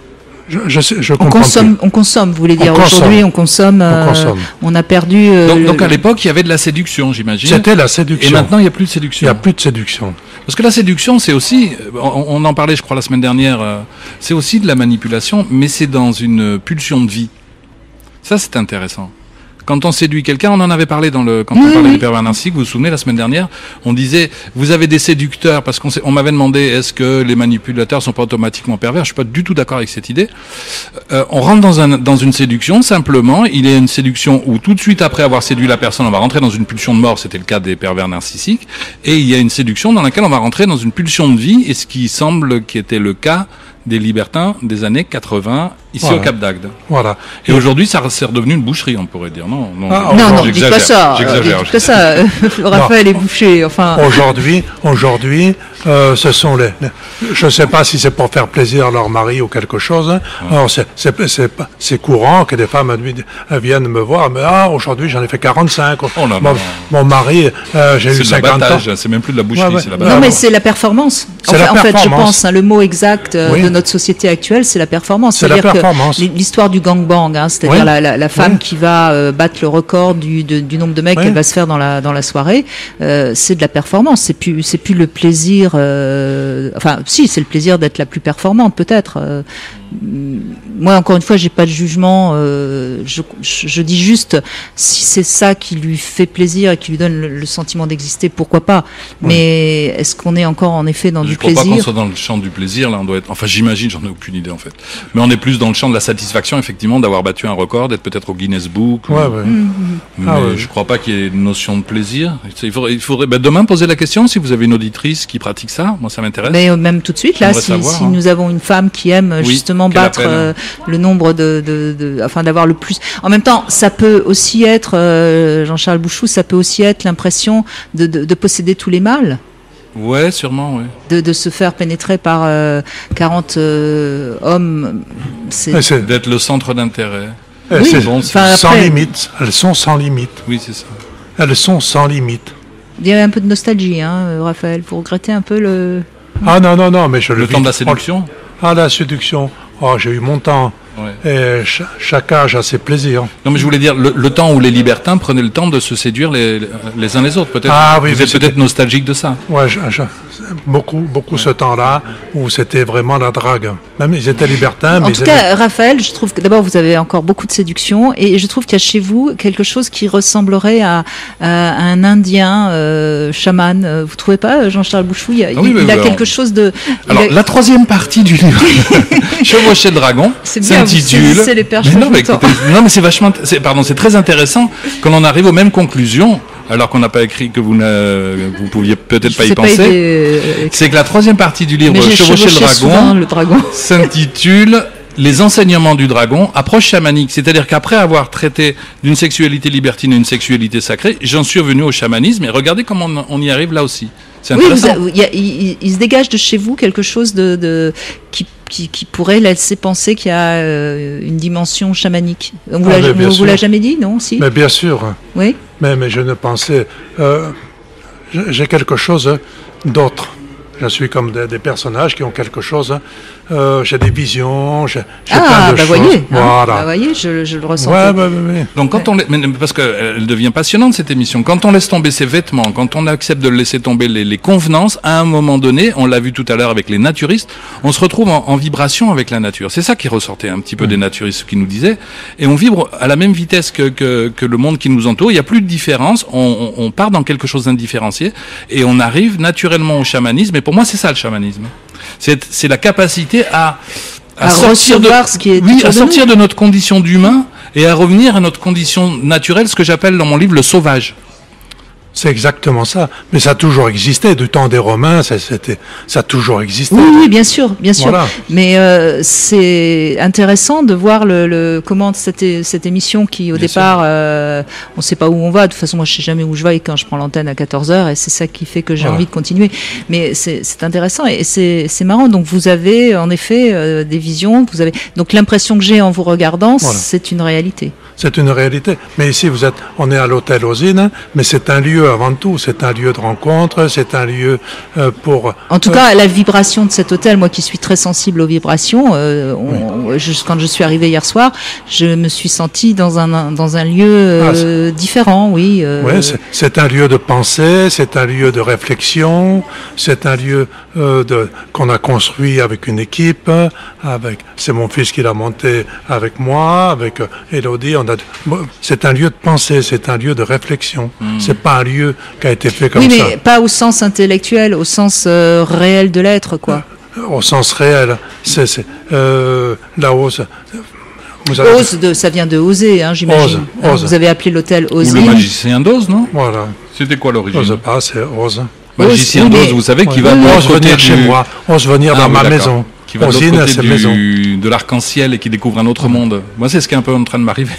Je, je, sais, je on consomme, plus. on consomme, vous voulez dire. Aujourd'hui, on consomme. Euh, on, consomme. on a perdu. Euh, donc, donc à l'époque, il y avait de la séduction, j'imagine. C'était la séduction. Et maintenant, il n'y a plus de séduction. Il n'y a plus de séduction. Parce que la séduction, c'est aussi, on, on en parlait, je crois, la semaine dernière. Euh, c'est aussi de la manipulation, mais c'est dans une pulsion de vie. Ça, c'est intéressant. Quand on séduit quelqu'un, on en avait parlé dans le, quand oui, on parlait oui. des pervers narcissiques, vous vous souvenez, la semaine dernière, on disait, vous avez des séducteurs, parce qu'on on m'avait demandé, est-ce que les manipulateurs sont pas automatiquement pervers? Je suis pas du tout d'accord avec cette idée. Euh, on rentre dans un, dans une séduction, simplement, il y a une séduction où tout de suite après avoir séduit la personne, on va rentrer dans une pulsion de mort, c'était le cas des pervers narcissiques, et il y a une séduction dans laquelle on va rentrer dans une pulsion de vie, et ce qui semble qui était le cas des libertins des années quatre-vingts, ici voilà. au Cap d'Agde. Voilà. Et, et aujourd'hui, ça c'est redevenu une boucherie, on pourrait dire. Non, non, ah, non, non dites pas ça. J'exagère. Dites pas ça. Raphaël est bouché. Enfin. Aujourd'hui, aujourd'hui, euh, ce sont les. Je ne sais pas si c'est pour faire plaisir à leur mari ou quelque chose. Hein. Ouais. Alors c'est c'est c'est c'est courant que des femmes viennent me voir. Mais ah, aujourd'hui, j'en ai fait quarante-cinq. Oh là, mon, non. mon mari, euh, j'ai eu cinquante ans. C'est même plus de la boucherie, ouais, ouais. c'est la Non, mais c'est la performance. En, fait, en fait, je pense, hein, le mot exact euh, oui. de notre société actuelle, c'est la performance. C'est la performance. L'histoire du gangbang, hein, c'est-à-dire oui. la, la, la femme oui. qui va euh, battre le record du, de, du nombre de mecs oui. qu'elle va se faire dans la dans la soirée, euh, c'est de la performance. C'est plus c'est plus le plaisir. Euh, enfin, si, c'est le plaisir d'être la plus performante, peut-être. Euh, moi, encore une fois, j'ai pas de jugement. Euh, je, je, je dis juste, si c'est ça qui lui fait plaisir et qui lui donne le, le sentiment d'exister, pourquoi pas. Oui. Mais est-ce qu'on est encore en effet dans je du crois plaisir? Je ne crois pas qu'on soit dans le champ du plaisir. Là, on doit être. Enfin, j'imagine, j'en ai aucune idée en fait. Mais on est plus dans le champ de la satisfaction, effectivement, d'avoir battu un record, d'être peut-être au Guinness Book. Ouais, ou... ouais. Mais ah, ouais. je crois pas qu'il y ait une notion de plaisir. Il faudrait, il faudrait ben, demain poser la question si vous avez une auditrice qui pratique ça. Moi, ça m'intéresse. Mais même tout de suite, là, si, savoir, si hein. nous avons une femme qui aime oui, justement battre euh, le nombre de, de, de, enfin, d'avoir le plus. En même temps, ça peut aussi être, euh, Jean-Charles Bouchou, ça peut aussi être l'impression de, de, de posséder tous les mâles. Ouais, sûrement, oui. De, de se faire pénétrer par euh, quarante euh, hommes, c'est d'être le centre d'intérêt. Oui. C'est bon, enfin, sans après... limite. Elles sont sans limite. Oui, c'est ça. Elles sont sans limite. Il y a un peu de nostalgie, hein, Raphaël. Vous regrettez un peu le. Ah non, non, non, mais je le. Le temps de la séduction. Ah, la séduction. Oh, j'ai eu mon temps. Ouais. Et ch chaque âge a ses plaisirs. Non, mais je voulais dire, le, le temps où les libertins prenaient le temps de se séduire les, les uns les autres, peut-être. Ah, oui, vous êtes peut-être nostalgique de ça. Ouais, je, je, beaucoup, beaucoup ouais. ce temps-là où c'était vraiment la drague. Même ils étaient libertins. En mais tout ils cas, avaient... Raphaël, je trouve que d'abord vous avez encore beaucoup de séduction et je trouve qu'il y a chez vous quelque chose qui ressemblerait à, à un Indien euh, chaman. Vous trouvez pas, Jean-Charles Bouchou? Il, y a, ah oui, il, il a alors... quelque chose de. Alors, a... la troisième partie du livre, Chevaucher le dragon, s'intitule. Non, mais écoutez, non, mais c'est vachement. Pardon, c'est très intéressant quand on arrive aux mêmes conclusions. Alors qu'on n'a pas écrit, que vous ne vous pouviez peut-être pas y penser, pas des... c'est que la troisième partie du livre Chevaucher le dragon, le dragon. s'intitule Les enseignements du dragon, approche chamanique. C'est-à-dire qu'après avoir traité d'une sexualité libertine et une sexualité sacrée, j'en suis revenu au chamanisme et regardez comment on, on y arrive là aussi. C'est intéressant. Oui, il, il, il se dégage de chez vous quelque chose de, de qui, qui, qui pourrait laisser penser qu'il y a euh, une dimension chamanique. Vous ah, ne vous, vous l'a jamais dit, non? Si. Mais bien sûr. Oui. Mais, mais je ne pensais... Euh, j'ai quelque chose d'autre. Je suis comme des, des personnages qui ont quelque chose. Euh, j'ai des visions, j'ai ah, plein de bah choses. Voyez, voilà. Hein, bah voyez, je, je le ressens. Ouais, bah, bah, bah. Donc quand ouais. on mais parce qu'elle devient passionnante cette émission. Quand on laisse tomber ses vêtements, quand on accepte de laisser tomber les, les convenances, à un moment donné, on l'a vu tout à l'heure avec les naturistes, on se retrouve en, en vibration avec la nature. C'est ça qui ressortait un petit peu mmh. des naturistes qui nous disaient. Et on vibre à la même vitesse que, que, que le monde qui nous entoure. Il n'y a plus de différence. On, on, on part dans quelque chose d'indifférencié et on arrive naturellement au chamanisme. Et pour moi, c'est ça le chamanisme. C'est la capacité à, à, à sortir, de, ce qui est oui, à sortir de notre condition d'humain et à revenir à notre condition naturelle, ce que j'appelle dans mon livre le sauvage. C'est exactement ça. Mais ça a toujours existé. Du temps des Romains, ça, c'était, ça a toujours existé. Oui, oui, bien sûr, bien sûr. Voilà. Mais euh, c'est intéressant de voir le, le comment cette, cette émission qui, au bien départ, euh, on ne sait pas où on va. De toute façon, moi, je ne sais jamais où je vais quand je prends l'antenne à quatorze heures et c'est ça qui fait que j'ai voilà. envie de continuer. Mais c'est intéressant et c'est marrant. Donc, vous avez, en effet, euh, des visions. Vous avez... Donc, l'impression que j'ai en vous regardant, voilà. c'est une réalité. C'est une réalité. Mais ici, vous êtes, on est à l'hôtel Osine, mais c'est un lieu lieu avant tout, c'est un lieu de rencontre, c'est un lieu euh, pour... En tout euh, cas, la vibration de cet hôtel, moi qui suis très sensible aux vibrations, euh, on, oui. je, quand je suis arrivée hier soir, je me suis sentie dans un, dans un lieu euh, ah, différent, oui. Euh... Oui, c'est, c'est un lieu de pensée, c'est un lieu de réflexion, c'est un lieu euh, de, qu'on a construit avec une équipe, avec, c'est mon fils qui l'a monté avec moi, avec euh, Élodie, on a, c'est un lieu de pensée, c'est un lieu de réflexion, mmh. c'est pas un lieu qui a été fait comme ça. Oui, mais ça. Pas au sens intellectuel, au sens euh, réel de l'être, quoi. Euh, au sens réel, c'est, c'est euh, la hausse. Vous avez... Ose, de, ça vient de oser, hein, j'imagine. Ose, ose. Vous avez appelé l'hôtel Ose. Ou le magicien d'Oz, non? Voilà. C'était quoi l'origine? Ose pas, c'est Ose. Magicien d'Oz, mais... vous savez, qui ouais. va de ose venir du... chez moi, ose venir ah, dans oui, ma maison. Qui va Osine, de l'autre côté du, de l'arc-en-ciel et qui découvre un autre mmh. monde. Moi, c'est ce qui est un peu en train de m'arriver.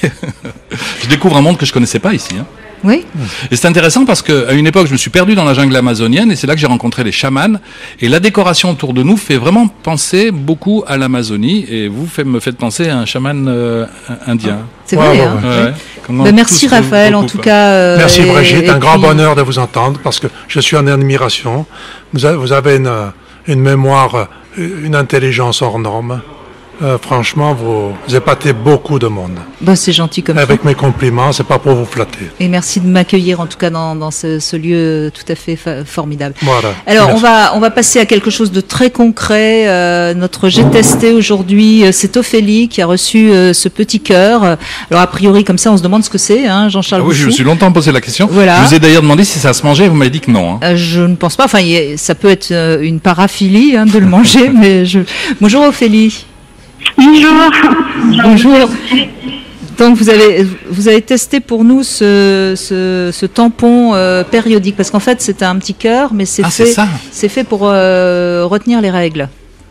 Je découvre un monde que je connaissais pas ici. Hein. Oui. Et c'est intéressant parce qu'à une époque, je me suis perdu dans la jungle amazonienne et c'est là que j'ai rencontré les chamans. Et la décoration autour de nous fait vraiment penser beaucoup à l'Amazonie. Et vous fait, me faites penser à un chaman euh, indien. C'est vrai. Ouais, hein. ouais. Ouais. Oui. Ben merci Raphaël, beaucoup, en tout quoi. cas. Euh, merci et, Brigitte, et un puis... grand bonheur de vous entendre parce que je suis en admiration. Vous avez, vous avez une, une mémoire, une intelligence hors norme. Euh, franchement, vous, vous épatez beaucoup de monde. Bah, c'est gentil comme ça. Avec mes compliments, c'est pas pour vous flatter. Et merci de m'accueillir en tout cas dans, dans ce, ce lieu tout à fait fa- formidable. Voilà. Alors on va on va passer à quelque chose de très concret. Euh, notre J'ai testé aujourd'hui, c'est Ophélie qui a reçu euh, ce petit cœur. Alors a priori comme ça, on se demande ce que c'est, hein, Jean-Charles. Ah oui, Bouchou. je me suis longtemps posé la question. Voilà. Je vous ai d'ailleurs demandé si ça se mangeait. Vous m'avez dit que non. Hein. Euh, je ne pense pas. Enfin, y a, ça peut être euh, une paraphilie hein, de le manger, mais je. Bonjour Ophélie. Bonjour. Bonjour. Donc vous avez vous avez testé pour nous ce ce, ce tampon euh, périodique parce qu'en fait c'est un petit cœur mais c'est ah, fait c'est, ça. c'est fait pour euh, retenir les règles.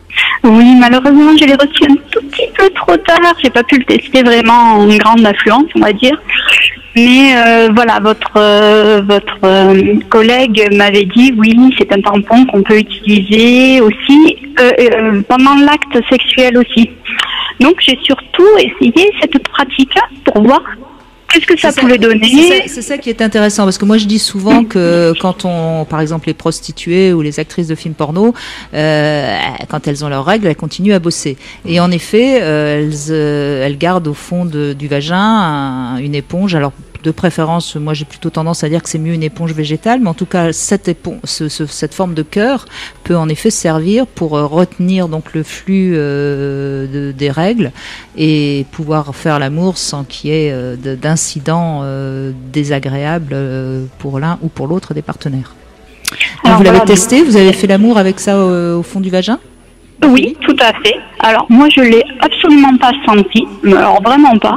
Oui, malheureusement je l'ai reçu un tout petit peu trop tard. J'ai pas pu le tester vraiment en grande affluence, on va dire. Mais euh, voilà, votre euh, votre euh, collègue m'avait dit oui, c'est un tampon qu'on peut utiliser aussi euh, euh, pendant l'acte sexuel aussi. Donc j'ai surtout essayé cette pratique pour voir qu'est-ce que ça, ça pouvait donner. C'est ça, c'est ça qui est intéressant parce que moi je dis souvent que quand on, par exemple les prostituées ou les actrices de films porno, euh, quand elles ont leurs règles, elles continuent à bosser. Et en effet, euh, elles, euh, elles gardent au fond de, du vagin un, une éponge. Alors de préférence, moi j'ai plutôt tendance à dire que c'est mieux une éponge végétale, mais en tout cas cette, éponge, ce, ce, cette forme de cœur peut en effet servir pour euh, retenir donc le flux euh, de, des règles et pouvoir faire l'amour sans qu'il y ait euh, de, d'incidents euh, désagréables euh, pour l'un ou pour l'autre des partenaires. Alors, vous l'avez voilà, testé, vous avez fait l'amour avec ça au, au fond du vagin ? Oui, tout à fait. Alors moi je l'ai absolument pas senti, alors vraiment pas.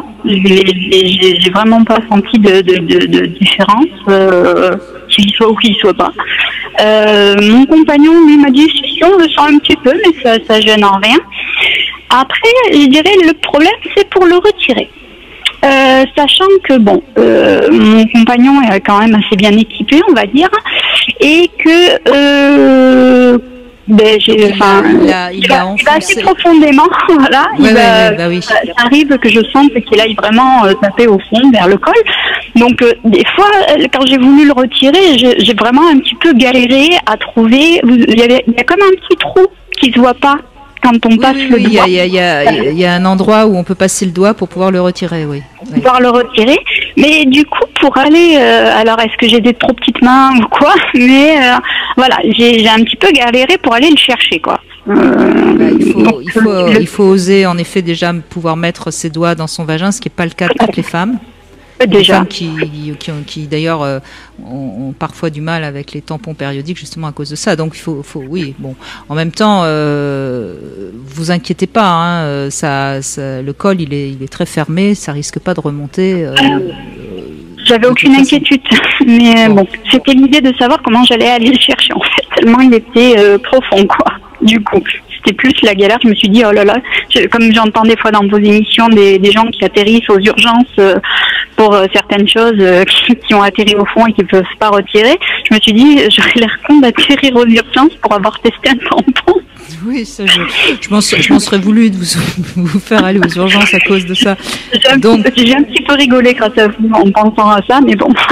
J'ai, j'ai vraiment pas senti de, de, de, de différence, euh, qu'il soit ou qu'il soit pas. Euh, mon compagnon lui m'a dit si, si on le sent un petit peu, mais ça, ça gêne en rien. Après, je dirais le problème c'est pour le retirer. Euh, sachant que bon, euh, mon compagnon est quand même assez bien équipé, on va dire, et que euh, Ben, j'ai, enfin, il, a, il, il, va, il va assez profondément, voilà. Ouais, il ouais, va, ouais, bah oui. Ça arrive que je sente qu'il aille vraiment euh, taper au fond, vers le col. Donc, euh, des fois, quand j'ai voulu le retirer, j'ai, j'ai vraiment un petit peu galéré à trouver. Il y, avait, il y a comme un petit trou qui se voit pas quand on oui, passe oui, le oui, doigt. Il y a, il y, a, il y a un endroit où on peut passer le doigt pour pouvoir le retirer, oui. Pour pouvoir le retirer. Mais du coup, pour aller, euh, alors est-ce que j'ai des trop petites mains ou quoi? Mais euh, voilà, j'ai, j'ai un petit peu galéré pour aller le chercher, quoi. Euh, bah, il, faut, donc, il, faut, le... il faut oser, en effet, déjà pouvoir mettre ses doigts dans son vagin, ce qui n'est pas le cas de toutes les femmes. Déjà. Les femmes qui, qui, qui d'ailleurs, euh, ont, ont parfois du mal avec les tampons périodiques, justement à cause de ça. Donc, il faut, faut oui, bon. En même temps, euh, vous inquiétez pas, hein, ça, ça, le col, il est, il est très fermé, ça risque pas de remonter. Euh, J'avais aucune inquiétude, mais bon, c'était l'idée de savoir comment j'allais aller le chercher, en fait, tellement il était euh, profond, quoi, du coup. C'était plus la galère, je me suis dit, oh là là, je, comme j'entends des fois dans vos émissions des, des gens qui atterrissent aux urgences euh, pour euh, certaines choses euh, qui, qui ont atterri au fond et qui ne peuvent pas retirer, je me suis dit, j'aurais l'air con d'atterrir aux urgences pour avoir testé un tampon. Oui, ça, je, je, m'en, je m'en serais voulu de vous, vous faire aller aux urgences à cause de ça. J'ai un, Donc, petit, j'ai un petit peu rigolé grâce à vous en pensant à ça, mais bon.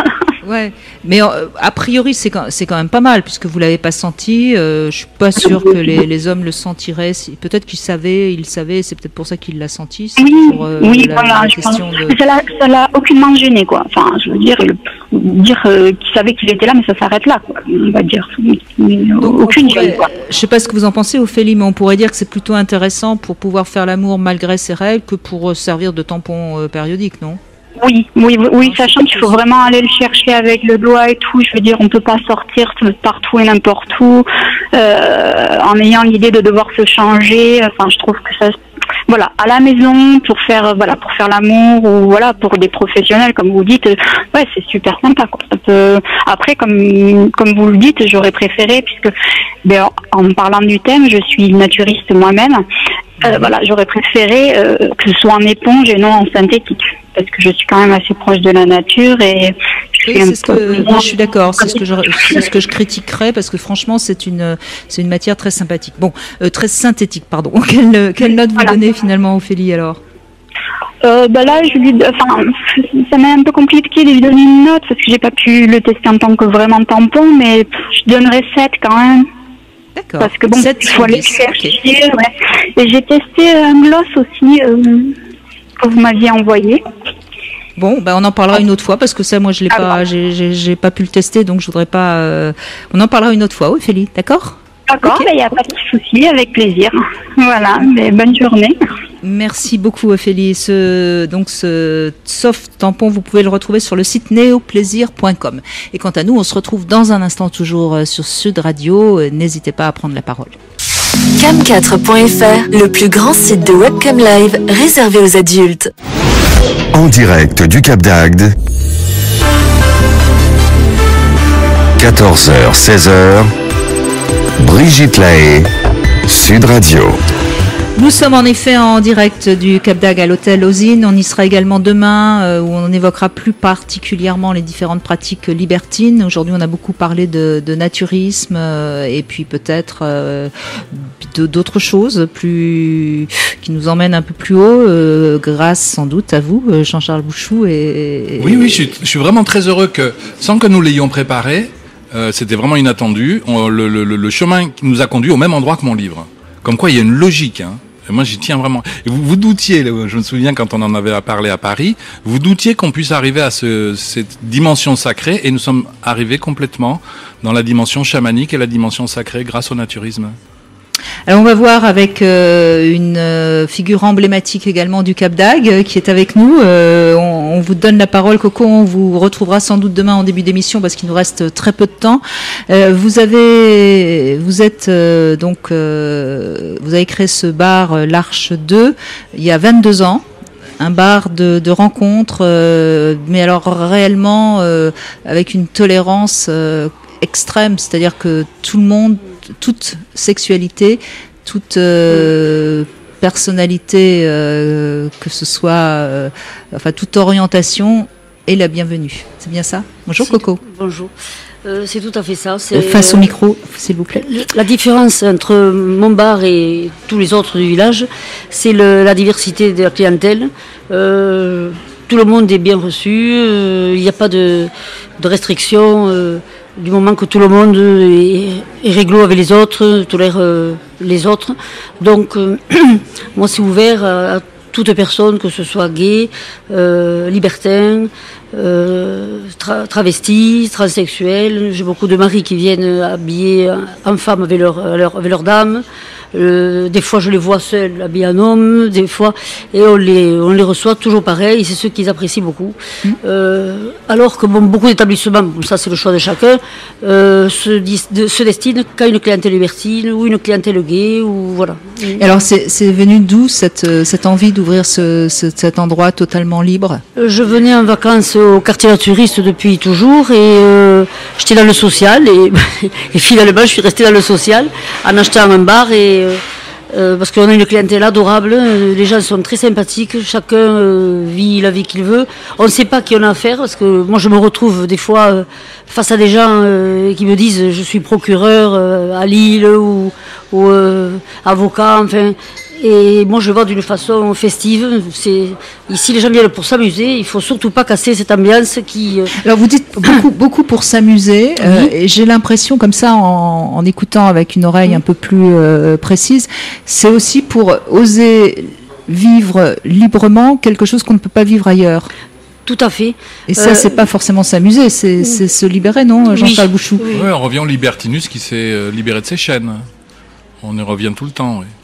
Ouais, mais euh, a priori c'est quand, c'est quand même pas mal puisque vous l'avez pas senti. Euh, je suis pas sûre que les, les hommes le sentiraient. Si, peut-être qu'ils savaient, ils savaient. C'est peut-être pour ça qu'ils l'a senti. C'est oui, pour, euh, oui, la, voilà. la Je pense. de... Ça l'a, ça l'a aucunement gêné, quoi. Enfin, je veux dire, le, dire euh, qu'il savait qu'il était là, mais ça s'arrête là, quoi. On va dire. Donc, aucune pourrait, gêne, quoi. Je sais pas ce que vous en pensez, Ophélie, mais on pourrait dire que c'est plutôt intéressant pour pouvoir faire l'amour malgré ses règles que pour servir de tampon euh, périodique, non? Oui, oui, oui, sachant qu'il faut vraiment aller le chercher avec le doigt et tout. Je veux dire, on peut pas sortir partout et n'importe où euh, en ayant l'idée de devoir se changer. Enfin, je trouve que ça, voilà, à la maison pour faire, voilà, pour faire l'amour ou voilà pour des professionnels, comme vous dites, ouais, c'est super sympa, quoi. Ça peut... Après, comme comme vous le dites, j'aurais préféré puisque, ben, en parlant du thème, je suis naturiste moi-même. Euh, voilà, j'aurais préféré euh, que ce soit en éponge et non en synthétique, parce que je suis quand même assez proche de la nature et je oui, suis un c'est ce peu... que, moi, je suis d'accord, c'est ce que je, c'est ce que je critiquerais parce que franchement c'est une c'est une matière très sympathique. Bon, euh, très synthétique, pardon. Quelle quelle note vous voilà. donnez finalement, Ophélie, alors? Euh, bah là, je lui, enfin, ça m'est un peu compliqué de lui donner une note parce que j'ai pas pu le tester en tant que vraiment tampon, mais je donnerais sept quand même. D'accord. Parce que bon, il faut aller chercher. Okay. Ouais. Et j'ai testé un gloss aussi euh, que vous m'aviez envoyé. Bon, ben on en parlera une autre fois parce que ça, moi, je l'ai ah pas, bon. j'ai, j'ai, j'ai pas pu le tester, donc je voudrais pas. Euh... On en parlera une autre fois, oui, Ophélie, d'accord? D'accord, il okay. n'y a pas de souci, avec plaisir. Voilà, mais bonne journée. Merci beaucoup, Ophélie. Ce, donc, ce soft tampon, vous pouvez le retrouver sur le site neoplaisir point com. Et quant à nous, on se retrouve dans un instant toujours sur Sud Radio. N'hésitez pas à prendre la parole. cam quatre point f r, le plus grand site de webcam live réservé aux adultes. En direct du Cap d'Agde, quatorze heures seize heures, Brigitte Lahaye, Sud Radio. Nous sommes en effet en direct du Cap d'Agde à l'hôtel Ozine. On y sera également demain euh, où on évoquera plus particulièrement les différentes pratiques libertines. Aujourd'hui, on a beaucoup parlé de, de naturisme euh, et puis peut-être euh, de, d'autres choses plus qui nous emmènent un peu plus haut, euh, grâce sans doute à vous, Jean-Charles Bouchou. Et, et... Oui, oui, je suis, je suis vraiment très heureux que, sans que nous l'ayons préparé, euh, c'était vraiment inattendu. On, le, le, le chemin qui nous a conduit au même endroit que mon livre. Comme quoi, il y a une logique. Hein. Et moi, j'y tiens vraiment. Et vous, vous doutiez, je me souviens quand on en avait parlé à Paris, vous doutiez qu'on puisse arriver à ce, cette dimension sacrée, et nous sommes arrivés complètement dans la dimension chamanique et la dimension sacrée grâce au naturisme. Alors on va voir avec euh, une euh, figure emblématique également du Cap d'Agde euh, qui est avec nous. Euh, on, on vous donne la parole, Coco. On vous retrouvera sans doute demain en début d'émission parce qu'il nous reste très peu de temps. Euh, vous avez, vous êtes euh, donc, euh, vous avez créé ce bar euh, l'Arche deux il y a vingt-deux ans. Un bar de, de rencontres, euh, mais alors réellement euh, avec une tolérance euh, extrême, c'est-à-dire que tout le monde, toute sexualité, toute euh, personnalité, euh, que ce soit, euh, enfin toute orientation est la bienvenue. C'est bien ça? Bonjour Coco. Bonjour. Euh, c'est tout à fait ça. C'est, Face au micro, s'il vous plaît. La différence entre mon bar et tous les autres du village, c'est le, la diversité de la clientèle. Euh, tout le monde est bien reçu. Euh, il n'y a pas de, de restrictions. Euh, du moment que tout le monde est, est réglo avec les autres, tolère euh, les autres. Donc, euh, moi, c'est ouvert à, à toute personne, que ce soit gay, euh, libertin, euh, tra- travesti, transsexuel. J'ai beaucoup de maris qui viennent habillés en femme avec leur, leur, avec leur dame. Euh, des fois, je les vois seuls, habillés en homme, des fois, et on les, on les reçoit toujours pareil, et c'est ce qu'ils apprécient beaucoup. Mmh. Euh, alors que bon, beaucoup d'établissements, bon, ça c'est le choix de chacun, euh, se, dis, de, se destinent qu'à une clientèle libertine ou une clientèle gay, ou voilà. Et alors, c'est, c'est venu d'où cette, cette envie d'ouvrir ce, ce, cet endroit totalement libre? Je venais en vacances au quartier naturiste depuis toujours, et euh, j'étais dans le social, et, et finalement, je suis restée dans le social en achetant un bar, et Euh, parce qu'on a une clientèle adorable, les gens sont très sympathiques, chacun euh, vit la vie qu'il veut. On ne sait pas qui on a affaire, parce que moi je me retrouve des fois euh, face à des gens euh, qui me disent je suis procureur euh, à Lille ou, ou euh, avocat, enfin, Et moi, je le vois d'une façon festive. C'est ici, les gens viennent pour s'amuser. Il faut surtout pas casser cette ambiance qui. Euh... Alors, vous dites beaucoup, beaucoup pour s'amuser. Oui. Euh, et j'ai l'impression, comme ça, en, en écoutant avec une oreille un peu plus euh, précise, c'est aussi pour oser vivre librement quelque chose qu'on ne peut pas vivre ailleurs. Tout à fait. Et ça, euh, c'est pas forcément s'amuser, c'est, c'est se libérer, non, Jean-Charles oui. Bouchou? Oui, on revient au libertinus qui s'est libéré de ses chaînes. On y revient tout le temps, oui.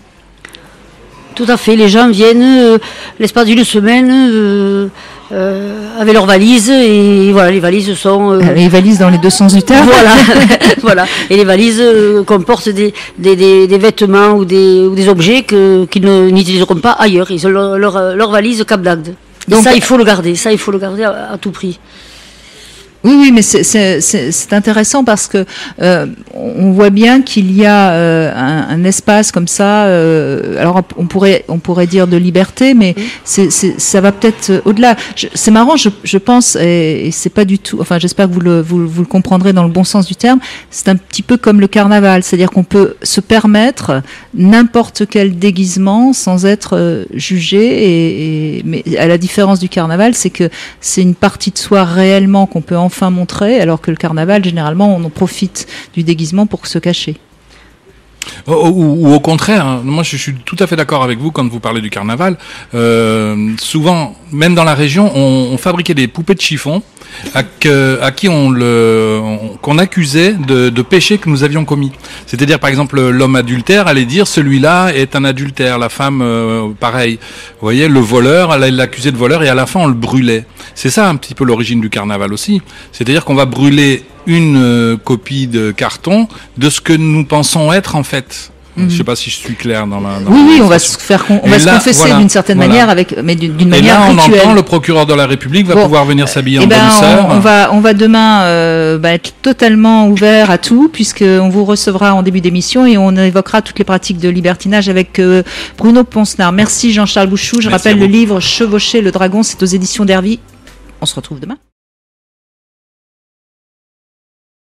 Tout à fait. Les gens viennent euh, l'espace d'une semaine euh, euh, avec leurs valises et voilà, les valises sont euh, les valises dans les deux sens du terme. Voilà, voilà. Et les valises euh, comportent des, des, des, des vêtements ou des, ou des objets que, qu'ils ne, n'utiliseront pas ailleurs. Ils ont leur, leur, leur valise Cap d'Agde. Donc ça, il faut le garder. Ça, il faut le garder à, à tout prix. Oui, oui, mais c'est, c'est, c'est, c'est intéressant parce que euh, on voit bien qu'il y a euh, un, un espace comme ça. Euh, alors, on pourrait, on pourrait dire de liberté, mais mmh. c'est, c'est, ça va peut-être au-delà. Je, c'est marrant, je, je pense, et, et c'est pas du tout. Enfin, j'espère que vous le, vous, vous le comprendrez dans le bon sens du terme. C'est un petit peu comme le carnaval, c'est-à-dire qu'on peut se permettre n'importe quel déguisement sans être euh, jugé. Et, et, mais à la différence du carnaval, c'est que c'est une partie de soi réellement qu'on peut en enfin montrer, alors que le carnaval, généralement, on en profite du déguisement pour se cacher. Ou, ou, ou au contraire, hein, moi je suis tout à fait d'accord avec vous quand vous parlez du carnaval. Euh, souvent, même dans la région, on, on fabriquait des poupées de chiffon à, que, à qui on le, on, qu'on accusait de, de péchés que nous avions commis. C'est-à-dire, par exemple, l'homme adultère allait dire celui-là est un adultère, la femme, euh, pareil. Vous voyez, le voleur, elle l'accusait de voleur et à la fin on le brûlait. C'est ça un petit peu l'origine du carnaval aussi. C'est-à-dire qu'on va brûler une euh, copie de carton de ce que nous pensons être en fait. Mmh. Je ne sais pas si je suis clair dans la. Dans oui, la oui, on va se faire, con, on va là, se confesser voilà, d'une certaine voilà. manière, avec, mais d'une, d'une manière rituelle. Et là, on rituelle. entend le procureur de la République va bon, pouvoir venir s'habiller eh en ben, bonne sœur. On, on va, on va demain euh, bah, être totalement ouvert à tout, puisque on vous recevra en début d'émission et on évoquera toutes les pratiques de libertinage avec euh, Bruno Poncenard. Merci Jean-Charles Bouchou. Je Merci rappelle le livre Chevaucher le dragon, c'est aux éditions d'Hervy. On se retrouve demain.